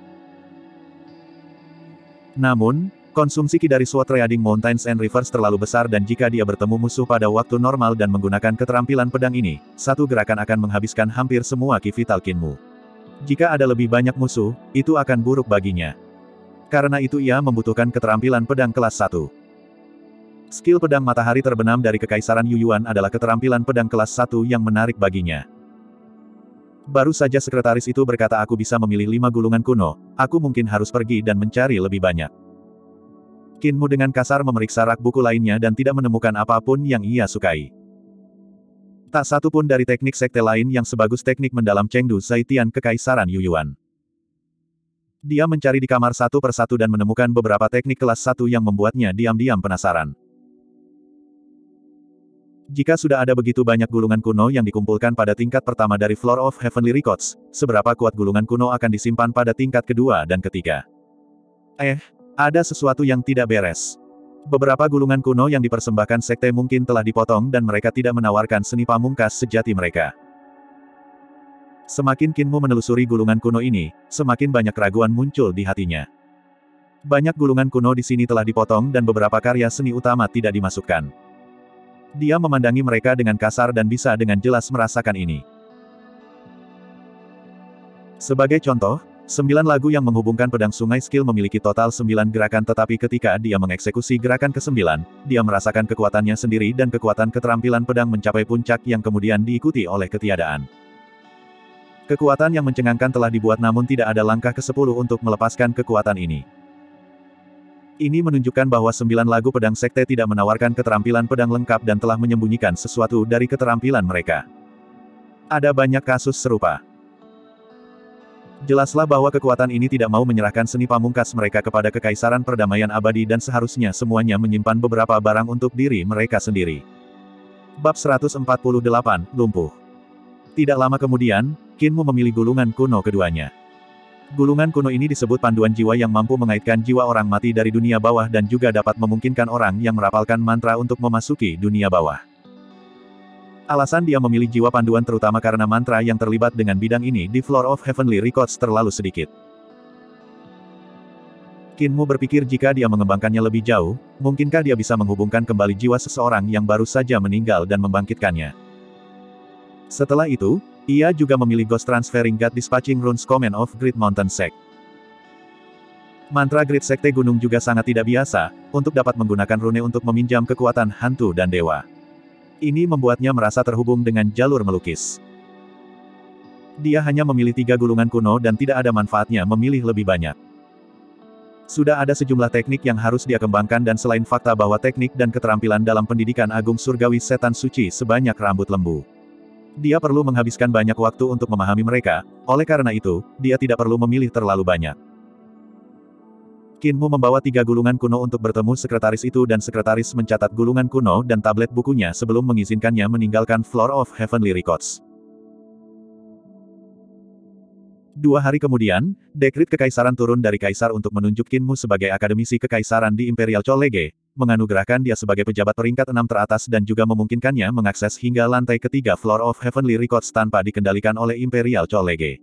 Namun, konsumsi ki dari Sword Treading Mountains and Rivers terlalu besar dan jika dia bertemu musuh pada waktu normal dan menggunakan keterampilan pedang ini, satu gerakan akan menghabiskan hampir semua ki vital Qin Mu. Jika ada lebih banyak musuh, itu akan buruk baginya. Karena itu ia membutuhkan keterampilan pedang kelas 1. Skill pedang matahari terbenam dari Kekaisaran Yuyuan adalah keterampilan pedang kelas 1 yang menarik baginya. Baru saja sekretaris itu berkata aku bisa memilih 5 gulungan kuno, aku mungkin harus pergi dan mencari lebih banyak. Qin Mu dengan kasar memeriksa rak buku lainnya dan tidak menemukan apapun yang ia sukai. Tak satu pun dari teknik sekte lain yang sebagus teknik mendalam Chengdu Zaitian Kekaisaran Yuyuan. Dia mencari di kamar satu persatu dan menemukan beberapa teknik kelas 1 yang membuatnya diam-diam penasaran. Jika sudah ada begitu banyak gulungan kuno yang dikumpulkan pada tingkat pertama dari Floor of Heavenly Records, seberapa kuat gulungan kuno akan disimpan pada tingkat kedua dan ketiga? Ada sesuatu yang tidak beres. Beberapa gulungan kuno yang dipersembahkan sekte mungkin telah dipotong dan mereka tidak menawarkan seni pamungkas sejati mereka. Semakin Kinmu menelusuri gulungan kuno ini, semakin banyak keraguan muncul di hatinya. Banyak gulungan kuno di sini telah dipotong dan beberapa karya seni utama tidak dimasukkan. Dia memandangi mereka dengan kasar dan bisa dengan jelas merasakan ini. Sebagai contoh, 9 lagu yang menghubungkan pedang sungai skill memiliki total 9 gerakan, tetapi ketika dia mengeksekusi gerakan ke-9, dia merasakan kekuatannya sendiri dan kekuatan keterampilan pedang mencapai puncak yang kemudian diikuti oleh ketiadaan. Kekuatan yang mencengangkan telah dibuat namun tidak ada langkah ke-10 untuk melepaskan kekuatan ini. Ini menunjukkan bahwa 9 lagu pedang sekte tidak menawarkan keterampilan pedang lengkap dan telah menyembunyikan sesuatu dari keterampilan mereka. Ada banyak kasus serupa. Jelaslah bahwa kekuatan ini tidak mau menyerahkan seni pamungkas mereka kepada kekaisaran perdamaian abadi dan seharusnya semuanya menyimpan beberapa barang untuk diri mereka sendiri. Bab 148, Lumpuh. Tidak lama kemudian, Kinmu memilih gulungan kuno keduanya. Gulungan kuno ini disebut panduan jiwa yang mampu mengaitkan jiwa orang mati dari dunia bawah dan juga dapat memungkinkan orang yang merapalkan mantra untuk memasuki dunia bawah. Alasan dia memilih jiwa panduan terutama karena mantra yang terlibat dengan bidang ini di Floor of Heavenly Records terlalu sedikit. Kinmu berpikir jika dia mengembangkannya lebih jauh, mungkinkah dia bisa menghubungkan kembali jiwa seseorang yang baru saja meninggal dan membangkitkannya. Setelah itu, ia juga memilih Ghost Transferring God Dispatching Runes Command of Great Mountain Sect. Mantra Great Sekte Gunung juga sangat tidak biasa, untuk dapat menggunakan rune untuk meminjam kekuatan hantu dan dewa. Ini membuatnya merasa terhubung dengan jalur melukis. Dia hanya memilih 3 gulungan kuno dan tidak ada manfaatnya memilih lebih banyak. Sudah ada sejumlah teknik yang harus dia kembangkan dan selain fakta bahwa teknik dan keterampilan dalam pendidikan agung surgawi setan suci sebanyak rambut lembu. Dia perlu menghabiskan banyak waktu untuk memahami mereka, oleh karena itu, dia tidak perlu memilih terlalu banyak. Kinmu membawa 3 gulungan kuno untuk bertemu sekretaris itu dan sekretaris mencatat gulungan kuno dan tablet bukunya sebelum mengizinkannya meninggalkan Floor of Heavenly Records. 2 hari kemudian, dekrit kekaisaran turun dari kaisar untuk menunjuk Kinmu sebagai akademisi kekaisaran di Imperial Chollege, menganugerahkan dia sebagai pejabat peringkat 6 teratas dan juga memungkinkannya mengakses hingga lantai ketiga Floor of Heavenly Records tanpa dikendalikan oleh Imperial Chollege.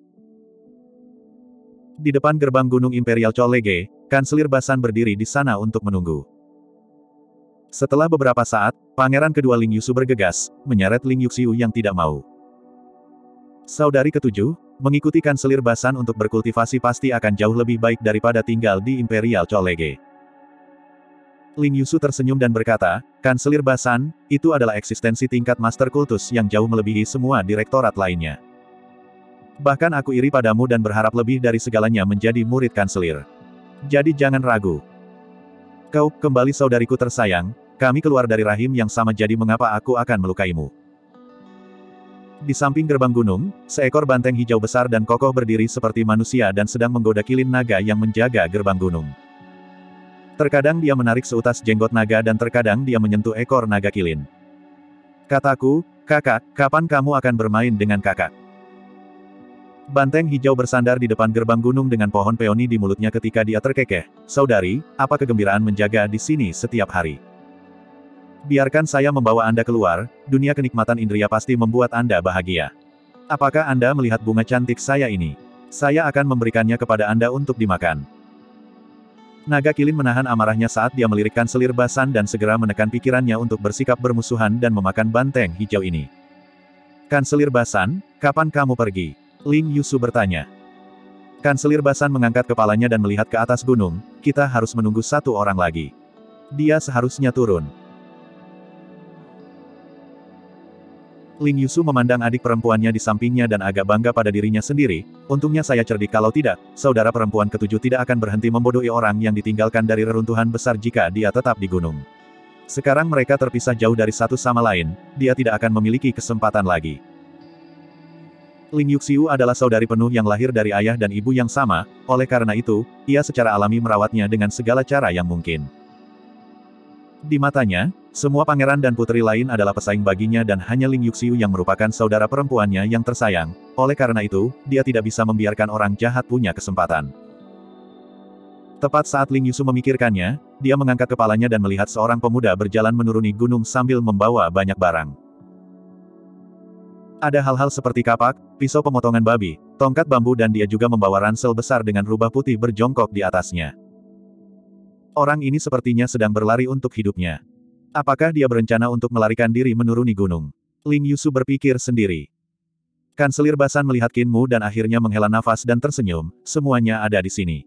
Di depan gerbang gunung Imperial Chollege, Kanselir Basan berdiri di sana untuk menunggu. Setelah beberapa saat, pangeran kedua Ling Yusu bergegas, menyeret Ling Yuxiu yang tidak mau. Saudari ketujuh, mengikuti Kanselir Basan untuk berkultivasi pasti akan jauh lebih baik daripada tinggal di Imperial Chollege. Ling Yusu tersenyum dan berkata, Kanselir Basan, itu adalah eksistensi tingkat Master Kultus yang jauh melebihi semua direktorat lainnya. Bahkan aku iri padamu dan berharap lebih dari segalanya menjadi murid Kanselir. Jadi jangan ragu. Kau, kembali saudariku tersayang, kami keluar dari rahim yang sama jadi mengapa aku akan melukaimu. Di samping gerbang gunung, seekor banteng hijau besar dan kokoh berdiri seperti manusia dan sedang menggoda kilin naga yang menjaga gerbang gunung. Terkadang dia menarik seutas jenggot naga dan terkadang dia menyentuh ekor naga kilin. Kataku, kakak, kapan kamu akan bermain dengan kakak? Banteng hijau bersandar di depan gerbang gunung dengan pohon peoni di mulutnya ketika dia terkekeh. Saudari, apa kegembiraan menjaga di sini setiap hari? Biarkan saya membawa Anda keluar, dunia kenikmatan indria pasti membuat Anda bahagia. Apakah Anda melihat bunga cantik saya ini? Saya akan memberikannya kepada Anda untuk dimakan. Naga kilin menahan amarahnya saat dia melirik Kanselir Basan dan segera menekan pikirannya untuk bersikap bermusuhan dan memakan banteng hijau ini. Kanselir Basan, kapan kamu pergi? Ling Yusu bertanya. Kanselir Basan mengangkat kepalanya dan melihat ke atas gunung, kita harus menunggu 1 orang lagi. Dia seharusnya turun. Ling Yusu memandang adik perempuannya di sampingnya dan agak bangga pada dirinya sendiri, untungnya saya cerdik kalau tidak, saudara perempuan ketujuh tidak akan berhenti membodohi orang yang ditinggalkan dari reruntuhan besar jika dia tetap di gunung. Sekarang mereka terpisah jauh dari satu sama lain, dia tidak akan memiliki kesempatan lagi. Ling Yuxiu adalah saudari penuh yang lahir dari ayah dan ibu yang sama, oleh karena itu, ia secara alami merawatnya dengan segala cara yang mungkin. Di matanya, semua pangeran dan putri lain adalah pesaing baginya dan hanya Ling Yuxiu yang merupakan saudara perempuannya yang tersayang, oleh karena itu, dia tidak bisa membiarkan orang jahat punya kesempatan. Tepat saat Ling Yusu memikirkannya, dia mengangkat kepalanya dan melihat seorang pemuda berjalan menuruni gunung sambil membawa banyak barang. Ada hal-hal seperti kapak, pisau pemotongan babi, tongkat bambu dan dia juga membawa ransel besar dengan rubah putih berjongkok di atasnya. Orang ini sepertinya sedang berlari untuk hidupnya. Apakah dia berencana untuk melarikan diri menuruni gunung? Ling Yusu berpikir sendiri. Kanselir Basan melihat Qin Mu dan akhirnya menghela nafas dan tersenyum, semuanya ada di sini.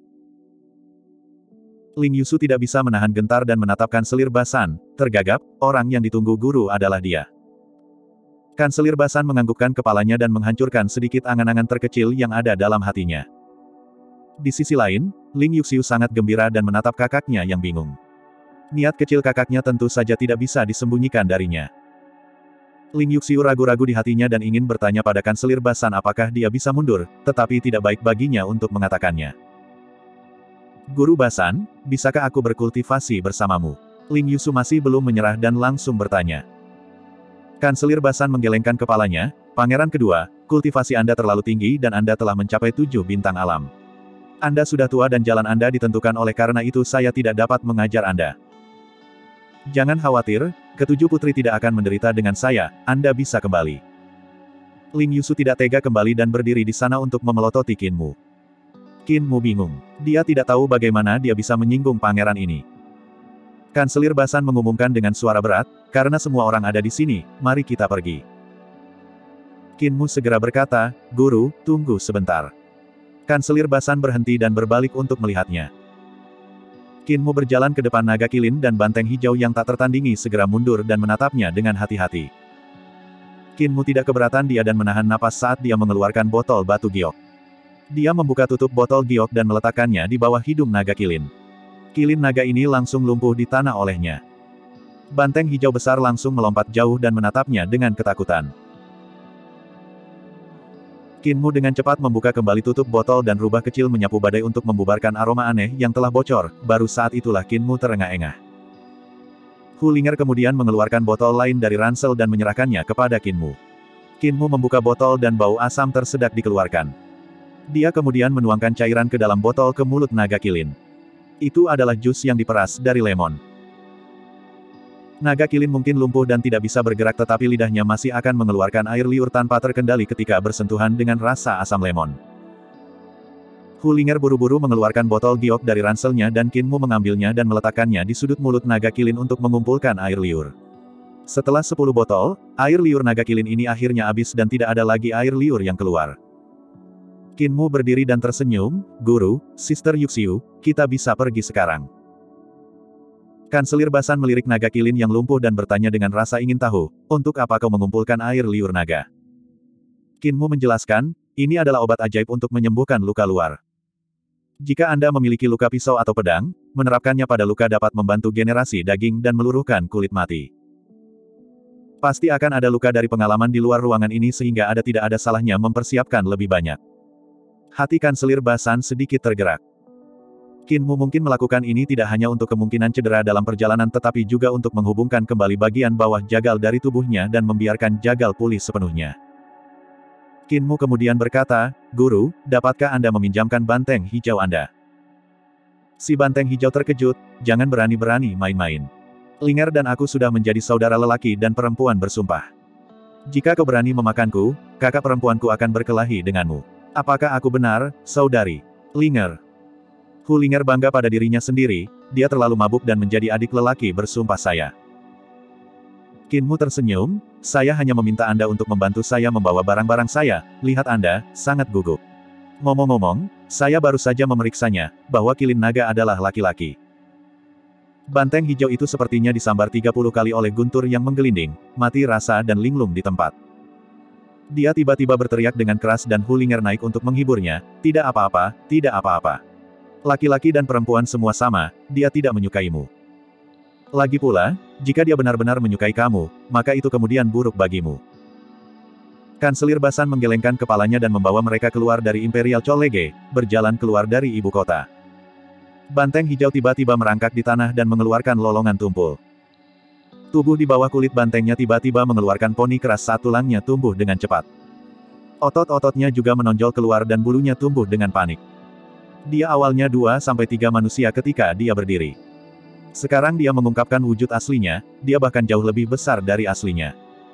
Ling Yusu tidak bisa menahan gentar dan menatap Kanselir Basan, tergagap, orang yang ditunggu guru adalah dia. Kanselir Basan menganggukkan kepalanya dan menghancurkan sedikit angan-angan terkecil yang ada dalam hatinya. Di sisi lain, Ling Yuxiu sangat gembira dan menatap kakaknya yang bingung. Niat kecil kakaknya tentu saja tidak bisa disembunyikan darinya. Ling Yuxiu ragu-ragu di hatinya dan ingin bertanya pada Kanselir Basan apakah dia bisa mundur, tetapi tidak baik baginya untuk mengatakannya. Guru Basan, bisakah aku berkultivasi bersamamu? Ling Yusu masih belum menyerah dan langsung bertanya. Kanselir Basan menggelengkan kepalanya, Pangeran kedua, kultivasi Anda terlalu tinggi dan Anda telah mencapai 7 bintang alam. Anda sudah tua dan jalan Anda ditentukan oleh karena itu saya tidak dapat mengajar Anda. Jangan khawatir, ketujuh putri tidak akan menderita dengan saya, Anda bisa kembali. Ling Yusu tidak tega kembali dan berdiri di sana untuk memelototi Qin Mu. Qin Mu bingung. Dia tidak tahu bagaimana dia bisa menyinggung pangeran ini. Kanselir Basan mengumumkan dengan suara berat, karena semua orang ada di sini, mari kita pergi. Qin Mu segera berkata, Guru, tunggu sebentar. Kanselir Basan berhenti dan berbalik untuk melihatnya. Qin Mu berjalan ke depan naga kilin dan banteng hijau yang tak tertandingi segera mundur dan menatapnya dengan hati-hati. Qin Mu tidak keberatan dia dan menahan napas saat dia mengeluarkan botol batu giok. Dia membuka tutup botol giok dan meletakkannya di bawah hidung naga kilin. Kilin naga ini langsung lumpuh di tanah olehnya. Banteng hijau besar langsung melompat jauh dan menatapnya dengan ketakutan. Qin Mu dengan cepat membuka kembali tutup botol dan rubah kecil menyapu badai untuk membubarkan aroma aneh yang telah bocor, baru saat itulah Qin Mu terengah-engah. Hu Linger kemudian mengeluarkan botol lain dari ransel dan menyerahkannya kepada Qin Mu. Qin Mu membuka botol dan bau asam tersedak dikeluarkan. Dia kemudian menuangkan cairan ke dalam botol ke mulut naga kilin. Itu adalah jus yang diperas dari lemon. Naga kilin mungkin lumpuh dan tidak bisa bergerak tetapi lidahnya masih akan mengeluarkan air liur tanpa terkendali ketika bersentuhan dengan rasa asam lemon. Hu Linger buru-buru mengeluarkan botol giok dari ranselnya dan Qin Mu mengambilnya dan meletakkannya di sudut mulut naga kilin untuk mengumpulkan air liur. Setelah 10 botol, air liur naga kilin ini akhirnya habis dan tidak ada lagi air liur yang keluar. Qin Mu berdiri dan tersenyum, Guru, Sister Yuxiu, kita bisa pergi sekarang. Kanselir Basan melirik naga kilin yang lumpuh dan bertanya dengan rasa ingin tahu, untuk apa kau mengumpulkan air liur naga? Qin Mu menjelaskan, ini adalah obat ajaib untuk menyembuhkan luka luar. Jika Anda memiliki luka pisau atau pedang, menerapkannya pada luka dapat membantu generasi daging dan meluruhkan kulit mati. Pasti akan ada luka dari pengalaman di luar ruangan ini sehingga tidak ada salahnya mempersiapkan lebih banyak. Hati Kanselir Basan sedikit tergerak. Qin Mu mungkin melakukan ini tidak hanya untuk kemungkinan cedera dalam perjalanan tetapi juga untuk menghubungkan kembali bagian bawah jagal dari tubuhnya dan membiarkan jagal pulih sepenuhnya. Qin Mu kemudian berkata, Guru, dapatkah Anda meminjamkan banteng hijau Anda? Si banteng hijau terkejut, jangan berani-berani main-main. Linger dan aku sudah menjadi saudara lelaki dan perempuan bersumpah. Jika kau berani memakanku, kakak perempuanku akan berkelahi denganmu. Apakah aku benar, saudari? Linger. Hu Linger bangga pada dirinya sendiri, dia terlalu mabuk dan menjadi adik lelaki bersumpah saya. Qin Mu tersenyum, saya hanya meminta Anda untuk membantu saya membawa barang-barang saya, lihat Anda, sangat gugup. Ngomong-ngomong, saya baru saja memeriksanya, bahwa kilin naga adalah laki-laki. Banteng hijau itu sepertinya disambar 30 kali oleh guntur yang menggelinding, mati rasa dan linglung di tempat. Dia tiba-tiba berteriak dengan keras dan Hu Linger naik untuk menghiburnya, tidak apa-apa, tidak apa-apa. Laki-laki dan perempuan semua sama, dia tidak menyukaimu. Lagi pula, jika dia benar-benar menyukai kamu, maka itu kemudian buruk bagimu. Kanselir Basan menggelengkan kepalanya dan membawa mereka keluar dari Imperial Cholege, berjalan keluar dari ibu kota. Banteng hijau tiba-tiba merangkak di tanah dan mengeluarkan lolongan tumpul. Tubuh di bawah kulit bantengnya tiba-tiba mengeluarkan poni keras saat tulangnya tumbuh dengan cepat. Otot-ototnya juga menonjol keluar dan bulunya tumbuh dengan panik. Dia awalnya 2-3 manusia ketika dia berdiri. Sekarang dia mengungkapkan wujud aslinya, dia bahkan jauh lebih besar dari aslinya.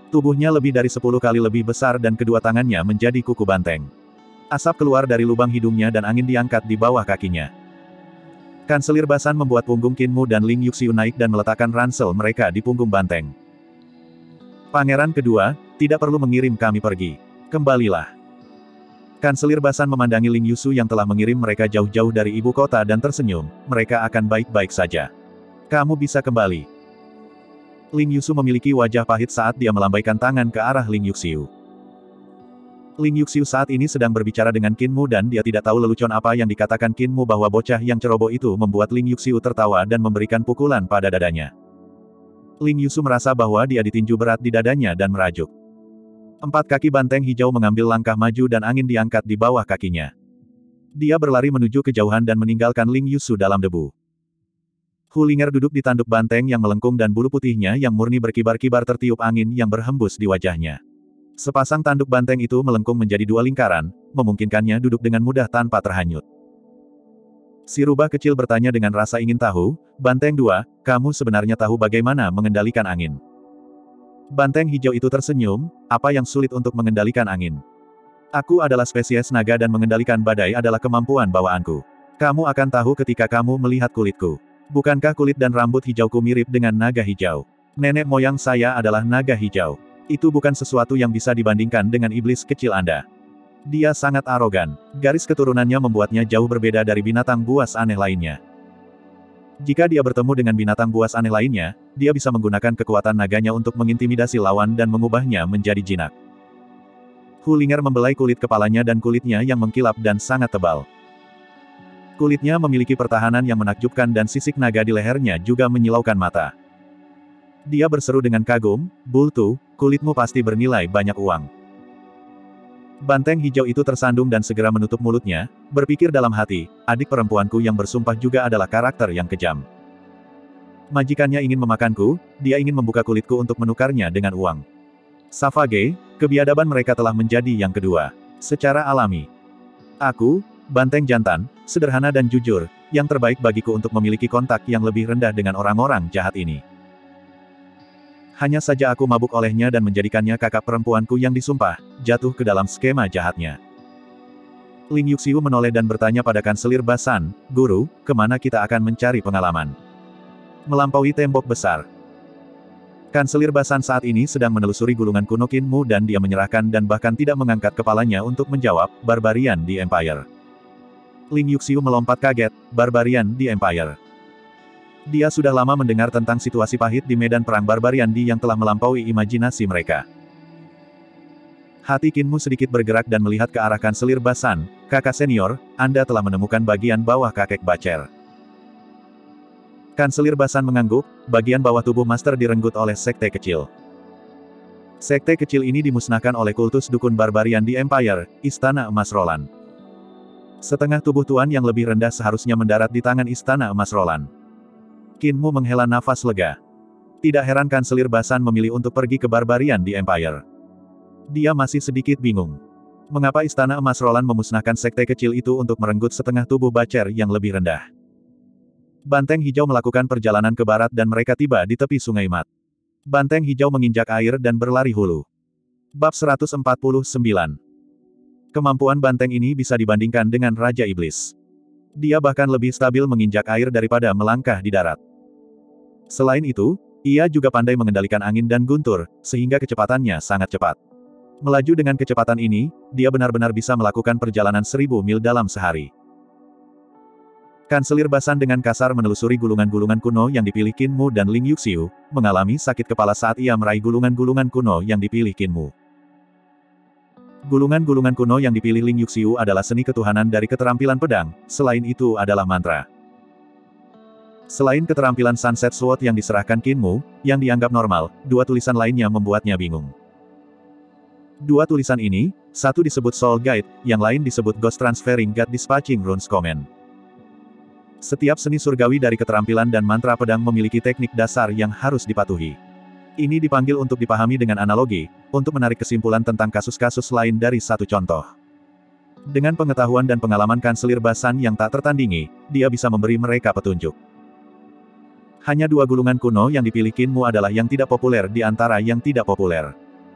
Tubuhnya lebih dari 10 kali lebih besar dan kedua tangannya menjadi kuku banteng. Asap keluar dari lubang hidungnya dan angin diangkat di bawah kakinya. Kanselir Basan membuat punggung Qinmu dan Ling Yuxiu naik dan meletakkan ransel mereka di punggung banteng. Pangeran kedua, tidak perlu mengirim kami pergi. Kembalilah. Kanselir Basan memandangi Ling Yuxiu yang telah mengirim mereka jauh-jauh dari ibu kota dan tersenyum, mereka akan baik-baik saja. Kamu bisa kembali. Ling Yuxiu memiliki wajah pahit saat dia melambaikan tangan ke arah Ling Yuxiu. Ling Yuxiu saat ini sedang berbicara dengan Qinmu dan dia tidak tahu lelucon apa yang dikatakan Qinmu bahwa bocah yang ceroboh itu membuat Ling Yuxiu tertawa dan memberikan pukulan pada dadanya. Ling Yuxiu merasa bahwa dia ditinju berat di dadanya dan merajuk. 4 kaki banteng hijau mengambil langkah maju dan angin diangkat di bawah kakinya. Dia berlari menuju kejauhan dan meninggalkan Ling Yuxiu dalam debu. Hu Linger duduk di tanduk banteng yang melengkung dan bulu putihnya yang murni berkibar-kibar tertiup angin yang berhembus di wajahnya. Sepasang tanduk banteng itu melengkung menjadi 2 lingkaran, memungkinkannya duduk dengan mudah tanpa terhanyut. Si rubah kecil bertanya dengan rasa ingin tahu, Banteng 2, kamu sebenarnya tahu bagaimana mengendalikan angin? Banteng hijau itu tersenyum, apa yang sulit untuk mengendalikan angin? Aku adalah spesies naga dan mengendalikan badai adalah kemampuan bawaanku. Kamu akan tahu ketika kamu melihat kulitku. Bukankah kulit dan rambut hijauku mirip dengan naga hijau? Nenek moyang saya adalah naga hijau. Itu bukan sesuatu yang bisa dibandingkan dengan iblis kecil Anda. Dia sangat arogan. Garis keturunannya membuatnya jauh berbeda dari binatang buas aneh lainnya. Jika dia bertemu dengan binatang buas aneh lainnya, dia bisa menggunakan kekuatan naganya untuk mengintimidasi lawan dan mengubahnya menjadi jinak. Hu Linger membelai kulit kepalanya dan kulitnya yang mengkilap dan sangat tebal. Kulitnya memiliki pertahanan yang menakjubkan dan sisik naga di lehernya juga menyilaukan mata. Dia berseru dengan kagum, Bultu, kulitmu pasti bernilai banyak uang. Banteng hijau itu tersandung dan segera menutup mulutnya, berpikir dalam hati, adik perempuanku yang bersumpah juga adalah karakter yang kejam. Majikannya ingin memakanku, dia ingin membuka kulitku untuk menukarnya dengan uang. Savage, kebiadaban mereka telah menjadi yang kedua. Secara alami. Aku, banteng jantan, sederhana dan jujur, yang terbaik bagiku untuk memiliki kontak yang lebih rendah dengan orang-orang jahat ini. Hanya saja aku mabuk olehnya dan menjadikannya kakak perempuanku yang disumpah, jatuh ke dalam skema jahatnya. Ling Yuxiu menoleh dan bertanya pada Kanselir Basan, Guru, kemana kita akan mencari pengalaman? Melampaui tembok besar. Kanselir Basan saat ini sedang menelusuri gulungan kuno Qinmu dan dia menyerahkan dan bahkan tidak mengangkat kepalanya untuk menjawab, Barbarian di Empire. Ling Yuxiu melompat kaget, Barbarian di Empire. Dia sudah lama mendengar tentang situasi pahit di medan perang Barbarian di yang telah melampaui imajinasi mereka. Hati Qinmu sedikit bergerak dan melihat ke arah Kanselir Basan, kakak senior, Anda telah menemukan bagian bawah kakek Bacer. Kanselir Basan mengangguk, bagian bawah tubuh Master direnggut oleh sekte kecil. Sekte kecil ini dimusnahkan oleh kultus dukun Barbarian di Empire, Istana Emas Roland. Setengah tubuh Tuan yang lebih rendah seharusnya mendarat di tangan Istana Emas Roland. Qinmu menghela nafas lega. Tidak heran Kanselir Basan memilih untuk pergi ke Barbarian di Empire. Dia masih sedikit bingung. Mengapa Istana Emas Roland memusnahkan sekte kecil itu untuk merenggut setengah tubuh Bacer yang lebih rendah? Banteng hijau melakukan perjalanan ke barat dan mereka tiba di tepi Sungai Mat. Banteng hijau menginjak air dan berlari hulu. Bab 149. Kemampuan banteng ini bisa dibandingkan dengan Raja Iblis. Dia bahkan lebih stabil menginjak air daripada melangkah di darat. Selain itu, ia juga pandai mengendalikan angin dan guntur, sehingga kecepatannya sangat cepat. Melaju dengan kecepatan ini, dia benar-benar bisa melakukan perjalanan 1000 mil dalam sehari. Kanselir Basan dengan kasar menelusuri gulungan-gulungan kuno yang dipilih Qinmu dan Ling Yuxiu, mengalami sakit kepala saat ia meraih gulungan-gulungan kuno yang dipilih Qinmu. Gulungan-gulungan kuno yang dipilih Ling Yuxiu adalah seni ketuhanan dari keterampilan pedang, selain itu adalah mantra. Selain keterampilan Sunset Sword yang diserahkan Qinmu, yang dianggap normal, 2 tulisan lainnya membuatnya bingung. 2 tulisan ini, satu disebut Soul Guide, yang lain disebut Ghost Transferring God Dispatching Runes Command. Setiap seni surgawi dari keterampilan dan mantra pedang memiliki teknik dasar yang harus dipatuhi. Ini dipanggil untuk dipahami dengan analogi, untuk menarik kesimpulan tentang kasus-kasus lain dari satu contoh. Dengan pengetahuan dan pengalaman Kanselir Basan yang tak tertandingi, dia bisa memberi mereka petunjuk. Hanya 2 gulungan kuno yang dipilih Qinmu adalah yang tidak populer di antara yang tidak populer.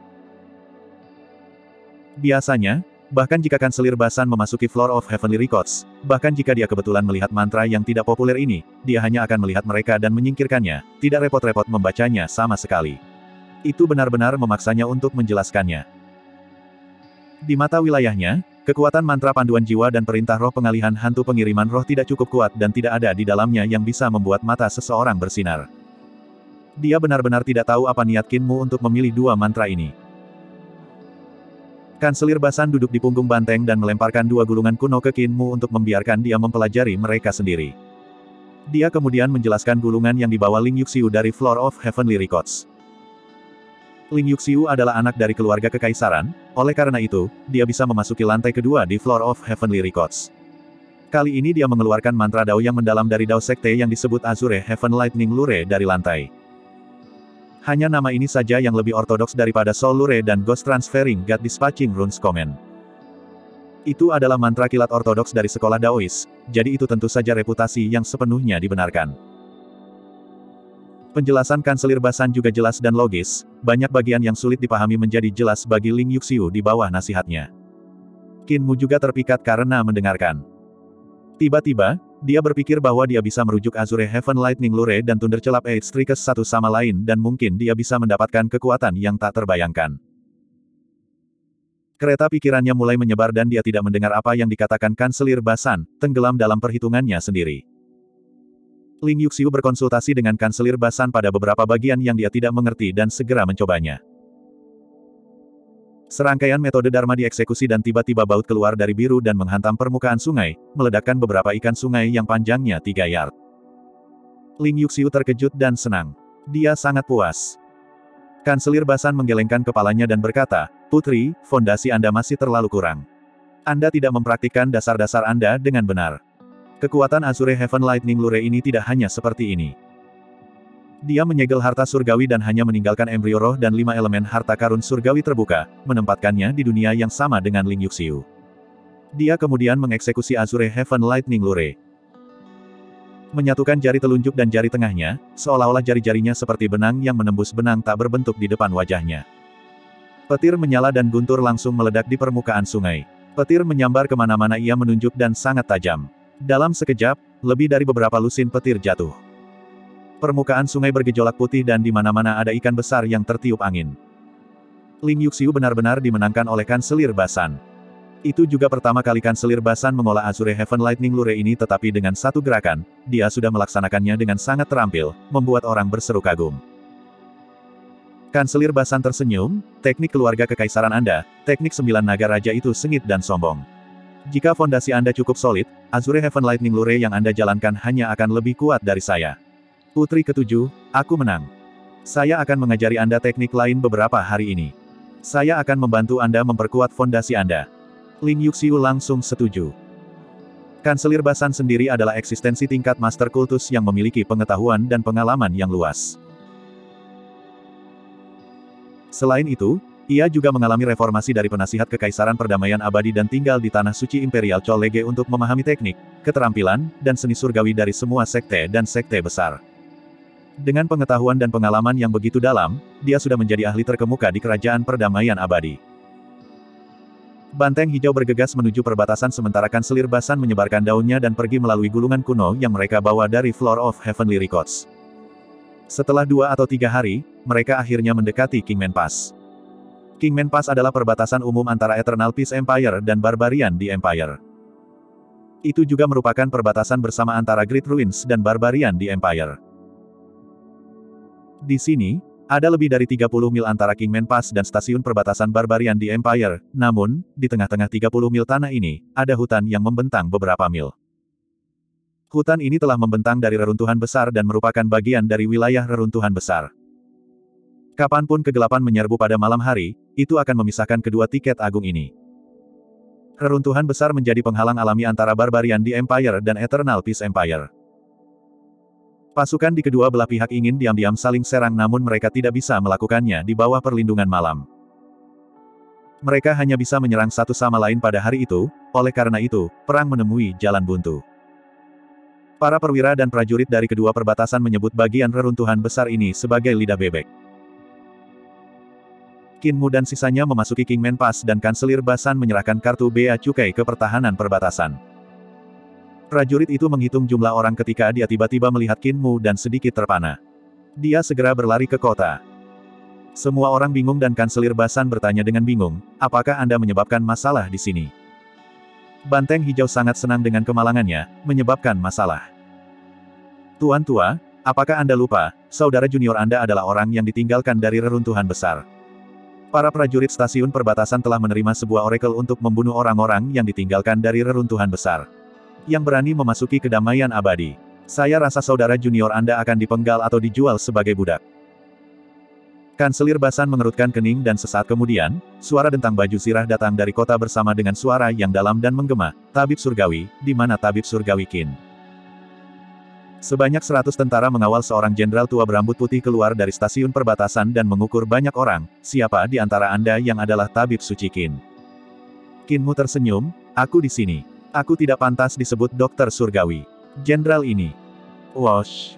Biasanya, bahkan jika Kanselir Basan memasuki Floor of Heavenly Records, bahkan jika dia kebetulan melihat mantra yang tidak populer ini, dia hanya akan melihat mereka dan menyingkirkannya, tidak repot-repot membacanya sama sekali. Itu benar-benar memaksanya untuk menjelaskannya. Di mata wilayahnya, kekuatan mantra panduan jiwa dan perintah roh pengalihan hantu pengiriman roh tidak cukup kuat dan tidak ada di dalamnya yang bisa membuat mata seseorang bersinar. Dia benar-benar tidak tahu apa niat Qinmu untuk memilih dua mantra ini. Kanselir Basan duduk di punggung banteng dan melemparkan dua gulungan kuno ke Qinmu untuk membiarkan dia mempelajari mereka sendiri. Dia kemudian menjelaskan gulungan yang dibawa Ling Yuxiu dari Floor of Heavenly Records. Ling Yuxiu adalah anak dari keluarga kekaisaran, oleh karena itu, dia bisa memasuki lantai kedua di Floor of Heavenly Records. Kali ini dia mengeluarkan mantra Dao yang mendalam dari Dao Sekte yang disebut Azure Heaven Lightning Lure dari lantai. Hanya nama ini saja yang lebih ortodoks daripada Soul Lure dan Ghost Transferring God Dispatching Runes Command. Itu adalah mantra kilat ortodoks dari sekolah Daois, jadi itu tentu saja reputasi yang sepenuhnya dibenarkan. Penjelasan Kanselir Basan juga jelas dan logis, banyak bagian yang sulit dipahami menjadi jelas bagi Ling Yuxiu di bawah nasihatnya. Qinmu juga terpikat karena mendengarkan. Tiba-tiba, dia berpikir bahwa dia bisa merujuk Azure Heaven Lightning Lure dan Thundercelap Eight Strikes satu sama lain dan mungkin dia bisa mendapatkan kekuatan yang tak terbayangkan. Kereta pikirannya mulai menyebar dan dia tidak mendengar apa yang dikatakan Kanselir Basan, tenggelam dalam perhitungannya sendiri. Ling Yuxiu berkonsultasi dengan Kanselir Basan pada beberapa bagian yang dia tidak mengerti dan segera mencobanya. Serangkaian metode Dharma dieksekusi dan tiba-tiba baut keluar dari biru dan menghantam permukaan sungai, meledakkan beberapa ikan sungai yang panjangnya 3 yard. Ling Yuxiu terkejut dan senang. Dia sangat puas. Kanselir Basan menggelengkan kepalanya dan berkata, "Putri, fondasi Anda masih terlalu kurang. Anda tidak mempraktikkan dasar-dasar Anda dengan benar. Kekuatan Azure Heaven Lightning Lure ini tidak hanya seperti ini." Dia menyegel harta surgawi dan hanya meninggalkan embrio roh dan 5 elemen harta karun surgawi terbuka, menempatkannya di dunia yang sama dengan Ling Yuxiu. Dia kemudian mengeksekusi Azure Heaven Lightning Lure. Menyatukan jari telunjuk dan jari tengahnya, seolah-olah jari-jarinya seperti benang yang menembus benang tak berbentuk di depan wajahnya. Petir menyala dan guntur langsung meledak di permukaan sungai. Petir menyambar kemana-mana ia menunjuk dan sangat tajam. Dalam sekejap, lebih dari beberapa lusin petir jatuh. Permukaan sungai bergejolak putih dan di mana-mana ada ikan besar yang tertiup angin. Ling Yuxiu benar-benar dimenangkan oleh Kanselir Basan. Itu juga pertama kali Kanselir Basan mengolah Azure Heaven Lightning Lure ini tetapi dengan satu gerakan, dia sudah melaksanakannya dengan sangat terampil, membuat orang berseru kagum. Kanselir Basan tersenyum, teknik keluarga kekaisaran Anda, teknik 9 naga raja itu sengit dan sombong. Jika fondasi Anda cukup solid, Azure Heaven Lightning Lure yang Anda jalankan hanya akan lebih kuat dari saya. Putri ketujuh, aku menang. Saya akan mengajari Anda teknik lain beberapa hari ini. Saya akan membantu Anda memperkuat fondasi Anda. Ling Yuxiu langsung setuju. Kanselir Basan sendiri adalah eksistensi tingkat master kultus yang memiliki pengetahuan dan pengalaman yang luas. Selain itu, ia juga mengalami reformasi dari penasihat kekaisaran perdamaian abadi dan tinggal di tanah suci Imperial Cholege untuk memahami teknik, keterampilan, dan seni surgawi dari semua sekte dan sekte besar. Dengan pengetahuan dan pengalaman yang begitu dalam, dia sudah menjadi ahli terkemuka di kerajaan perdamaian abadi. Banteng hijau bergegas menuju perbatasan sementara Kanselir Basan menyebarkan daunnya dan pergi melalui gulungan kuno yang mereka bawa dari Floor of Heavenly Records. Setelah 2 atau 3 hari, mereka akhirnya mendekati Kingman Pass. Kingman Pass adalah perbatasan umum antara Eternal Peace Empire dan Barbarian di Empire. Itu juga merupakan perbatasan bersama antara Great Ruins dan Barbarian di Empire. Di sini, ada lebih dari 30 mil antara Kingman Pass dan stasiun perbatasan Barbarian di Empire, namun, di tengah-tengah 30 mil tanah ini, ada hutan yang membentang beberapa mil. Hutan ini telah membentang dari reruntuhan besar dan merupakan bagian dari wilayah reruntuhan besar. Kapanpun kegelapan menyerbu pada malam hari, itu akan memisahkan kedua tiket agung ini. Reruntuhan besar menjadi penghalang alami antara Barbarian di Empire dan Eternal Peace Empire. Pasukan di kedua belah pihak ingin diam-diam saling serang namun mereka tidak bisa melakukannya di bawah perlindungan malam. Mereka hanya bisa menyerang satu sama lain pada hari itu, oleh karena itu, perang menemui jalan buntu. Para perwira dan prajurit dari kedua perbatasan menyebut bagian reruntuhan besar ini sebagai lidah bebek. Qin Mu dan sisanya memasuki Kingman Pass dan Kanselir Basan menyerahkan kartu bea cukai ke pertahanan perbatasan. Prajurit itu menghitung jumlah orang ketika dia tiba-tiba melihat Qin Mu dan sedikit terpana. Dia segera berlari ke kota. Semua orang bingung dan Kanselir Basan bertanya dengan bingung, apakah Anda menyebabkan masalah di sini? Banteng Hijau sangat senang dengan kemalangannya, menyebabkan masalah. Tuan tua, apakah Anda lupa, saudara junior Anda adalah orang yang ditinggalkan dari reruntuhan besar. Para prajurit stasiun perbatasan telah menerima sebuah oracle untuk membunuh orang-orang yang ditinggalkan dari reruntuhan besar. Yang berani memasuki kedamaian abadi. Saya rasa saudara junior Anda akan dipenggal atau dijual sebagai budak. Kanselir Basan mengerutkan kening dan sesaat kemudian, suara dentang baju zirah datang dari kota bersama dengan suara yang dalam dan menggema, Tabib Surgawi, di mana Tabib Surgawi Qin? Sebanyak 100 tentara mengawal seorang jenderal tua berambut putih keluar dari stasiun perbatasan dan mengukur banyak orang, siapa di antara Anda yang adalah Tabib Suci Qin? Qin Mu tersenyum, aku di sini. Aku tidak pantas disebut Dokter Surgawi. Jenderal ini. Wosh.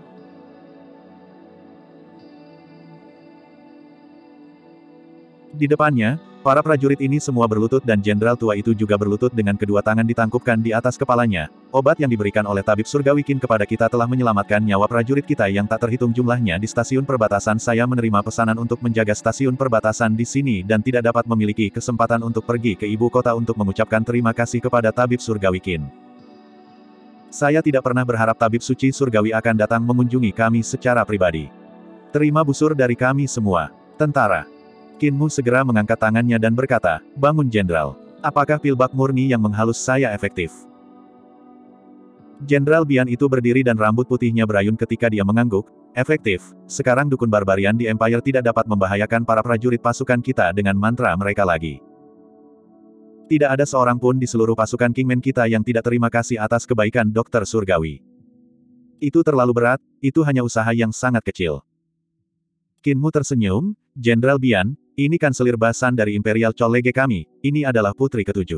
Di depannya, para prajurit ini semua berlutut dan jenderal tua itu juga berlutut dengan kedua tangan ditangkupkan di atas kepalanya. Obat yang diberikan oleh Tabib Surgawi Qin kepada kita telah menyelamatkan nyawa prajurit kita yang tak terhitung jumlahnya di stasiun perbatasan. Saya menerima pesanan untuk menjaga stasiun perbatasan di sini dan tidak dapat memiliki kesempatan untuk pergi ke ibu kota untuk mengucapkan terima kasih kepada Tabib Surgawi Qin. Saya tidak pernah berharap Tabib Suci Surgawi akan datang mengunjungi kami secara pribadi. Terima busur dari kami semua, tentara. Qin Mu segera mengangkat tangannya dan berkata, bangun jenderal. Apakah pilbak murni yang menghalus saya efektif? Jenderal Bian itu berdiri dan rambut putihnya berayun ketika dia mengangguk, efektif, sekarang dukun barbarian di Empire tidak dapat membahayakan para prajurit pasukan kita dengan mantra mereka lagi. Tidak ada seorang pun di seluruh pasukan Kingman kita yang tidak terima kasih atas kebaikan Dokter Surgawi. Itu terlalu berat, itu hanya usaha yang sangat kecil. Qin Mu tersenyum, Jenderal Bian, ini Kanselir Basan dari Imperial College kami, ini adalah putri ketujuh.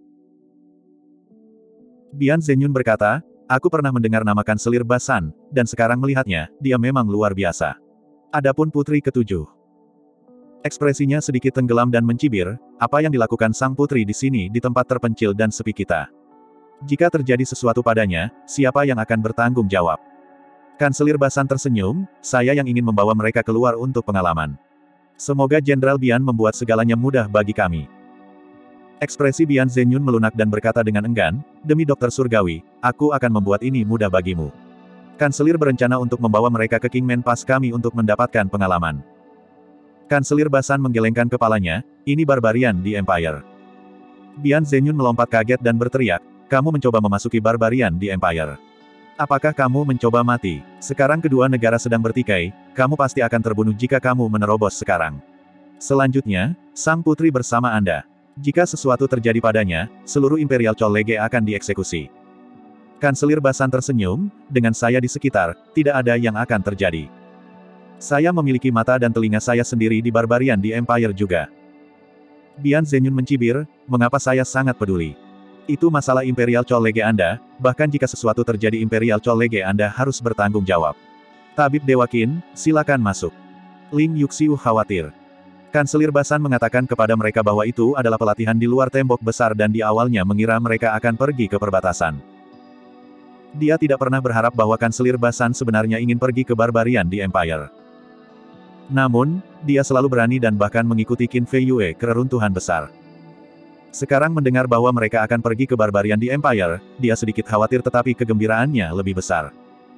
Bian Zenyun berkata, aku pernah mendengar nama Kanselir Basan, dan sekarang melihatnya, dia memang luar biasa. Adapun putri ketujuh. Ekspresinya sedikit tenggelam dan mencibir, apa yang dilakukan sang putri di sini di tempat terpencil dan sepi kita. Jika terjadi sesuatu padanya, siapa yang akan bertanggung jawab? Kanselir Basan tersenyum, saya yang ingin membawa mereka keluar untuk pengalaman. Semoga Jenderal Bian membuat segalanya mudah bagi kami. Ekspresi Bian Zenyun melunak dan berkata dengan enggan, demi Dokter Surgawi, aku akan membuat ini mudah bagimu. Kanselir berencana untuk membawa mereka ke Kingman Pass kami untuk mendapatkan pengalaman. Kanselir Basan menggelengkan kepalanya, ini barbarian di Empire. Bian Zenyun melompat kaget dan berteriak, kamu mencoba memasuki barbarian di Empire. Apakah kamu mencoba mati? Sekarang kedua negara sedang bertikai, kamu pasti akan terbunuh jika kamu menerobos sekarang. Selanjutnya, sang putri bersama Anda. Jika sesuatu terjadi padanya, seluruh Imperial College akan dieksekusi. Kanselir Basan tersenyum, dengan saya di sekitar, tidak ada yang akan terjadi. Saya memiliki mata dan telinga saya sendiri di barbarian di Empire juga. Bian Zenyun mencibir, mengapa saya sangat peduli? Itu masalah Imperial College Anda, bahkan jika sesuatu terjadi Imperial College Anda harus bertanggung jawab. Tabib Dewa Qin, silakan masuk. Ling Yuxiu khawatir. Kanselir Basan mengatakan kepada mereka bahwa itu adalah pelatihan di luar tembok besar dan di awalnya mengira mereka akan pergi ke perbatasan. Dia tidak pernah berharap bahwa Kanselir Basan sebenarnya ingin pergi ke barbarian di Empire. Namun, dia selalu berani dan bahkan mengikuti Qin Fei Yue ke reruntuhan besar. Sekarang mendengar bahwa mereka akan pergi ke barbarian di Empire, dia sedikit khawatir tetapi kegembiraannya lebih besar.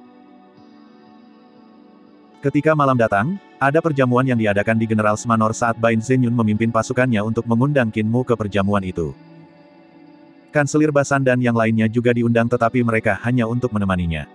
Ketika malam datang, ada perjamuan yang diadakan di General Manor saat Bian Zenyun memimpin pasukannya untuk mengundang Qin Mu ke perjamuan itu. Kanselir Basan dan yang lainnya juga diundang tetapi mereka hanya untuk menemaninya.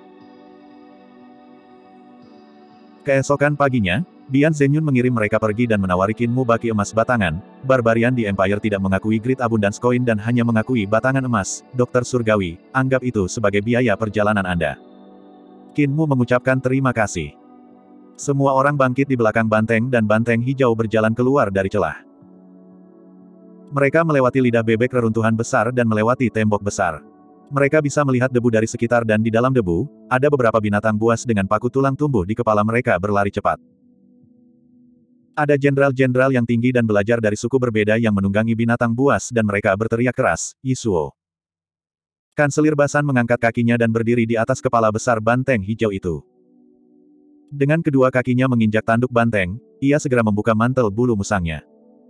Keesokan paginya, Bian Zenyun mengirim mereka pergi dan menawari Qin Mu baki emas batangan. Barbarian di Empire tidak mengakui Great Abundance Coin dan hanya mengakui batangan emas. Dokter Surgawi, anggap itu sebagai biaya perjalanan Anda. Qin Mu mengucapkan terima kasih. Semua orang bangkit di belakang banteng dan banteng hijau berjalan keluar dari celah. Mereka melewati lidah bebek reruntuhan besar dan melewati tembok besar. Mereka bisa melihat debu dari sekitar dan di dalam debu, ada beberapa binatang buas dengan paku tulang tumbuh di kepala mereka berlari cepat. Ada jenderal-jenderal yang tinggi dan belajar dari suku berbeda yang menunggangi binatang buas dan mereka berteriak keras, Yisuo. Kanselir Basan mengangkat kakinya dan berdiri di atas kepala besar banteng hijau itu. Dengan kedua kakinya menginjak tanduk banteng, ia segera membuka mantel bulu musangnya.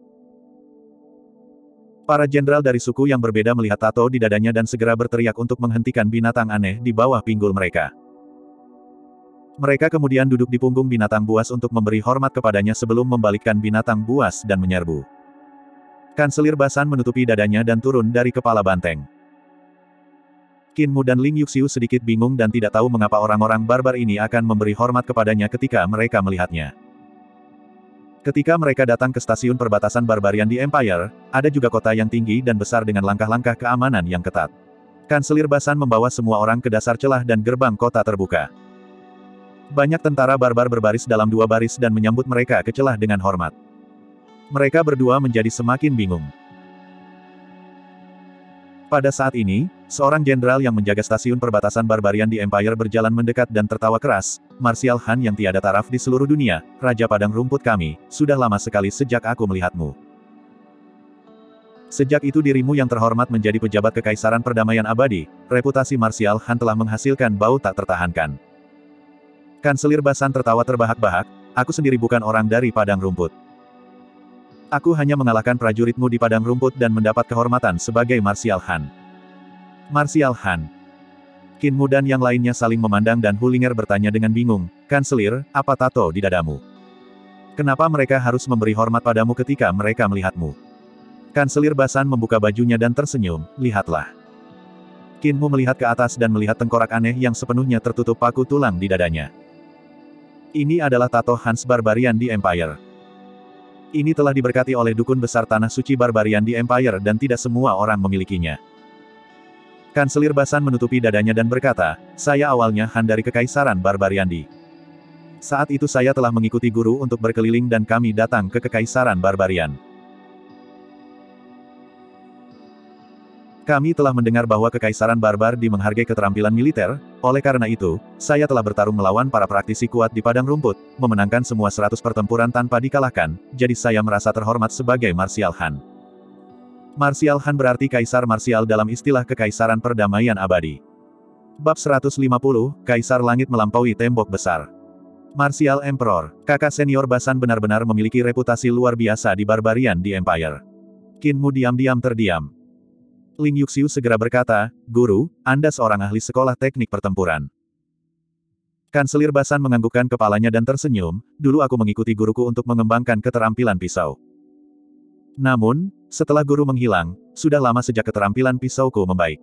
Para jenderal dari suku yang berbeda melihat tato di dadanya dan segera berteriak untuk menghentikan binatang aneh di bawah pinggul mereka. Mereka kemudian duduk di punggung binatang buas untuk memberi hormat kepadanya sebelum membalikkan binatang buas dan menyerbu. Kanselir Basan menutupi dadanya dan turun dari kepala banteng. Qin Mu dan Ling Yuxiu sedikit bingung dan tidak tahu mengapa orang-orang barbar ini akan memberi hormat kepadanya ketika mereka melihatnya. Ketika mereka datang ke stasiun perbatasan barbarian di Empire, ada juga kota yang tinggi dan besar dengan langkah-langkah keamanan yang ketat. Kanselir Basan membawa semua orang ke dasar celah dan gerbang kota terbuka. Banyak tentara barbar berbaris dalam dua baris dan menyambut mereka ke celah dengan hormat. Mereka berdua menjadi semakin bingung. Pada saat ini, seorang jenderal yang menjaga stasiun perbatasan barbarian di Empire berjalan mendekat dan tertawa keras, Martial Han yang tiada taraf di seluruh dunia, Raja Padang Rumput kami, sudah lama sekali sejak aku melihatmu. Sejak itu dirimu yang terhormat menjadi pejabat Kekaisaran Perdamaian Abadi, reputasi Martial Han telah menghasilkan bau tak tertahankan. Kanselir Basan tertawa terbahak-bahak, aku sendiri bukan orang dari Padang Rumput. Aku hanya mengalahkan prajuritmu di Padang Rumput dan mendapat kehormatan sebagai Martial Han. Martial Han. Qin Mu dan yang lainnya saling memandang dan Hulinger bertanya dengan bingung, Kanselir, apa tato di dadamu? Kenapa mereka harus memberi hormat padamu ketika mereka melihatmu? Kanselir Basan membuka bajunya dan tersenyum, lihatlah. Qin Mu melihat ke atas dan melihat tengkorak aneh yang sepenuhnya tertutup paku tulang di dadanya. Ini adalah tato Hans Barbarian di Empire. Ini telah diberkati oleh dukun besar tanah suci Barbarian di Empire dan tidak semua orang memilikinya. Kanselir Basan menutupi dadanya dan berkata, saya awalnya Han dari Kekaisaran Barbarian di. Saat itu saya telah mengikuti guru untuk berkeliling dan kami datang ke Kekaisaran Barbarian. Kami telah mendengar bahwa Kekaisaran Barbar menghargai keterampilan militer, oleh karena itu, saya telah bertarung melawan para praktisi kuat di Padang Rumput, memenangkan semua 100 pertempuran tanpa dikalahkan, jadi saya merasa terhormat sebagai Martial Han. Martial Han berarti Kaisar Martial dalam istilah Kekaisaran Perdamaian Abadi. Bab 150, Kaisar Langit melampaui tembok besar. Martial Emperor, kakak senior Basan benar-benar memiliki reputasi luar biasa di Barbarian di Empire. Qin Mu diam-diam terdiam. Ling Yuxiu segera berkata, Guru, Anda seorang ahli sekolah teknik pertempuran. Kanselir Basan menganggukkan kepalanya dan tersenyum, dulu aku mengikuti guruku untuk mengembangkan keterampilan pisau. Namun, setelah guru menghilang, sudah lama sejak keterampilan pisauku membaik.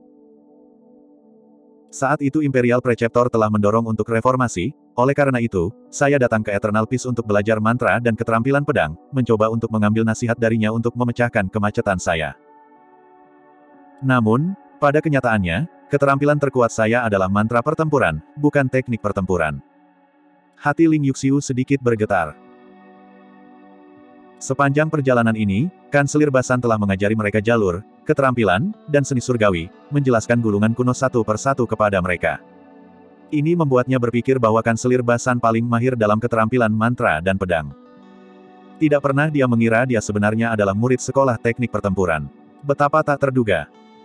Saat itu Imperial Preceptor telah mendorong untuk reformasi, oleh karena itu, saya datang ke Eternal Peace untuk belajar mantra dan keterampilan pedang, mencoba untuk mengambil nasihat darinya untuk memecahkan kemacetan saya. Namun, pada kenyataannya, keterampilan terkuat saya adalah mantra pertempuran, bukan teknik pertempuran. Hati Ling Yuxiu sedikit bergetar. Sepanjang perjalanan ini, Kanselir Basan telah mengajari mereka jalur, keterampilan, dan seni surgawi, menjelaskan gulungan kuno satu persatu kepada mereka. Ini membuatnya berpikir bahwa Kanselir Basan paling mahir dalam keterampilan mantra dan pedang. Tidak pernah dia mengira dia sebenarnya adalah murid sekolah teknik pertempuran. Betapa tak terduga.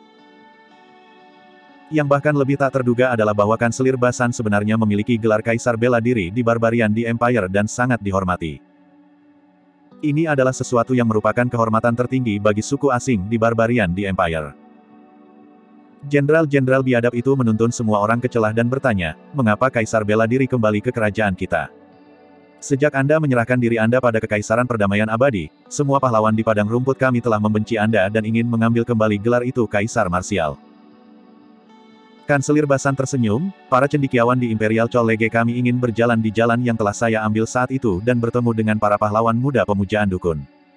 Yang bahkan lebih tak terduga adalah bahwa Kanselir Basan sebenarnya memiliki gelar Kaisar Bela Diri di Barbarian di Empire dan sangat dihormati. Ini adalah sesuatu yang merupakan kehormatan tertinggi bagi suku asing di Barbarian di Empire. Jenderal-jenderal biadab itu menuntun semua orang ke celah dan bertanya, mengapa Kaisar Bela Diri kembali ke kerajaan kita? Sejak Anda menyerahkan diri Anda pada Kekaisaran Perdamaian Abadi, semua pahlawan di Padang Rumput kami telah membenci Anda dan ingin mengambil kembali gelar itu Kaisar Martial. Kanselir Basan tersenyum, para cendekiawan di Imperial College kami ingin berjalan di jalan yang telah saya ambil saat itu dan bertemu dengan para pahlawan muda pemujaan dukun.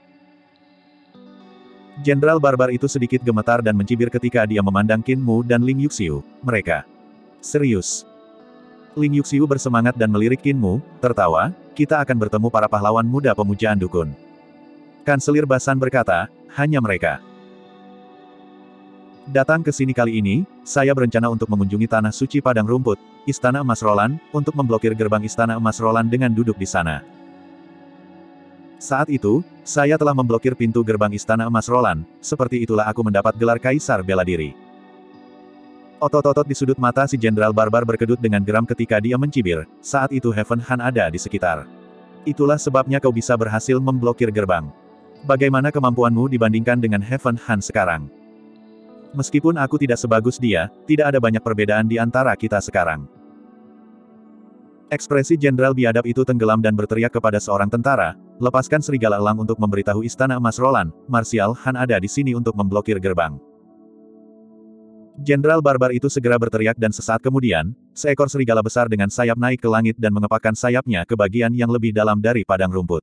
Jenderal barbar itu sedikit gemetar dan mencibir ketika dia memandang Qin Mu dan Ling Yuxiu, mereka. Serius. Ling Yuxiu bersemangat dan melirik Qin Mu, tertawa, kita akan bertemu para pahlawan muda pemujaan dukun. Kanselir Basan berkata, hanya mereka. Datang ke sini kali ini, saya berencana untuk mengunjungi Tanah Suci Padang Rumput, Istana Emas Roland, untuk memblokir gerbang Istana Emas Roland dengan duduk di sana. Saat itu, saya telah memblokir pintu gerbang Istana Emas Roland, seperti itulah aku mendapat gelar Kaisar Bela Diri. Otot-otot di sudut mata si Jenderal Barbar berkedut dengan geram ketika dia mencibir, saat itu Heaven Han ada di sekitar. Itulah sebabnya kau bisa berhasil memblokir gerbang. Bagaimana kemampuanmu dibandingkan dengan Heaven Han sekarang? Meskipun aku tidak sebagus dia, tidak ada banyak perbedaan di antara kita sekarang. Ekspresi Jenderal biadab itu tenggelam dan berteriak kepada seorang tentara, lepaskan serigala elang untuk memberitahu Istana Emas Roland, Martial Han ada di sini untuk memblokir gerbang. Jenderal Barbar itu segera berteriak dan sesaat kemudian, seekor serigala besar dengan sayap naik ke langit dan mengepakkan sayapnya ke bagian yang lebih dalam dari padang rumput.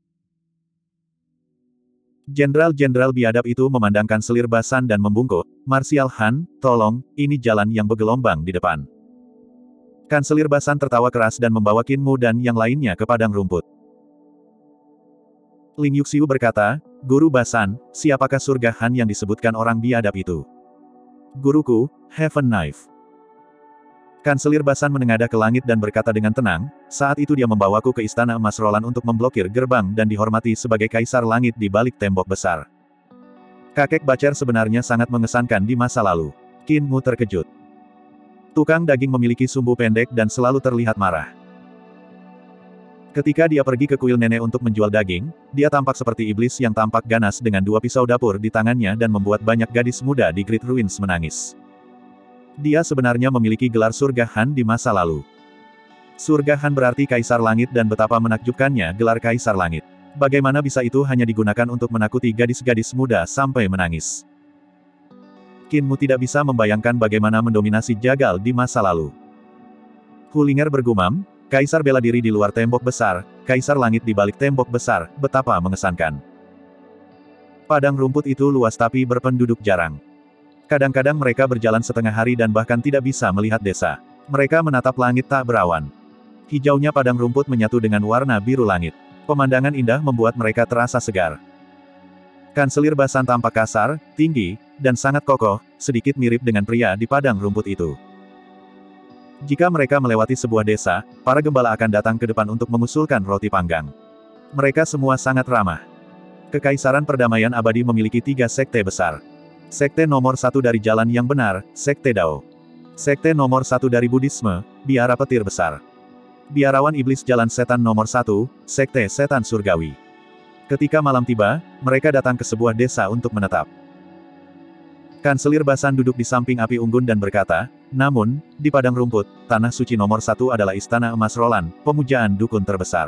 Jenderal-jenderal biadab itu memandangkan selir basan dan membungkuk, Martial Han, tolong, ini jalan yang bergelombang di depan. Kanselir Basan tertawa keras dan membawa Qin Mu dan yang lainnya ke padang rumput. Ling Yuxiu berkata, Guru Basan, siapakah surga Han yang disebutkan orang biadab itu? Guruku, Heaven Knife. Kanselir Basan menengadah ke langit dan berkata dengan tenang, saat itu dia membawaku ke Istana Emas Roland untuk memblokir gerbang dan dihormati sebagai Kaisar Langit di balik tembok besar. Kakek Bacer sebenarnya sangat mengesankan di masa lalu. Qin Mu terkejut. Tukang daging memiliki sumbu pendek dan selalu terlihat marah. Ketika dia pergi ke kuil nenek untuk menjual daging, dia tampak seperti iblis yang tampak ganas dengan dua pisau dapur di tangannya dan membuat banyak gadis muda di Great Ruins menangis. Dia sebenarnya memiliki gelar Surga Han di masa lalu. Surga Han berarti Kaisar Langit dan betapa menakjubkannya gelar Kaisar Langit. Bagaimana bisa itu hanya digunakan untuk menakuti gadis-gadis muda sampai menangis? Qin Mu tidak bisa membayangkan bagaimana mendominasi jagal di masa lalu. Hulinger bergumam, Kaisar bela diri di luar tembok besar, Kaisar Langit di balik tembok besar, betapa mengesankan. Padang rumput itu luas tapi berpenduduk jarang. Kadang-kadang mereka berjalan setengah hari dan bahkan tidak bisa melihat desa. Mereka menatap langit tak berawan. Hijaunya padang rumput menyatu dengan warna biru langit. Pemandangan indah membuat mereka terasa segar. Kanselir Basan tampak kasar, tinggi, dan sangat kokoh, sedikit mirip dengan pria di padang rumput itu. Jika mereka melewati sebuah desa, para gembala akan datang ke depan untuk mengusulkan roti panggang. Mereka semua sangat ramah. Kekaisaran Perdamaian Abadi memiliki 3 sekte besar. Sekte nomor 1 dari Jalan Yang Benar, Sekte Dao. Sekte nomor 1 dari Buddhisme, Biara Petir Besar. Biarawan Iblis Jalan Setan nomor 1, Sekte Setan Surgawi. Ketika malam tiba, mereka datang ke sebuah desa untuk menetap. Kanselir Basan duduk di samping api unggun dan berkata, namun, di padang rumput, tanah suci nomor 1 adalah Istana Emas Roland, pemujaan dukun terbesar.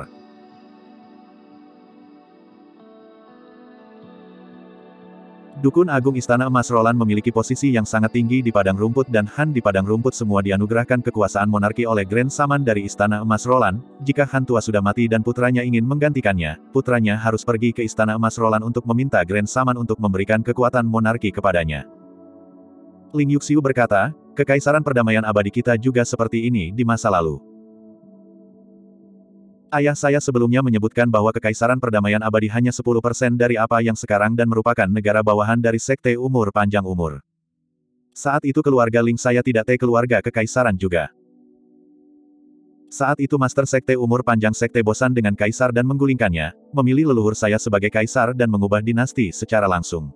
Dukun Agung Istana Emas Roland memiliki posisi yang sangat tinggi di padang rumput dan Han di padang rumput semua dianugerahkan kekuasaan monarki oleh Grand Saman dari Istana Emas Roland. Jika Han tua sudah mati dan putranya ingin menggantikannya, putranya harus pergi ke Istana Emas Roland untuk meminta Grand Saman untuk memberikan kekuatan monarki kepadanya. Ling Yuxiu berkata, Kekaisaran Perdamaian Abadi kita juga seperti ini di masa lalu. Ayah saya sebelumnya menyebutkan bahwa Kekaisaran Perdamaian Abadi hanya 10% dari apa yang sekarang dan merupakan negara bawahan dari Sekte Umur Panjang Umur. Saat itu keluarga Ling saya tidak keluarga Kekaisaran juga. Saat itu Master Sekte Umur Panjang Sekte bosan dengan Kaisar dan menggulingkannya, memilih leluhur saya sebagai Kaisar dan mengubah dinasti secara langsung.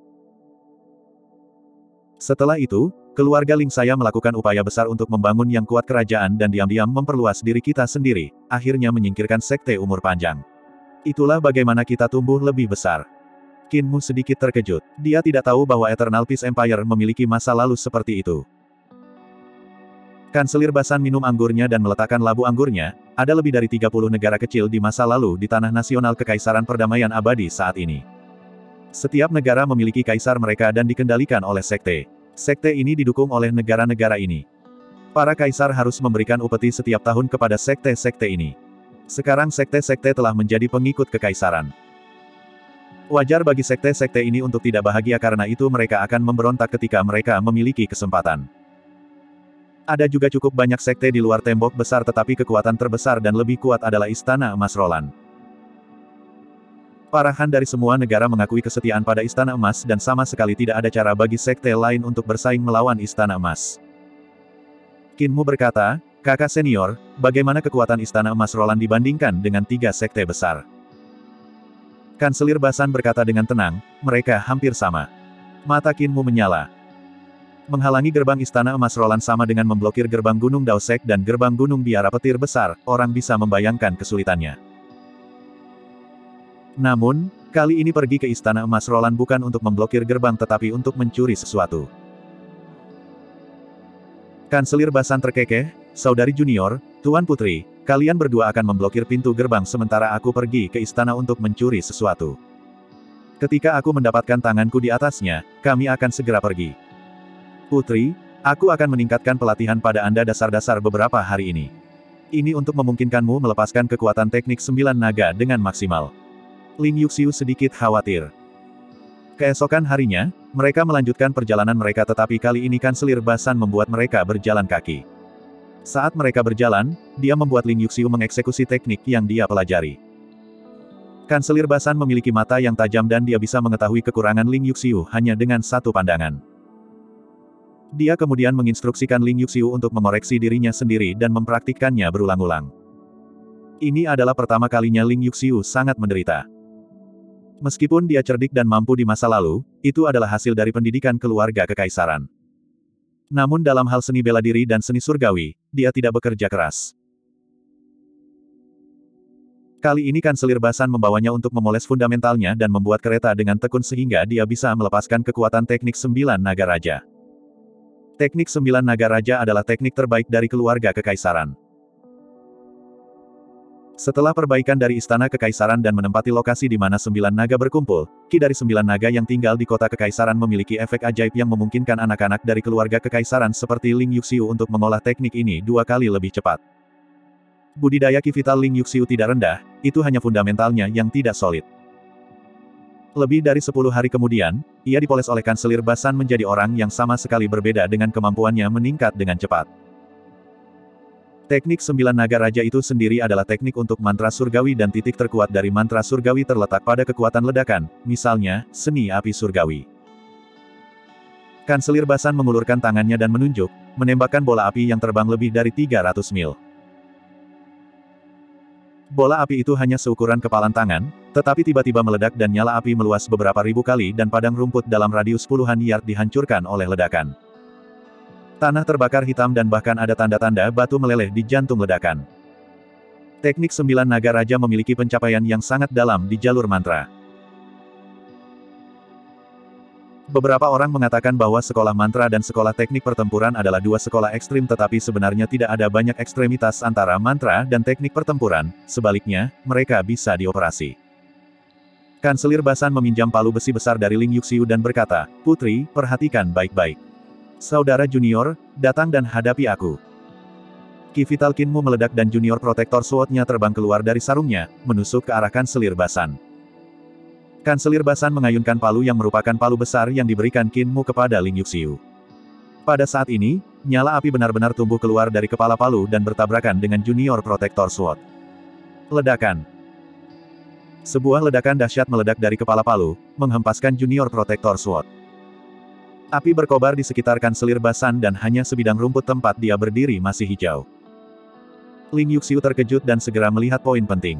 Setelah itu, keluarga Ling saya melakukan upaya besar untuk membangun yang kuat kerajaan dan diam-diam memperluas diri kita sendiri, akhirnya menyingkirkan Sekte Umur Panjang. Itulah bagaimana kita tumbuh lebih besar. Qin Mu sedikit terkejut. Dia tidak tahu bahwa Eternal Peace Empire memiliki masa lalu seperti itu. Kanselir Basan minum anggurnya dan meletakkan labu anggurnya, ada lebih dari 30 negara kecil di masa lalu di tanah nasional Kekaisaran Perdamaian Abadi saat ini. Setiap negara memiliki kaisar mereka dan dikendalikan oleh sekte. Sekte ini didukung oleh negara-negara ini. Para kaisar harus memberikan upeti setiap tahun kepada sekte-sekte ini. Sekarang sekte-sekte telah menjadi pengikut kekaisaran. Wajar bagi sekte-sekte ini untuk tidak bahagia karena itu mereka akan memberontak ketika mereka memiliki kesempatan. Ada juga cukup banyak sekte di luar tembok besar tetapi kekuatan terbesar dan lebih kuat adalah Istana Emas Roland. Para Han dari semua negara mengakui kesetiaan pada Istana Emas dan sama sekali tidak ada cara bagi sekte lain untuk bersaing melawan Istana Emas. Qin Mu berkata, kakak senior, bagaimana kekuatan Istana Emas Roland dibandingkan dengan 3 sekte besar? Kanselir Basan berkata dengan tenang, mereka hampir sama. Mata Qinmu menyala. Menghalangi gerbang Istana Emas Roland sama dengan memblokir gerbang Gunung Daosek dan gerbang Gunung Biara Petir Besar, orang bisa membayangkan kesulitannya. Namun, kali ini pergi ke Istana Emas Roland bukan untuk memblokir gerbang tetapi untuk mencuri sesuatu. Kanselir Basan terkekeh, saudari junior, Tuan Putri, kalian berdua akan memblokir pintu gerbang sementara aku pergi ke istana untuk mencuri sesuatu. Ketika aku mendapatkan tanganku di atasnya, kami akan segera pergi. Putri, aku akan meningkatkan pelatihan pada Anda dasar-dasar beberapa hari ini. Ini untuk memungkinkanmu melepaskan kekuatan teknik 9 naga dengan maksimal. Ling Yuxiu sedikit khawatir. Keesokan harinya, mereka melanjutkan perjalanan mereka tetapi kali ini Kanselir Basan membuat mereka berjalan kaki. Saat mereka berjalan, dia membuat Ling Yuxiu mengeksekusi teknik yang dia pelajari. Kanselir Basan memiliki mata yang tajam dan dia bisa mengetahui kekurangan Ling Yuxiu hanya dengan satu pandangan. Dia kemudian menginstruksikan Ling Yuxiu untuk mengoreksi dirinya sendiri dan mempraktikkannya berulang-ulang. Ini adalah pertama kalinya Ling Yuxiu sangat menderita. Meskipun dia cerdik dan mampu di masa lalu, itu adalah hasil dari pendidikan keluarga kekaisaran. Namun dalam hal seni bela diri dan seni surgawi, dia tidak bekerja keras. Kali ini Kanselir Basan membawanya untuk memoles fundamentalnya dan membuat kereta dengan tekun sehingga dia bisa melepaskan kekuatan teknik 9 naga raja. Teknik 9 naga raja adalah teknik terbaik dari keluarga kekaisaran. Setelah perbaikan dari Istana Kekaisaran dan menempati lokasi di mana 9 naga berkumpul, ki dari 9 naga yang tinggal di kota kekaisaran memiliki efek ajaib yang memungkinkan anak-anak dari keluarga kekaisaran seperti Ling Yuxiu untuk mengolah teknik ini 2 kali lebih cepat. Budidaya ki vital Ling Yuxiu tidak rendah, itu hanya fundamentalnya yang tidak solid. Lebih dari 10 hari kemudian, ia dipoles oleh Kanselir Basan menjadi orang yang sama sekali berbeda dengan kemampuannya meningkat dengan cepat. Teknik 9 naga raja itu sendiri adalah teknik untuk mantra surgawi dan titik terkuat dari mantra surgawi terletak pada kekuatan ledakan, misalnya, seni api surgawi. Kanselir Basan mengulurkan tangannya dan menunjuk, menembakkan bola api yang terbang lebih dari 300 mil. Bola api itu hanya seukuran kepalan tangan, tetapi tiba-tiba meledak dan nyala api meluas beberapa ribu kali dan padang rumput dalam radius puluhan yard dihancurkan oleh ledakan. Tanah terbakar hitam dan bahkan ada tanda-tanda batu meleleh di jantung ledakan. Teknik 9 naga raja memiliki pencapaian yang sangat dalam di jalur mantra. Beberapa orang mengatakan bahwa sekolah mantra dan sekolah teknik pertempuran adalah 2 sekolah ekstrim tetapi sebenarnya tidak ada banyak ekstremitas antara mantra dan teknik pertempuran, sebaliknya, mereka bisa dioperasi. Kanselir Basan meminjam palu besi besar dari Ling Yuxiu dan berkata, "Putri, perhatikan baik-baik. Saudara junior, datang dan hadapi aku." Ki vital Qinmu meledak dan junior protektor sword-nya terbang keluar dari sarungnya, menusuk ke arah Kanselir Basan. Kanselir Basan mengayunkan palu yang merupakan palu besar yang diberikan Qinmu kepada Ling Yuxiu. Pada saat ini, nyala api benar-benar tumbuh keluar dari kepala palu dan bertabrakan dengan junior protektor sword. Ledakan. Sebuah ledakan dahsyat meledak dari kepala palu, menghempaskan junior protektor sword. Api berkobar di sekitar Kanselir Basan dan hanya sebidang rumput tempat dia berdiri masih hijau. Ling Yuxiu terkejut dan segera melihat poin penting.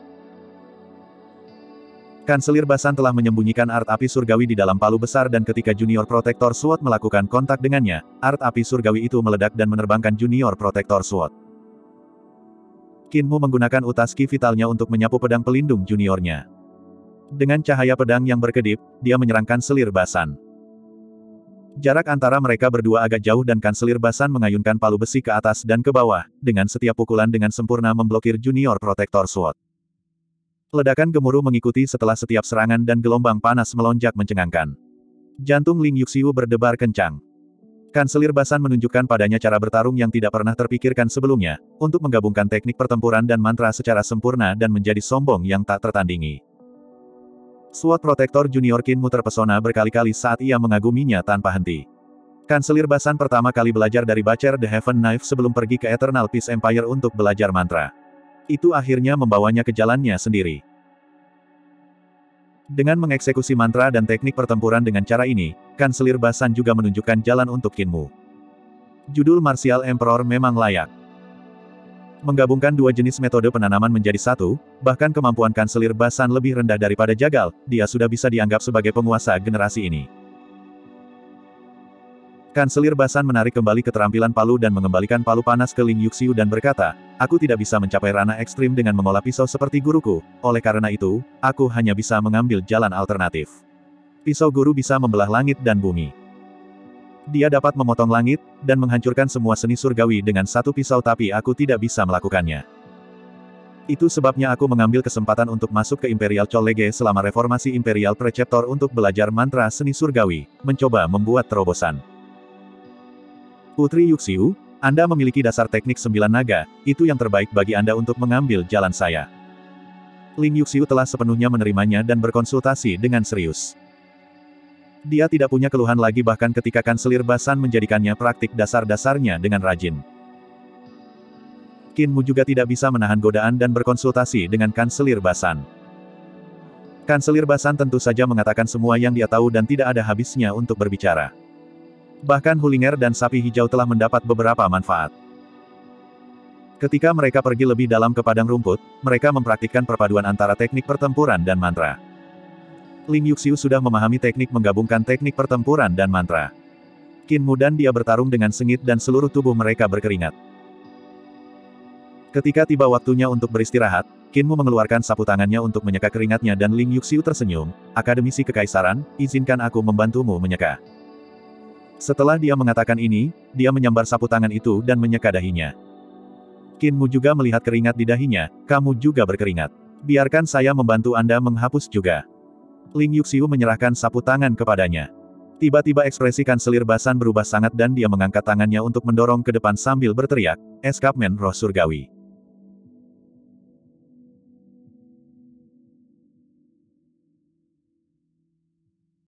Kanselir Basan telah menyembunyikan art api surgawi di dalam palu besar dan ketika junior protektor sword melakukan kontak dengannya, art api surgawi itu meledak dan menerbangkan junior protektor sword. Qinmu menggunakan utas ki vitalnya untuk menyapu pedang pelindung juniornya. Dengan cahaya pedang yang berkedip, dia menyerang Kanselir Basan. Jarak antara mereka berdua agak jauh dan Kanselir Basan mengayunkan palu besi ke atas dan ke bawah, dengan setiap pukulan dengan sempurna memblokir junior protektor sword. Ledakan gemuruh mengikuti setelah setiap serangan dan gelombang panas melonjak mencengangkan. Jantung Ling Yuxiu berdebar kencang. Kanselir Basan menunjukkan padanya cara bertarung yang tidak pernah terpikirkan sebelumnya, untuk menggabungkan teknik pertempuran dan mantra secara sempurna dan menjadi sombong yang tak tertandingi. Sword Protektor Junior Qinmu terpesona berkali-kali saat ia mengaguminya tanpa henti. Kanselir Basan pertama kali belajar dari Bacher the Heaven Knife sebelum pergi ke Eternal Peace Empire untuk belajar mantra. Itu akhirnya membawanya ke jalannya sendiri. Dengan mengeksekusi mantra dan teknik pertempuran dengan cara ini, Kanselir Basan juga menunjukkan jalan untuk Qinmu. Judul Martial Emperor memang layak. Menggabungkan dua jenis metode penanaman menjadi satu, bahkan kemampuan kanselir Basan lebih rendah daripada Jagal, dia sudah bisa dianggap sebagai penguasa generasi ini. Kanselir Basan menarik kembali keterampilan palu dan mengembalikan palu panas ke Ling Yuxiu dan berkata, aku tidak bisa mencapai ranah ekstrim dengan mengolah pisau seperti guruku, oleh karena itu, aku hanya bisa mengambil jalan alternatif. Pisau guru bisa membelah langit dan bumi. Dia dapat memotong langit, dan menghancurkan semua seni surgawi dengan satu pisau tapi aku tidak bisa melakukannya. Itu sebabnya aku mengambil kesempatan untuk masuk ke Imperial College selama reformasi Imperial Preceptor untuk belajar mantra seni surgawi, mencoba membuat terobosan. Putri Yuxiu, Anda memiliki dasar teknik 9 naga, itu yang terbaik bagi Anda untuk mengambil jalan saya. Ling Yuxiu telah sepenuhnya menerimanya dan berkonsultasi dengan serius. Dia tidak punya keluhan lagi bahkan ketika kanselir Basan menjadikannya praktik dasar-dasarnya dengan rajin. Qin Mu juga tidak bisa menahan godaan dan berkonsultasi dengan kanselir Basan. Kanselir Basan tentu saja mengatakan semua yang dia tahu dan tidak ada habisnya untuk berbicara. Bahkan Hulinger dan sapi hijau telah mendapat beberapa manfaat. Ketika mereka pergi lebih dalam ke padang rumput, mereka mempraktikkan perpaduan antara teknik pertempuran dan mantra. Ling Yuxiu sudah memahami teknik menggabungkan teknik pertempuran dan mantra. Qin Mu dan dia bertarung dengan sengit dan seluruh tubuh mereka berkeringat. Ketika tiba waktunya untuk beristirahat, Qin Mu mengeluarkan sapu tangannya untuk menyeka keringatnya dan Ling Yuxiu tersenyum, Akademisi Kekaisaran, izinkan aku membantumu menyeka. Setelah dia mengatakan ini, dia menyambar sapu tangan itu dan menyeka dahinya. Qin Mu juga melihat keringat di dahinya, kamu juga berkeringat. Biarkan saya membantu Anda menghapus juga. Ling Yuxiu menyerahkan sapu tangan kepadanya. Tiba-tiba ekspresi kanselir Basan berubah sangat dan dia mengangkat tangannya untuk mendorong ke depan sambil berteriak, eskapmen roh surgawi.